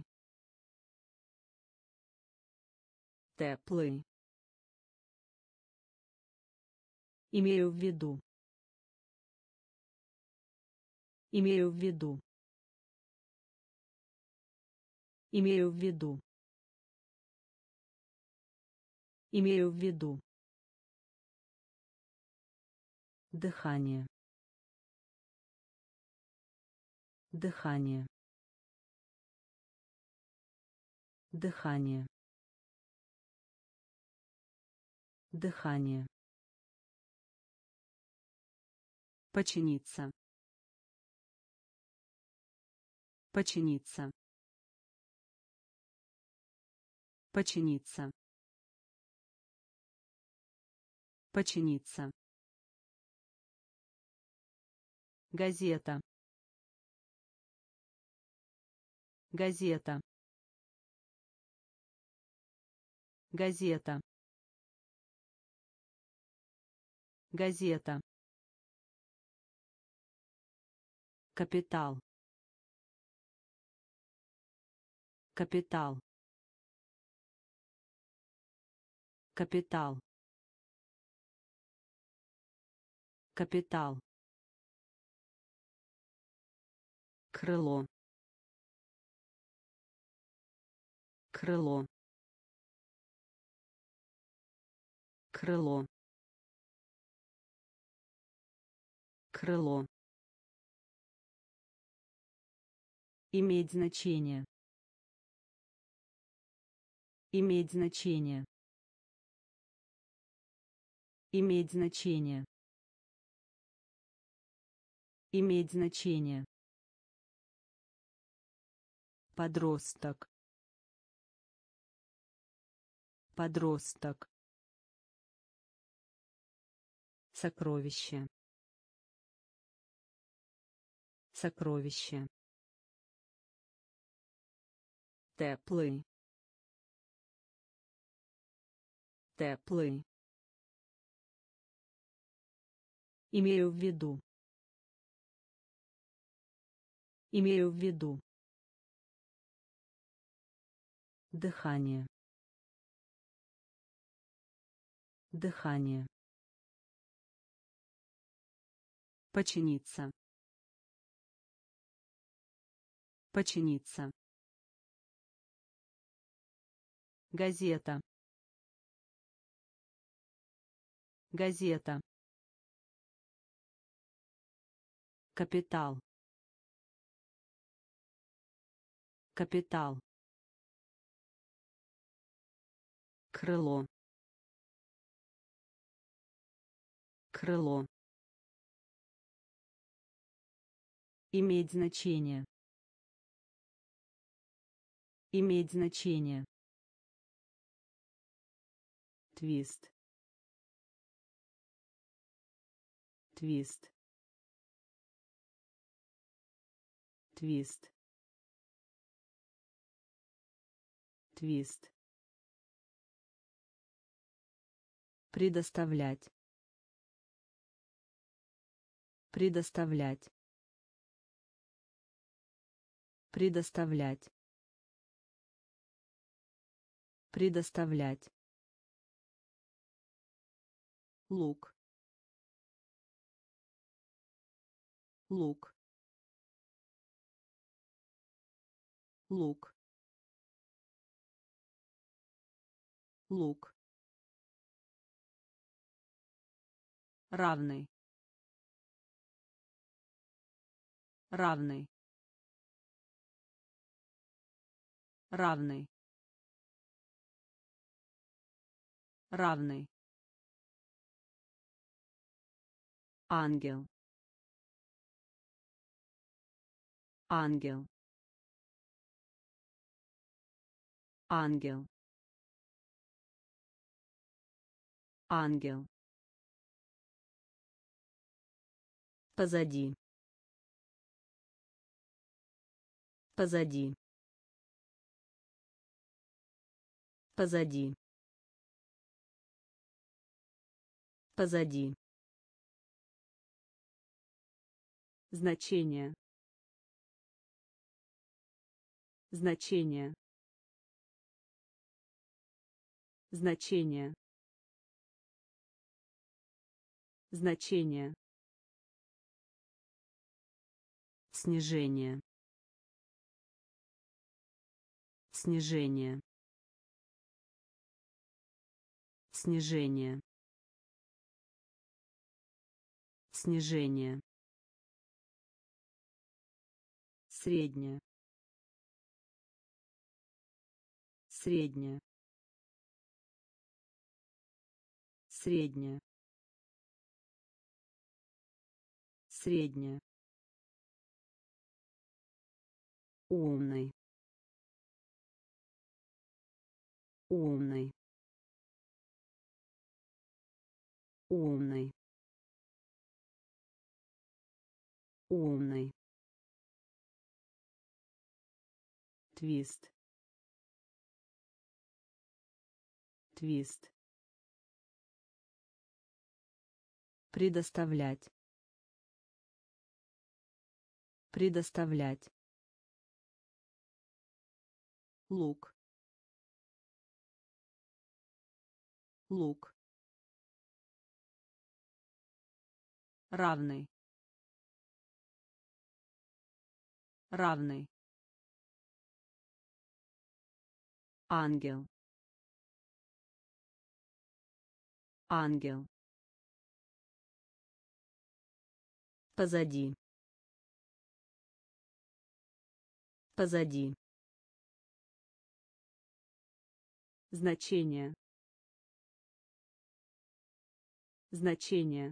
Теплый. Имею в виду. Имею в виду. Имею в виду. Имею в виду. Дыхание. Дыхание. Дыхание. Дыхание. Починиться. Починиться. Починиться. Починиться. Газета. Газета. Газета. Газета. Капитал. Капитал. Капитал. Капитал. Крыло. Крыло. Крыло. Крыло. Иметь значение. Иметь значение. Иметь значение. Иметь значение. Подросток. Подросток. Сокровище. Сокровище. Теплый. Теплый. Имею в виду. Имею в виду. Дыхание. Дыхание. Починиться. Починиться. Газета. Газета. Капитал. Капитал. Крыло. Крыло. Иметь значение. Иметь значение. Твист. Твист. Твист. Твист. Предоставлять. Предоставлять. Предоставлять. Предоставлять. Лук. Лук. Лук. Лук. Равный. Равный. Равный. равный, ангел, ангел, ангел, ангел, позади, позади, позади, позади, значение, значение, значение, значение, снижение, снижение, снижение, снижение, средняя, средняя, средняя, средняя, умный, умный, умный, умный, твист, твист, предоставлять, предоставлять, лук, лук, равный, равный, ангел, ангел, позади, позади, значение, значение,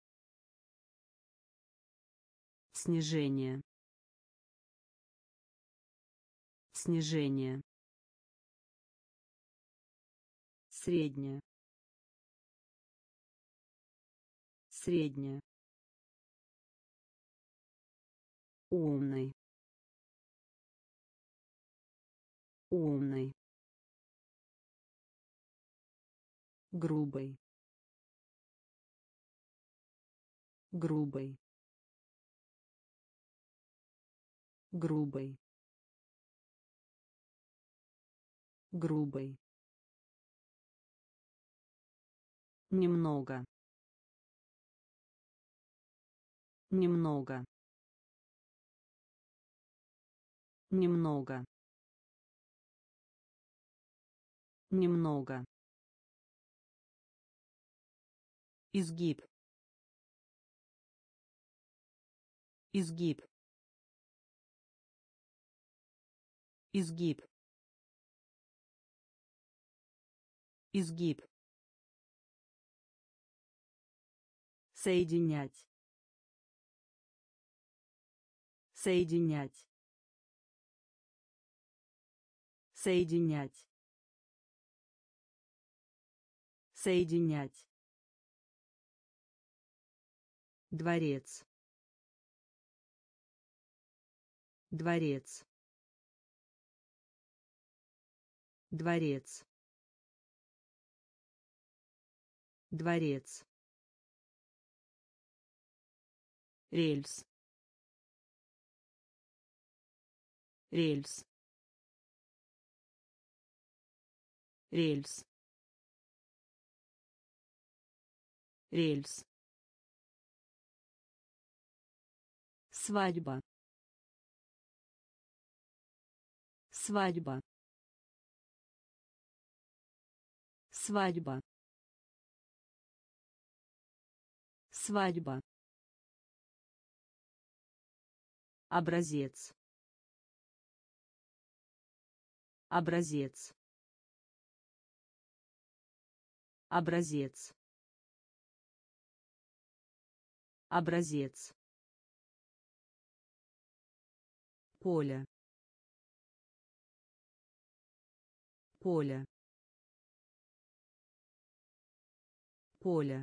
снижение, снижение, средняя, средняя, умный, умный, грубый, грубый, грубый, грубый, немного, немного, немного, немного, изгиб, изгиб, изгиб, изгиб, соединять, соединять, соединять, соединять, дворец, дворец, дворец, дворец, рельс, рельс, рельс, рельс, свадьба, свадьба, свадьба, свадьба, образец, образец, Образец. Образец. Поле. Поле. Поле.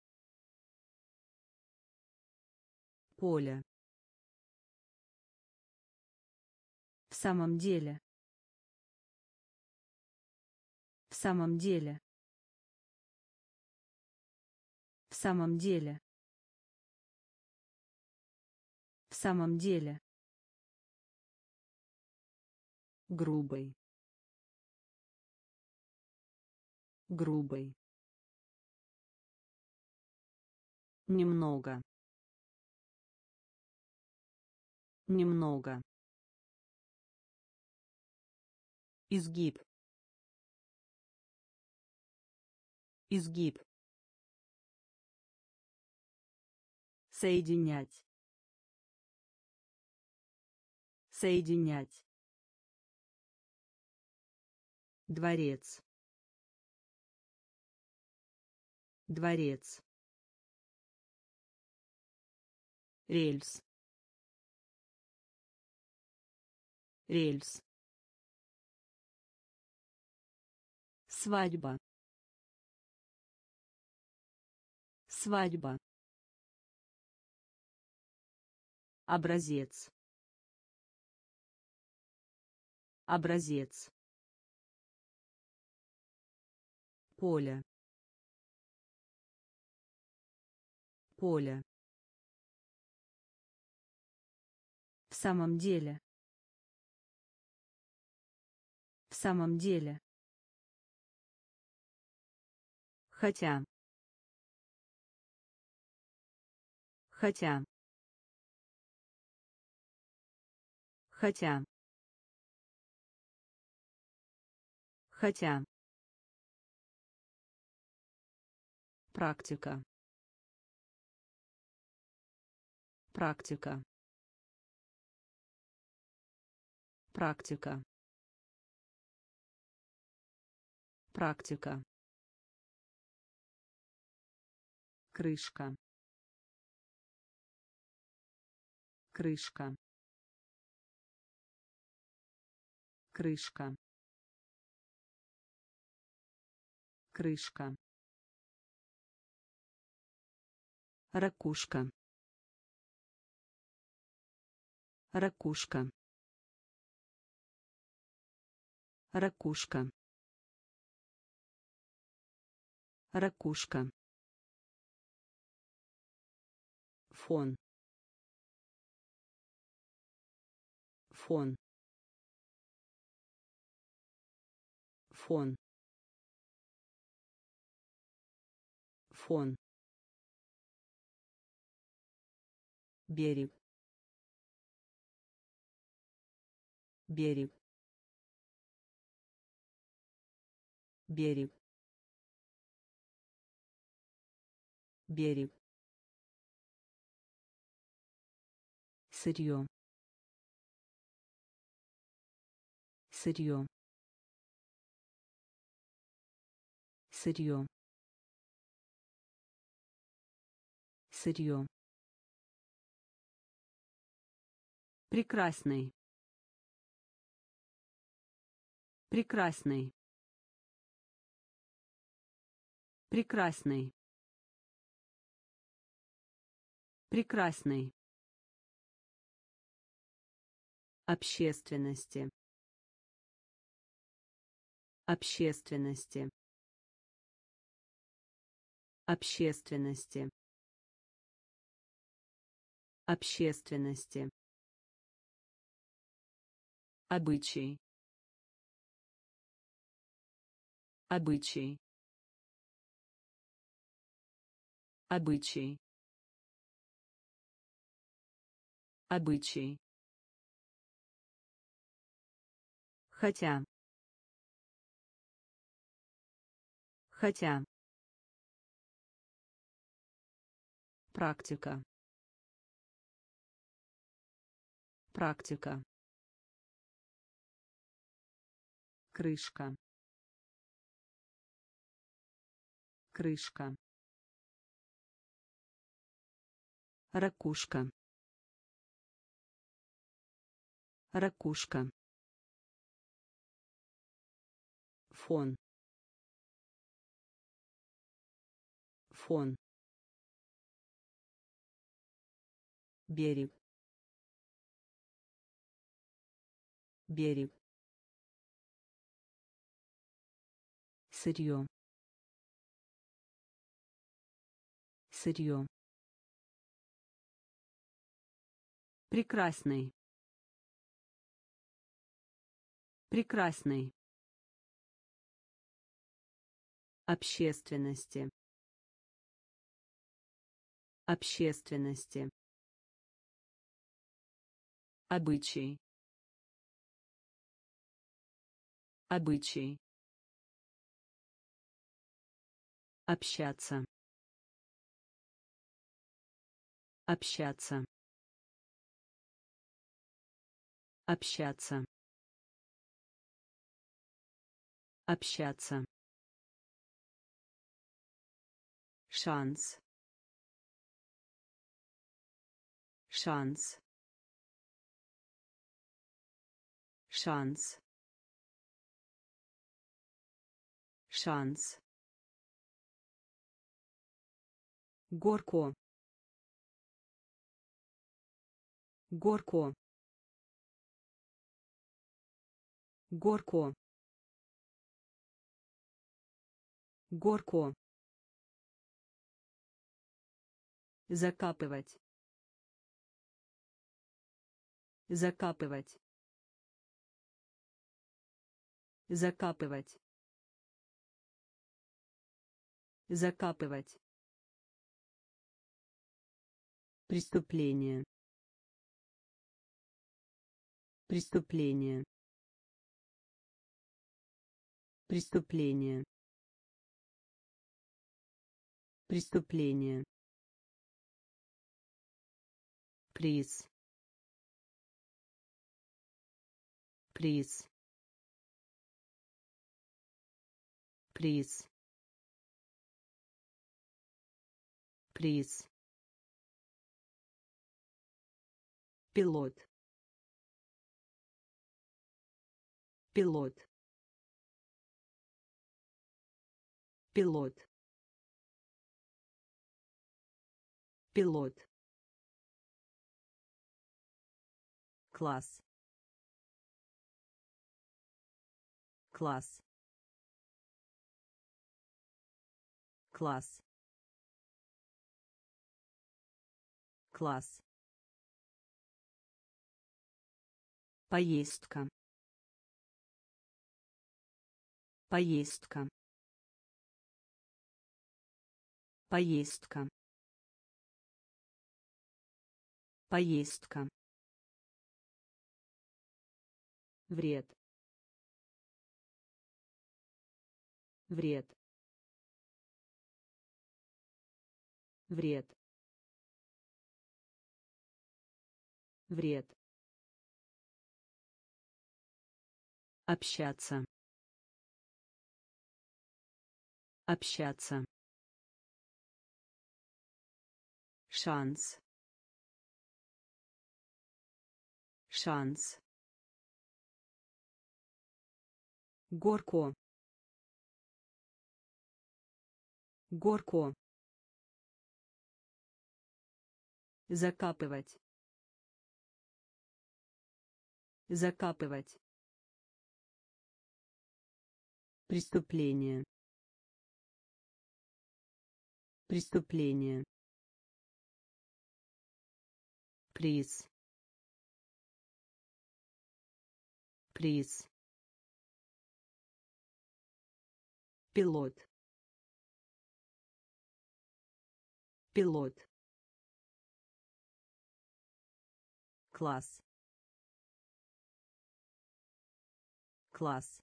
Поле. В самом деле. В самом деле. В самом деле. В самом деле. Грубый. Грубый. Немного. Немного. Изгиб. Изгиб. Соединять. Соединять. Дворец. Дворец. Рельс. Рельс. Свадьба. Свадьба. Образец. Образец. Поле. Поле. В самом деле. В самом деле. Хотя. Хотя. Хотя. Хотя. Практика. Практика. Практика. Практика. Крышка. Крышка. Крышка. Крышка. Ракушка. Ракушка. Ракушка. Ракушка. Фон. Фон. Фон. Фон. Берег. Берег. Берег. Берег. Сырье. Сырье. Сырье. Сырье. Прекрасный. Прекрасный. Прекрасный. Прекрасный. Общественности. Общественности. Общественности. Общественности. Обычай. Обычай. Обычай. Обычай. Хотя. Хотя. Практика. Практика. Крышка. крышка, ракушка, ракушка, фон, фон, берег, берег, сырье, сырье, прекрасный, прекрасный, общественности, общественности, обычай, обычай, общаться, общаться, общаться, общаться, шанс, шанс, шанс, шанс, горко, горко, горко, горко, закапывать, закапывать, закапывать, закапывать, преступление, преступление, преступление, преступление, приз, приз, приз, приз, пилот, пилот, пилот, пилот, класс, класс, класс, класс, поездка, поездка, поездка, поездка, вред, вред, вред, вред, общаться, общаться, шанс, шанс, горко, горко, закапывать, закапывать, преступление, преступление, приз, приз, пилот, пилот, класс, класс,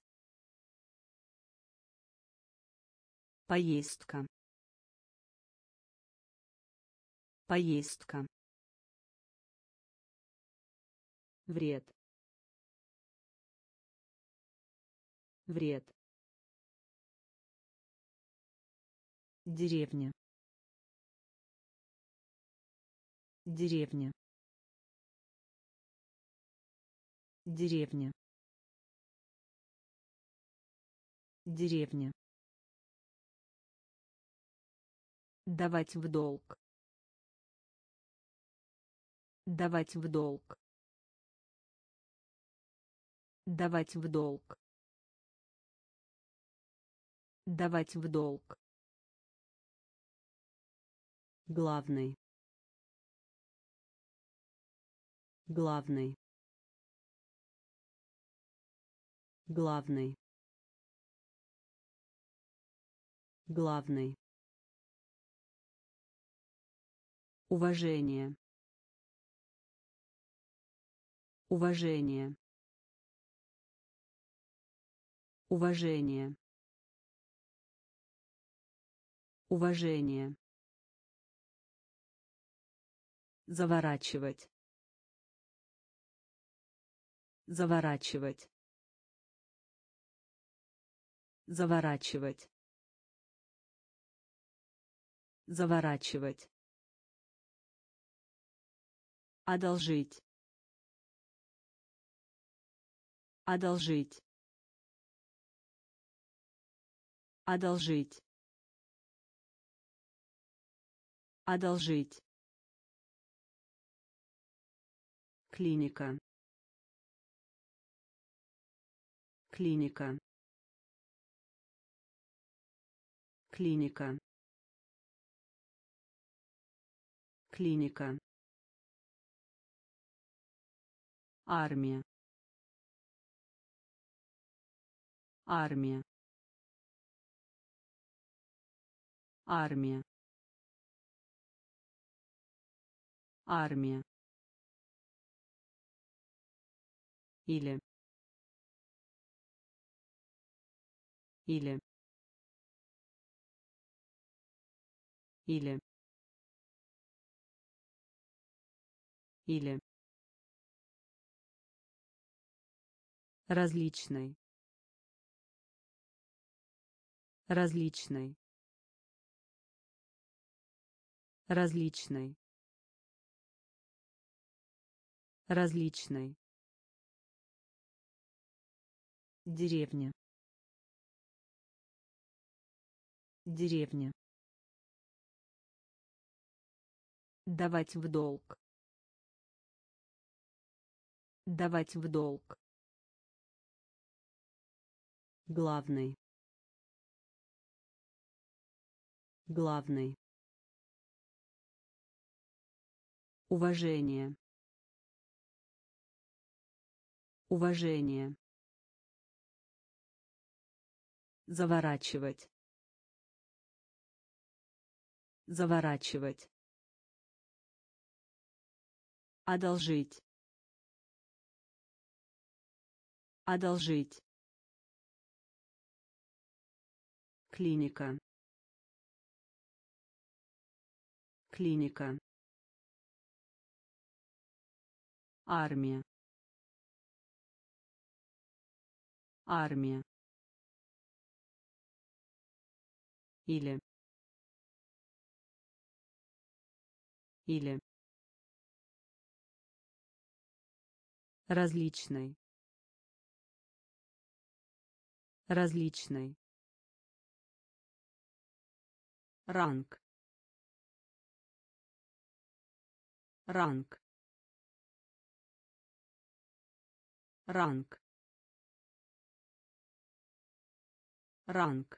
поездка, поездка, вред, вред, Деревня. Деревня. Деревня. Деревня. Давать в долг. Давать в долг. Давать в долг. Давать в долг. Главный. Главный. Главный. Главный. Уважение. Уважение. Уважение. Уважение. Заворачивать. Заворачивать. Заворачивать. Заворачивать. Одолжить. Одолжить. Одолжить. Одолжить. Клиника. Клиника. Клиника. Клиника. Армия. Армия. Армия. Армия. Или. Или. Или. Или. Различный. Различный. Различный. Различный. Деревня. Деревня. Давать в долг. Давать в долг. Главный. Главный. Уважение. Уважение. Заворачивать. Заворачивать. Одолжить. Одолжить. Клиника. Клиника. Армия. Армия. Или. Или. Различный. Различный. Ранг. Ранг. Ранг. Ранг.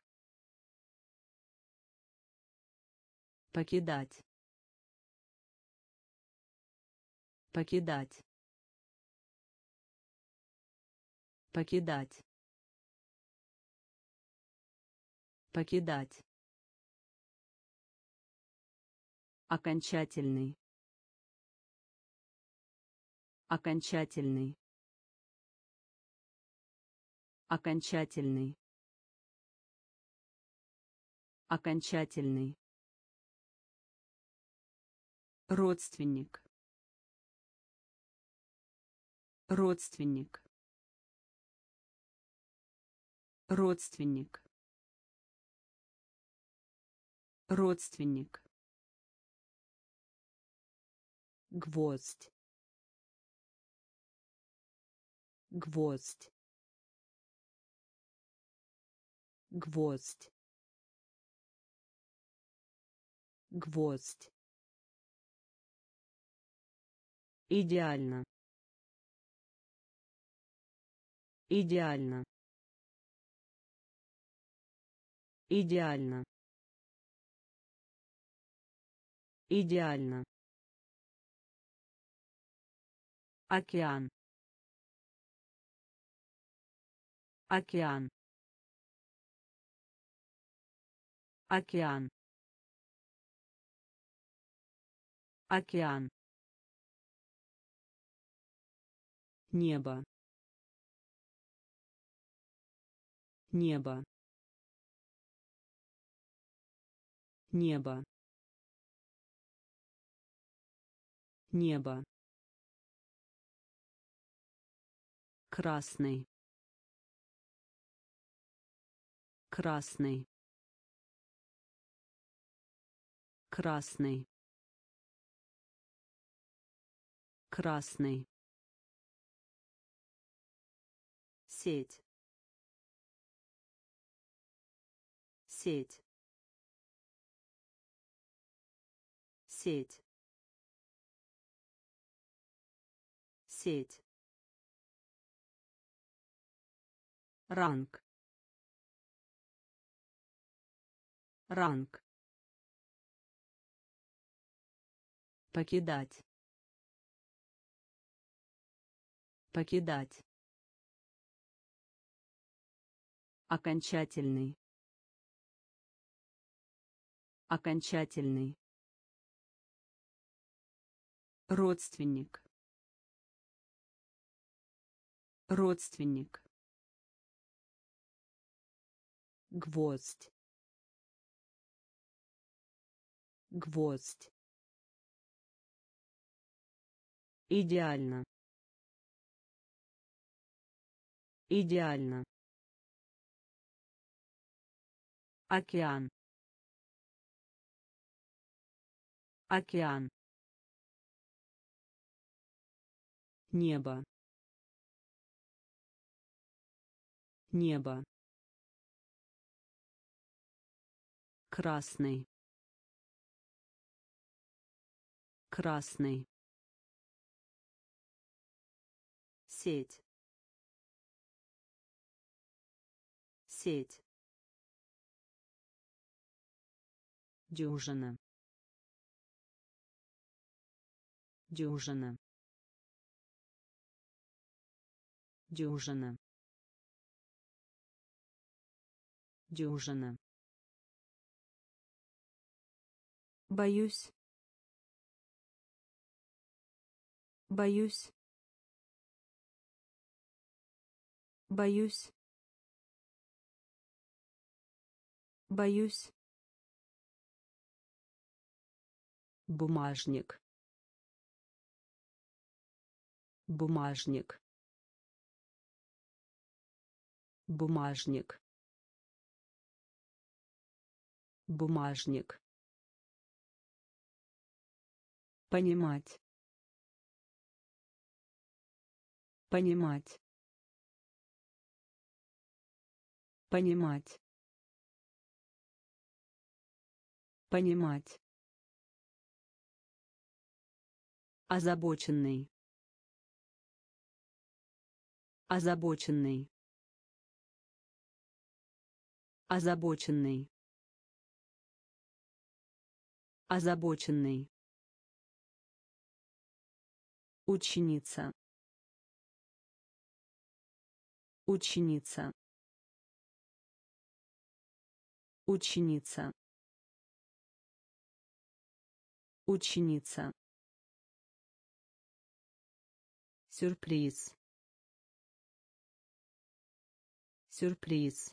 Покидать. Покидать. Покидать. Покидать. Окончательный. Окончательный. Окончательный. Окончательный. Родственник. Родственник. Родственник. родственник, гвоздь, гвоздь, гвоздь, гвоздь, идеально, идеально, идеально, идеально, океан, океан, океан, океан, небо, небо, небо, небо, красный, красный, красный, красный, сеть, сеть, сеть, сеть, ранг, ранг, покидать, покидать, окончательный, окончательный, родственник, родственник, гвоздь, гвоздь, идеально, идеально, океан, океан, небо, небо, красный, красный, сеть, сеть, дюжина, дюжина, дюжина, дюжина, боюсь, боюсь, боюсь, боюсь, бумажник, бумажник, бумажник, бумажник, понимать, понимать, понимать, понимать, озабоченный, озабоченный, озабоченный, озабоченный, ученица, ученица, ученица, ученица, сюрприз, сюрприз,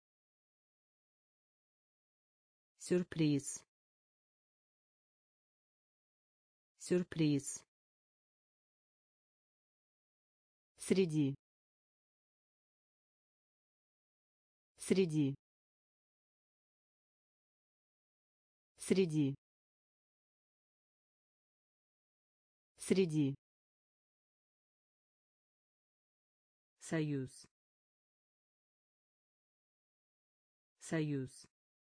сюрприз, сюрприз, среди, среди, Среди. Среди. Союз. Союз.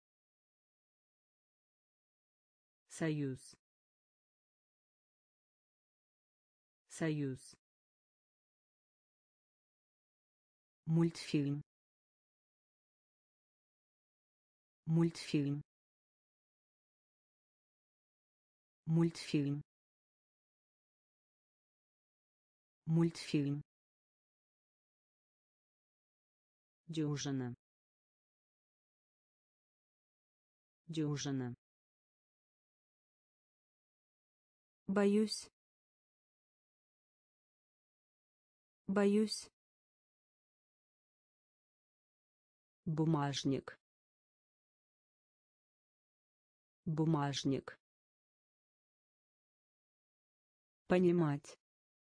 Союз. Союз. Мультфильм. Мультфильм. Мультфильм. Мультфильм. Дюжина. Дюжина. Боюсь. Боюсь. Бумажник. Бумажник. Понимать.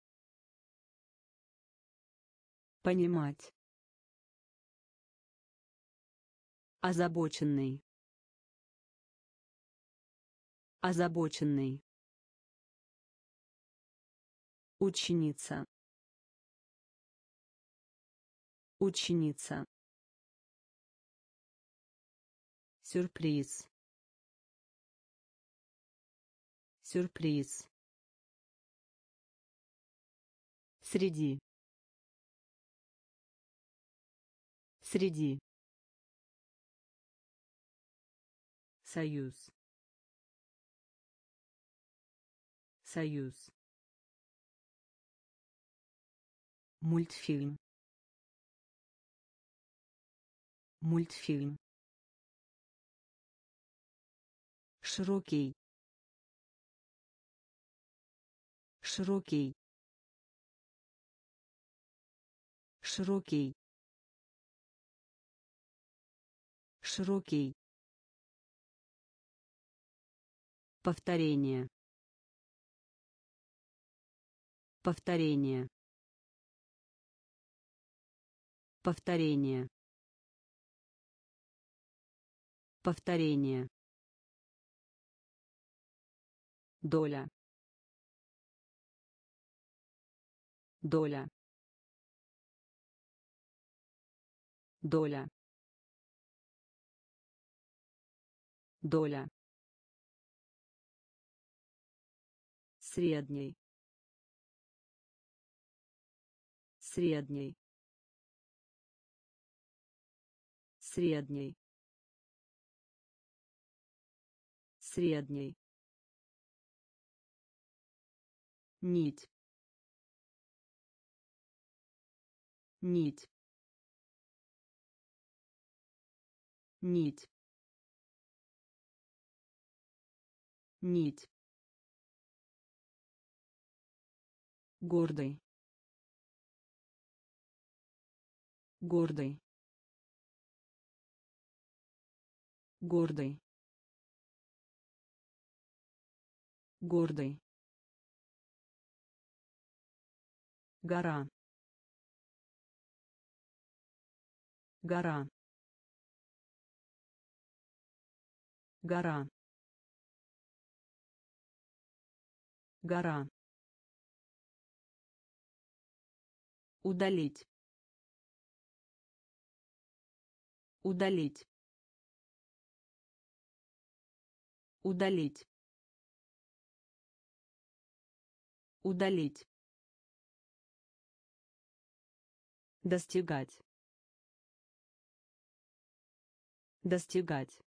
Понимать. Озабоченный. Озабоченный. Ученица. Ученица. Сюрприз. Сюрприз. Среди. Среди. Союз. Союз. Мультфильм. Мультфильм. Широкий. Широкий. Широкий. Широкий. Повторение. Повторение. Повторение. Повторение. Доля. Доля. Доля. Доля. Средний. Средний. Средний. Средний. Нить. Нить. Нить. Нить. Гордый. Гордый. Гордый. Гордый. Гора. Гора. Гора. Гора. Удалить. Удалить. Удалить. Удалить. Достигать. Достигать.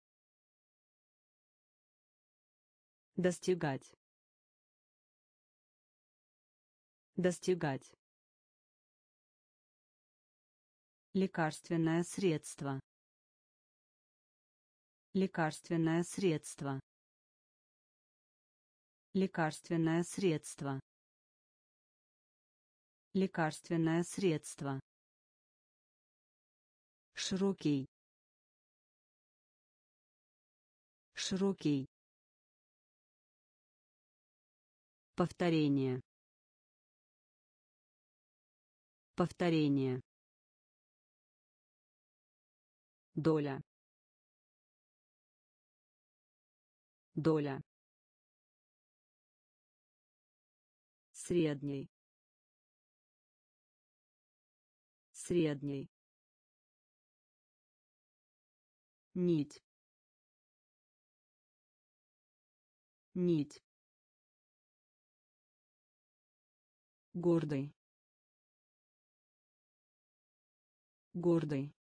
Достигать. Достигать. Лекарственное средство. Лекарственное средство. Лекарственное средство. Лекарственное средство. Широкий. Широкий. Повторение. Повторение. Доля. доля, средний, средний, нить, нить, гордый, гордый,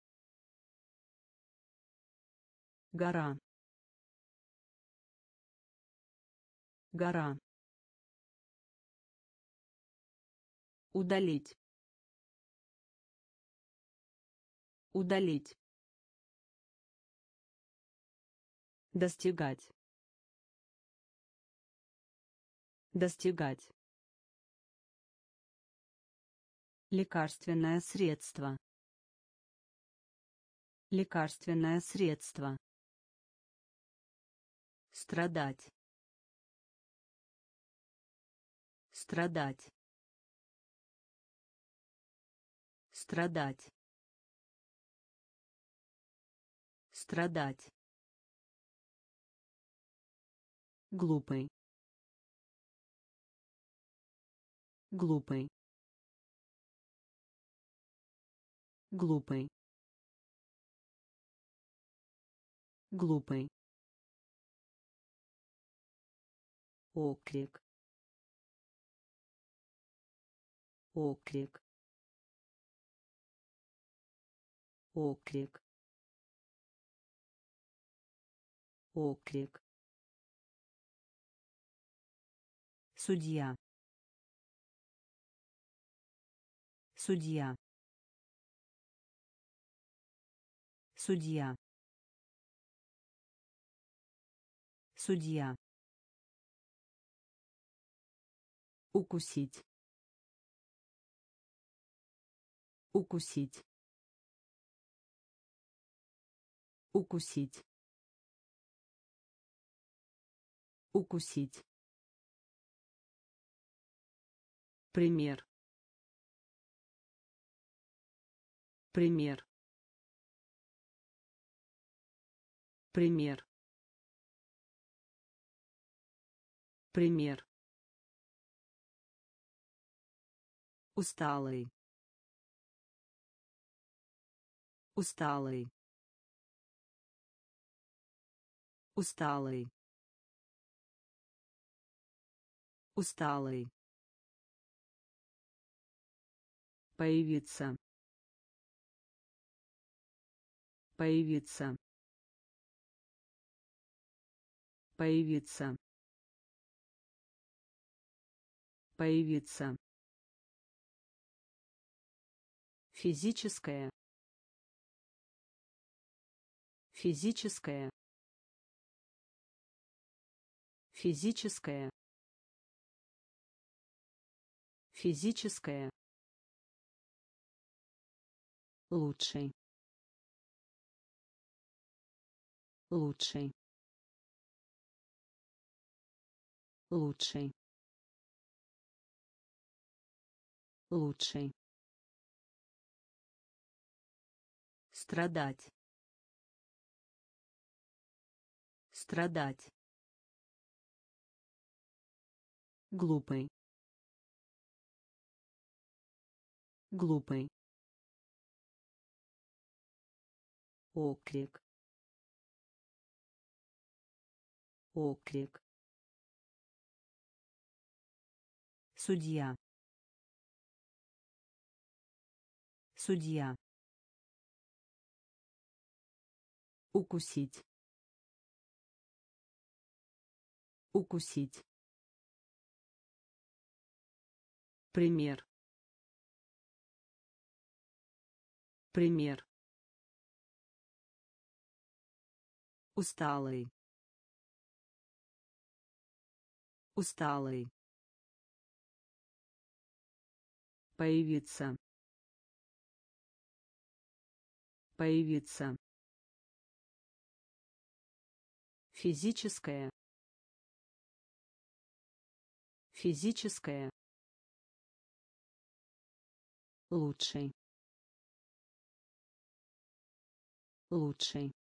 гора, гора, удалить, удалить, достигать, достигать, лекарственное средство, лекарственное средство, страдать, страдать, страдать, страдать, глупый, глупый, глупый, глупый, оклик, оклик, оклик, оклик, судья, судья, судья, судья, укусить, укусить, укусить, укусить, пример, пример, пример, пример, усталый, усталый, усталый, усталый, появиться, появиться, появиться, появиться, физическое, физическое, физическое, физическое, лучший, лучший, лучший, лучший, страдать, страдать, глупый, глупый, оклик, оклик, судья, судья, укусить, укусить, пример, пример, усталый, усталый, появиться, появиться, физическое, физическое, лучший, лучший,